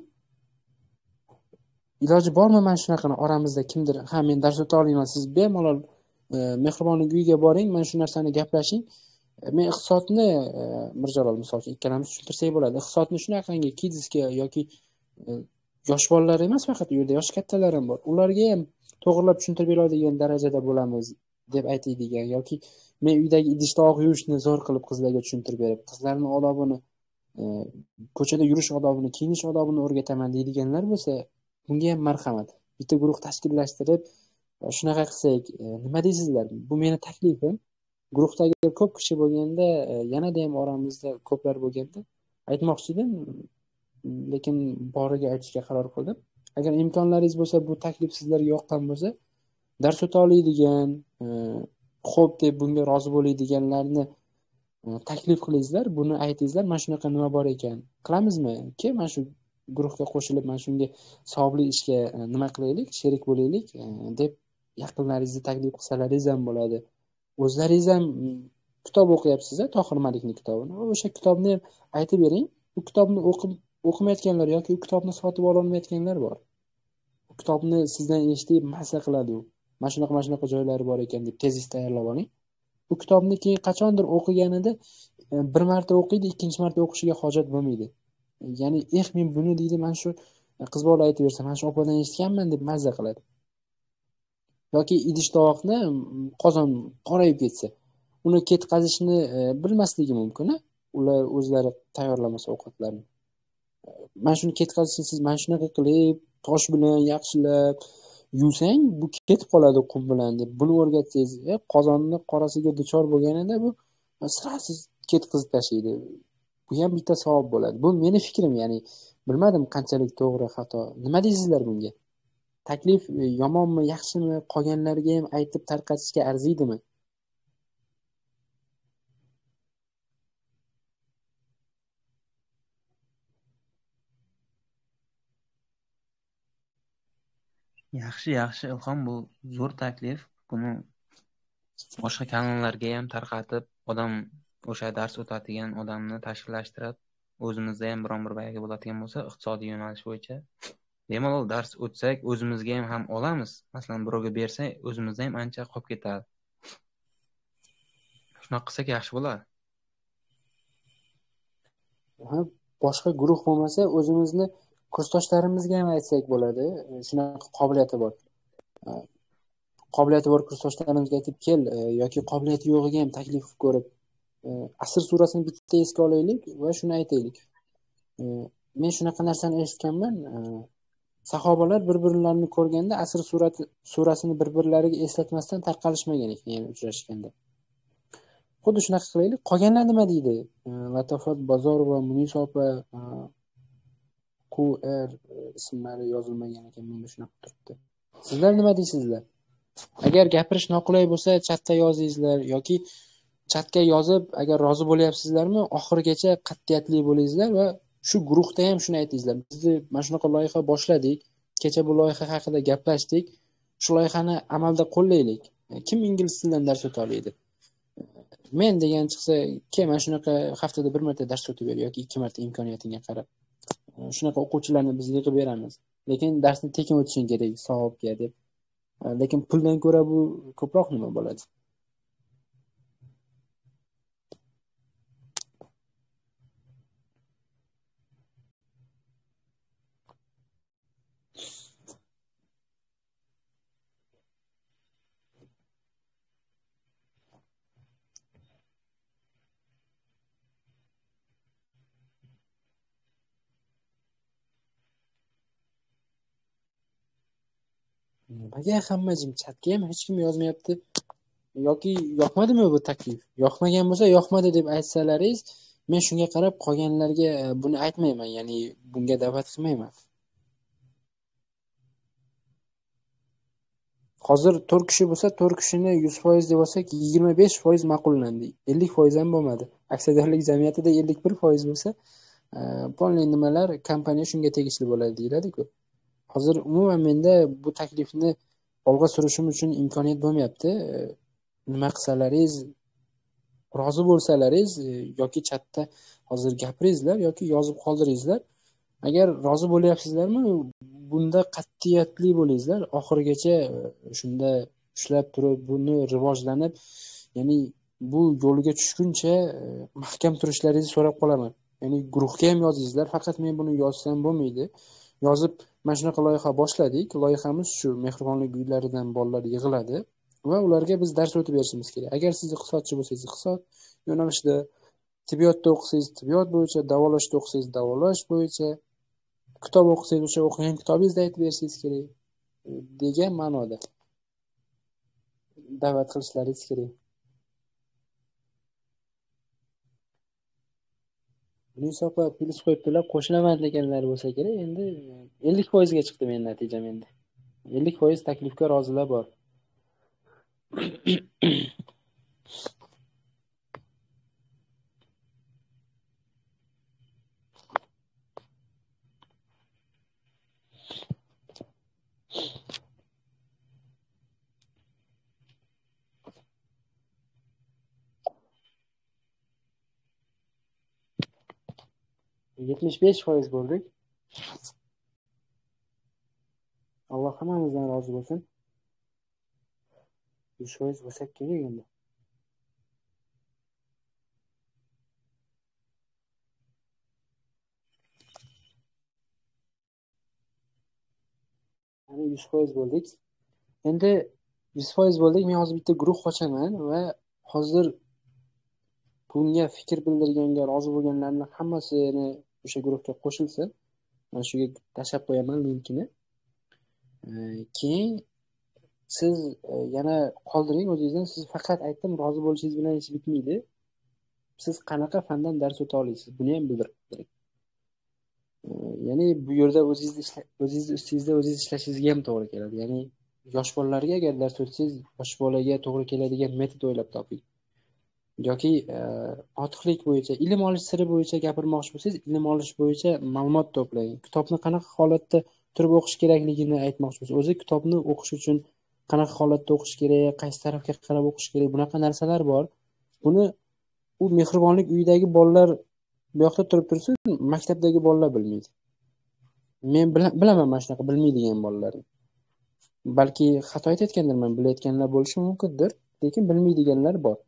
Iloji bormi mana shunaqani oramizda kimdir ha men dars o'ta olaman, siz bemalol mehribonlik uyiga boring, mana shu narsani gaplashing. Men iqtisodni Mirjalol misol uchun ikkalamiz tushuntirsak bo'ladi. Iqtisodni shunaqangi kidsga yoki yosh bolalar emas, faqat u yerda yosh kattalar ham bor. Ularga ham to'g'rilab tushuntirib beradigan darajada bo'lamiz deb aytadigan yoki men uydagi idish tovoq yuvishni zo'r qilib qizlarga tushuntirib berib, qizlarning odobini, ko'chada yurish odobini, kiyinish odobini o'rgataman deydiganlar bo'lsa, bunga ham marhamat. Bitta guruh tashkillashtirib, shunaqa qilsak, nima deysizlar? Bu meni taklifim. Guruhdagi ko'p kishi bo'lganda, yanada ham oramizda ko'plar bo'lganda aytmoqchi edim, lekin boriga aytishga qaror qildim. Agar imkonlaringiz bo'lsa, bu taklif sizlarga yoqqan bo'lsa, dars o'ta oladigan, xo'p deb bunga rozi bo'ladiganlarni taklif qilingizlar, buni aytingizlar, mana shunaqa nima bor ekan, qilamizmi? Ke mana shu guruhga qo'shilib, mana shunga savobli ishga nima qilaylik, sherik bo'laylik deb yaqinlaringizni taklif qilsalaringiz ham bo'ladi. O'zlaringiz ham kitob o'qiyapsiz, Tohir Malikning kitobini. O'sha kitobni ham aytib bering. Bu kitobni o'qimayotganlar yoki u kitobni sotib ola olmayotganlar bor. Bu kitobni sizdan eshitib mazza qiladi u. Mana shunaqa joylari bor ekan deb tezis tayyorlab oling. Bu kitobni keyin qachondir o'qiganida bir marta o'qiydi, ikkinchi marta o'qishiga hojat bo'lmaydi. Ya'ni men buni deydi, mana shu qiz bola aytib bersa, mana shu opadan eshitganman deb mazza qiladi. Yoki idish tovoqni qozon qorayib ketsa, uni ketkazishni bilmasligi mumkin. Ular o'zlari tayyorlamasa ovqatlarni. Mana shuni ketkazishni siz mana shunaqa qilib, tosh bilan yaxshilab yuvsang, bu ketib qoladi qum bilan deb buni o'rgatsangiz, qozonni qorasiga duchor bo'lganida bu sirasiz ketkazib tashlaydi. Bu ham bitta savob bo'ladi. Bu meni fikrim, ya'ni bilmadim qanchalik to'g'ri, xato. Nima deysizlar bunga? Taklif yomonmi, yaxshimi, qolganlarga ham aytib tarqatishga arziydimi? Yaxshi Ilhom, bu zo'r taklif. Buni boshqa kanallarga ham tarqatib, odam o'sha dars o'tadigan odamni tashkillashtirib, o'zimizda ham biron bir bayaga bo'ladigan bo'lsa, iqtisodiy yo'nalish bo'yicha bemalol dars o'tsak, o'zimizga ham olamiz. Masalan, birovga bersak, o'zimizda ham ancha qolib ketadi. Shunaqa qilsak yaxshi bo'ladi. Boshqa guruh bo'lmasa, o'zimizni kursdoshlarimizga ham aytsak bo'ladi. Shunaqa qobiliyati bor kursdoshlarimizga aytib kel, yoki qobiliyati yo'g'iga ham taklif qilib ko'rib, Asr surasini bitta esga olaylik va shuni aytaylik. Men shunaqa narsani eshitganman. Sahobalar bir-birlarini ko'rganda Asr surasini bir-birlariga eslatmasdan tarqalishmagan ekan, ya'ni uchrashganda. Xuddi shunaqa qilaylik. Qolganlar nima deydi? Latofat Bozorova, Munisa opa, QR ismlari yozilmagan ekan, menga shunaqa turibdi. Sizlar nima deysizlar? Agar gapirish noqulay bo'lsa, chatda yozingizlar yoki chatga yozib, agar rozi bo'lyapsizlarmi, oxirigacha qat'iyatli bo'lingizlar va shu guruhda ham shuni aytingizlar. Biz mana shunaqa loyiha boshladik. Kecha bu loyiha haqida gaplashdik. Shu loyihani amalda qo'llaylik. Kim ingliz tilidan dars o'ta oladi? Men degan chiqsa, mana shunaqa haftada bir marta dars o'tib ber yoki 2 marta imkoniyatingga qarab. Shunaqa o'quvchilarni biz yig'ib beramiz. Lekin darsni tekin o'tishing kerak, savobga deb. Lekin puldan ko'ra bu ko'proq nima bo'ladi? Nimaga hamma jim, chatga ham hech kim yozmayapti? Yoki yoqmadimi bu taklif? Yoqmagan bo'lsa, yoqmadi deb aytsalaringiz, men shunga qarab qolganlarga buni aytmayman, ya'ni bunga da'vat qilmayman. Hozir 4 kishi bo'lsa, 4 kishini 100% deb olsak, 25% ma'qullandi. 50% ham bo'lmadi. Aksiyadorlik jamiyatida 51% bo'lsa, polniy nimalar kompaniya shunga tegishli bo'ladi deyiladi-ku. Hozir umuman menda bu taklifni olg'a surishim uchun imkoniyat bo'lmayapti. Nima qilsalaringiz, rozi bo'lsalaringiz yoki chatda hozir gapiringizlar yoki yozib qoldiringizlar. Agar rozi bo'lyapsizlarmi, bunda qat'iyatli bo'lingizlar. Oxirigacha shunda ushlab turib, buni rivojlanib, ya'ni bu yo'lga tushguncha mahkam turishlaringizni so'rab qolaman. Ya'ni guruhga ham yozingizlar. Faqat men buni yozsam bo'lmaydi. Yozib, mana shunaqa loyiha boshladik. Loyihamiz shu mehribonlik uylaridan bolalar yig'iladi va ularga biz dars o'tib berishimiz kerak. Agar siz iqtisodchi bo'lsangiz, iqtisod yo'nalishida, tibbiyotda o'qisangiz, tibbiyot bo'yicha, davolashda o'qisangiz, davolash bo'yicha, kitob o'qisangiz, o'sha o'qigan kitobingizni aytib berishingiz kerak degan ma'noda da'vat qilishlaringiz kerak. Munisa plyus qo'yibdilar, qo'shilaman deganlar bo'lsa kerak. Endi 50% ga chiqdi men natijam endi. 50% taklifga rozilar bor. %75% bo'ldik. Alloh hammamizdan rozi bo'lsin. 100% bo'lsak kerak endi. Mana 100% bo'ldik. Endi 100% bo'ldik. Men hozir bitta guruh ochaman va hozir bunga fikr bildirganga rozi bo'lganlarning hammasini o'sha guruhga qo'shilsa, mana shuga tashlab qo'yaman linkini. Keyin siz yana qoldiring o'zingizdan. Siz faqat aytdim, rozi bo'lishingiz bilan ish bitmaydi. Siz qanaqa fandan dars o'ta olasiz, buni ham bildirib kerak. Ya'ni bu yerda o'zingiz ustingizda o'zingiz ishlashingizga ham to'g'ri keladi. Ya'ni yosh bolalarga agar dars o'tsangiz, yosh bolaga to'g'ri keladigan metod o'ylab toping. Yoki otiqlik bo'yicha, ilm olish siri bo'yicha gapirmoqchi bo'lsangiz, ilm olish bo'yicha ma'lumot to'plang. Kitobni qanaqa holatda turib o'qish kerakligini aytmoqchi bo'lsangiz, o'zi kitobni o'qish uchun qanaqa holatda o'qish kerak, qaysi tarafga qarab o'qish kerak, bunaqa narsalar bor. Buni u mehribonlik uyidagi bolalar bu yoqda turib tursin, maktabdagi bolalar bilmaydi. Men bilaman mana shunaqa bilmaydigan bolalarni. Balki xato aytayotgandirman, bilayotganlar bo'lishi mumkindir, lekin bilmaydiganlar bor.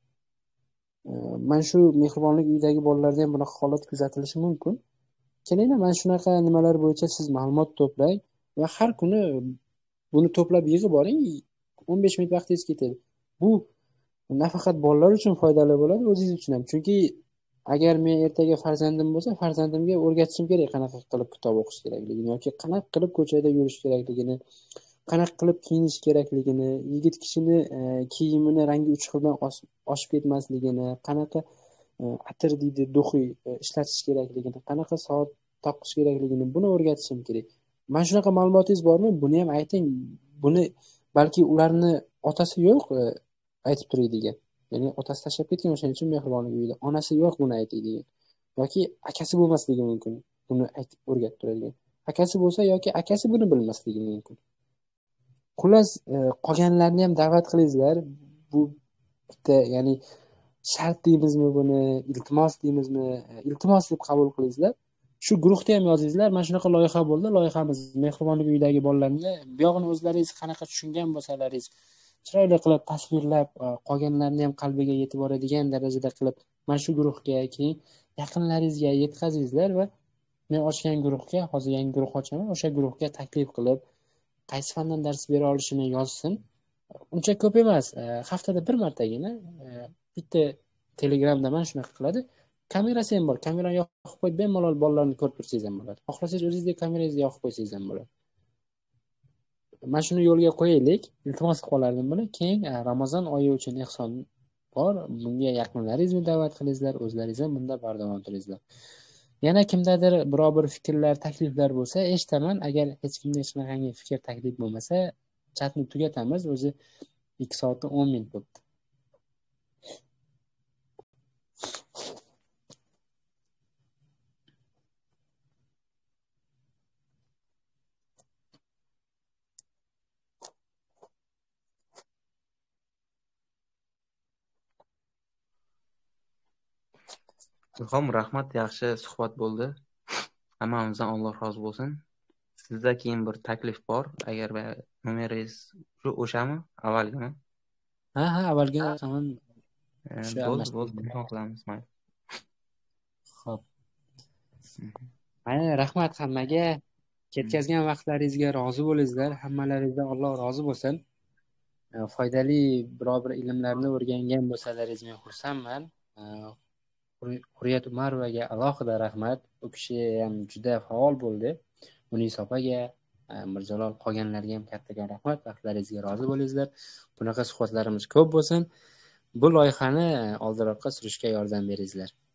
Mana shu mehribonlik uyidagi bolalarda ham bunaqa holat kuzatilishi mumkin. Kelinglar, mana shunaqa nimalar bo'yicha siz ma'lumot to'plang va har kuni buni to'plab yig'ib boring. 15 minut vaqtingiz ketadi. Bu nafaqat bolalar uchun foydali bo'ladi, o'zingiz uchun ham. Chunki agar men ertaga farzandim bo'lsa, farzandimga o'rgatishim kerak qanaqa qilib kitob o'qish kerakligini yoki qanaqa qilib ko'chada yurish kerakligini, qanaqa qilib kiyinish kerakligini, yigit kishini kiyimini rangi uch xildan oshib ketmasligini, qanaqa atir deydi, do'xuy ishlatish kerakligini, qanaqa soat toqish kerakligini buni o'rgatishim kerak. Mana shunaqa ma'lumotingiz bormi? Buni ham ayting. Buni balki ularni otasi yo'q aytib turadigan. Ya'ni otasi tashlab ketgan, o'shaning uchun mehribonlik uyida. Onasi yo'q buni aytadigan. Yoki akasi bo'lmasligi mumkin. Buni aytib o'rgatib turadigan. Akasi bo'lsa yoki akasi buni bilmasligi mumkin. Xullas, qolganlarni ham da'vat qilingizlar. Bu bitta, ya'ni shart deymizmi buni, iltimos deymizmi? Iltimos deb qabul qilingizlar. Shu guruhda ham yozingizlar. Mana shunaqa loyiha bo'ldi. Loyihamiz mehribonlik uyidagi bolalarni bu yog'ini o'zlaringiz qanaqa tushungan bo'lsalaringiz, chiroyli qilib tasvirlab, qolganlarni ham qalbiga yetib boradigan darajada qilib mana shu guruhga, keyin yaqinlaringizga yetkazingizlar va men ochgan guruhga, hozir yangi guruh ochaman, o'sha guruhga taklif qilib, qaysi fandan dars bera olishini yozsin. Uncha ko'p emas, haftada bir martagina bitta Telegramda mana shunaqa qiladi. Kamerasi ham bor. Kamerani yoqib qo'yib bemalol bolalarni ko'rib tursangiz ham bo'ladi. Xohlasangiz o'zingizga kamerangizni yoqib qo'ysangiz ham bo'ladi. Mana shuni yo'lga qo'yaylik. Iltimos qilib qolardim buni. Keyin Ramazon oyi uchun ehson bor. Bunga yaqinlaringizni da'vat qilingizlar, o'zlaringiz ham bunda bardavom turingizlar. Yana kimdadir biror bir fikrlar, takliflar bo'lsa eshitaman. Agar hech kimda hech qanday fikr, taklif bo'lmasa, chatni tugatamiz. O'zi 2 soat 10 minut bo'ldi. Ilhom, rahmat, yaxshi suhbat bo'ldi. Hammamizdan Alloh rozi bo'lsin. Sizda keyin bir taklif bor. Agar nomeringiz o'shami? Avvalgimi? Ha, avvalgi raqamim Bo'ldi, telefon qilamiz, mayli. Xo'p. Mayli, rahmat hammaga. Ketkazgan vaqtlaringizga rozi bo'linglar. Hammalaringizdan Alloh rozi bo'lsin. Foydali biror bir ilmlarni o'rgangan bo'lsalaringiz men xursandman. Hurriyat Umarovaga alohida rahmat. U kishi ham juda faol bo'ldi. Munisa opaga, Mirjalol qolganlarga ham kattakon rahmat. Vaqtlaringizga rozi bo'linglar. Bunaqa suhbatlarimiz ko'p bo'lsin. Bu loyihani oldiroqqa surishga yordam beringlar.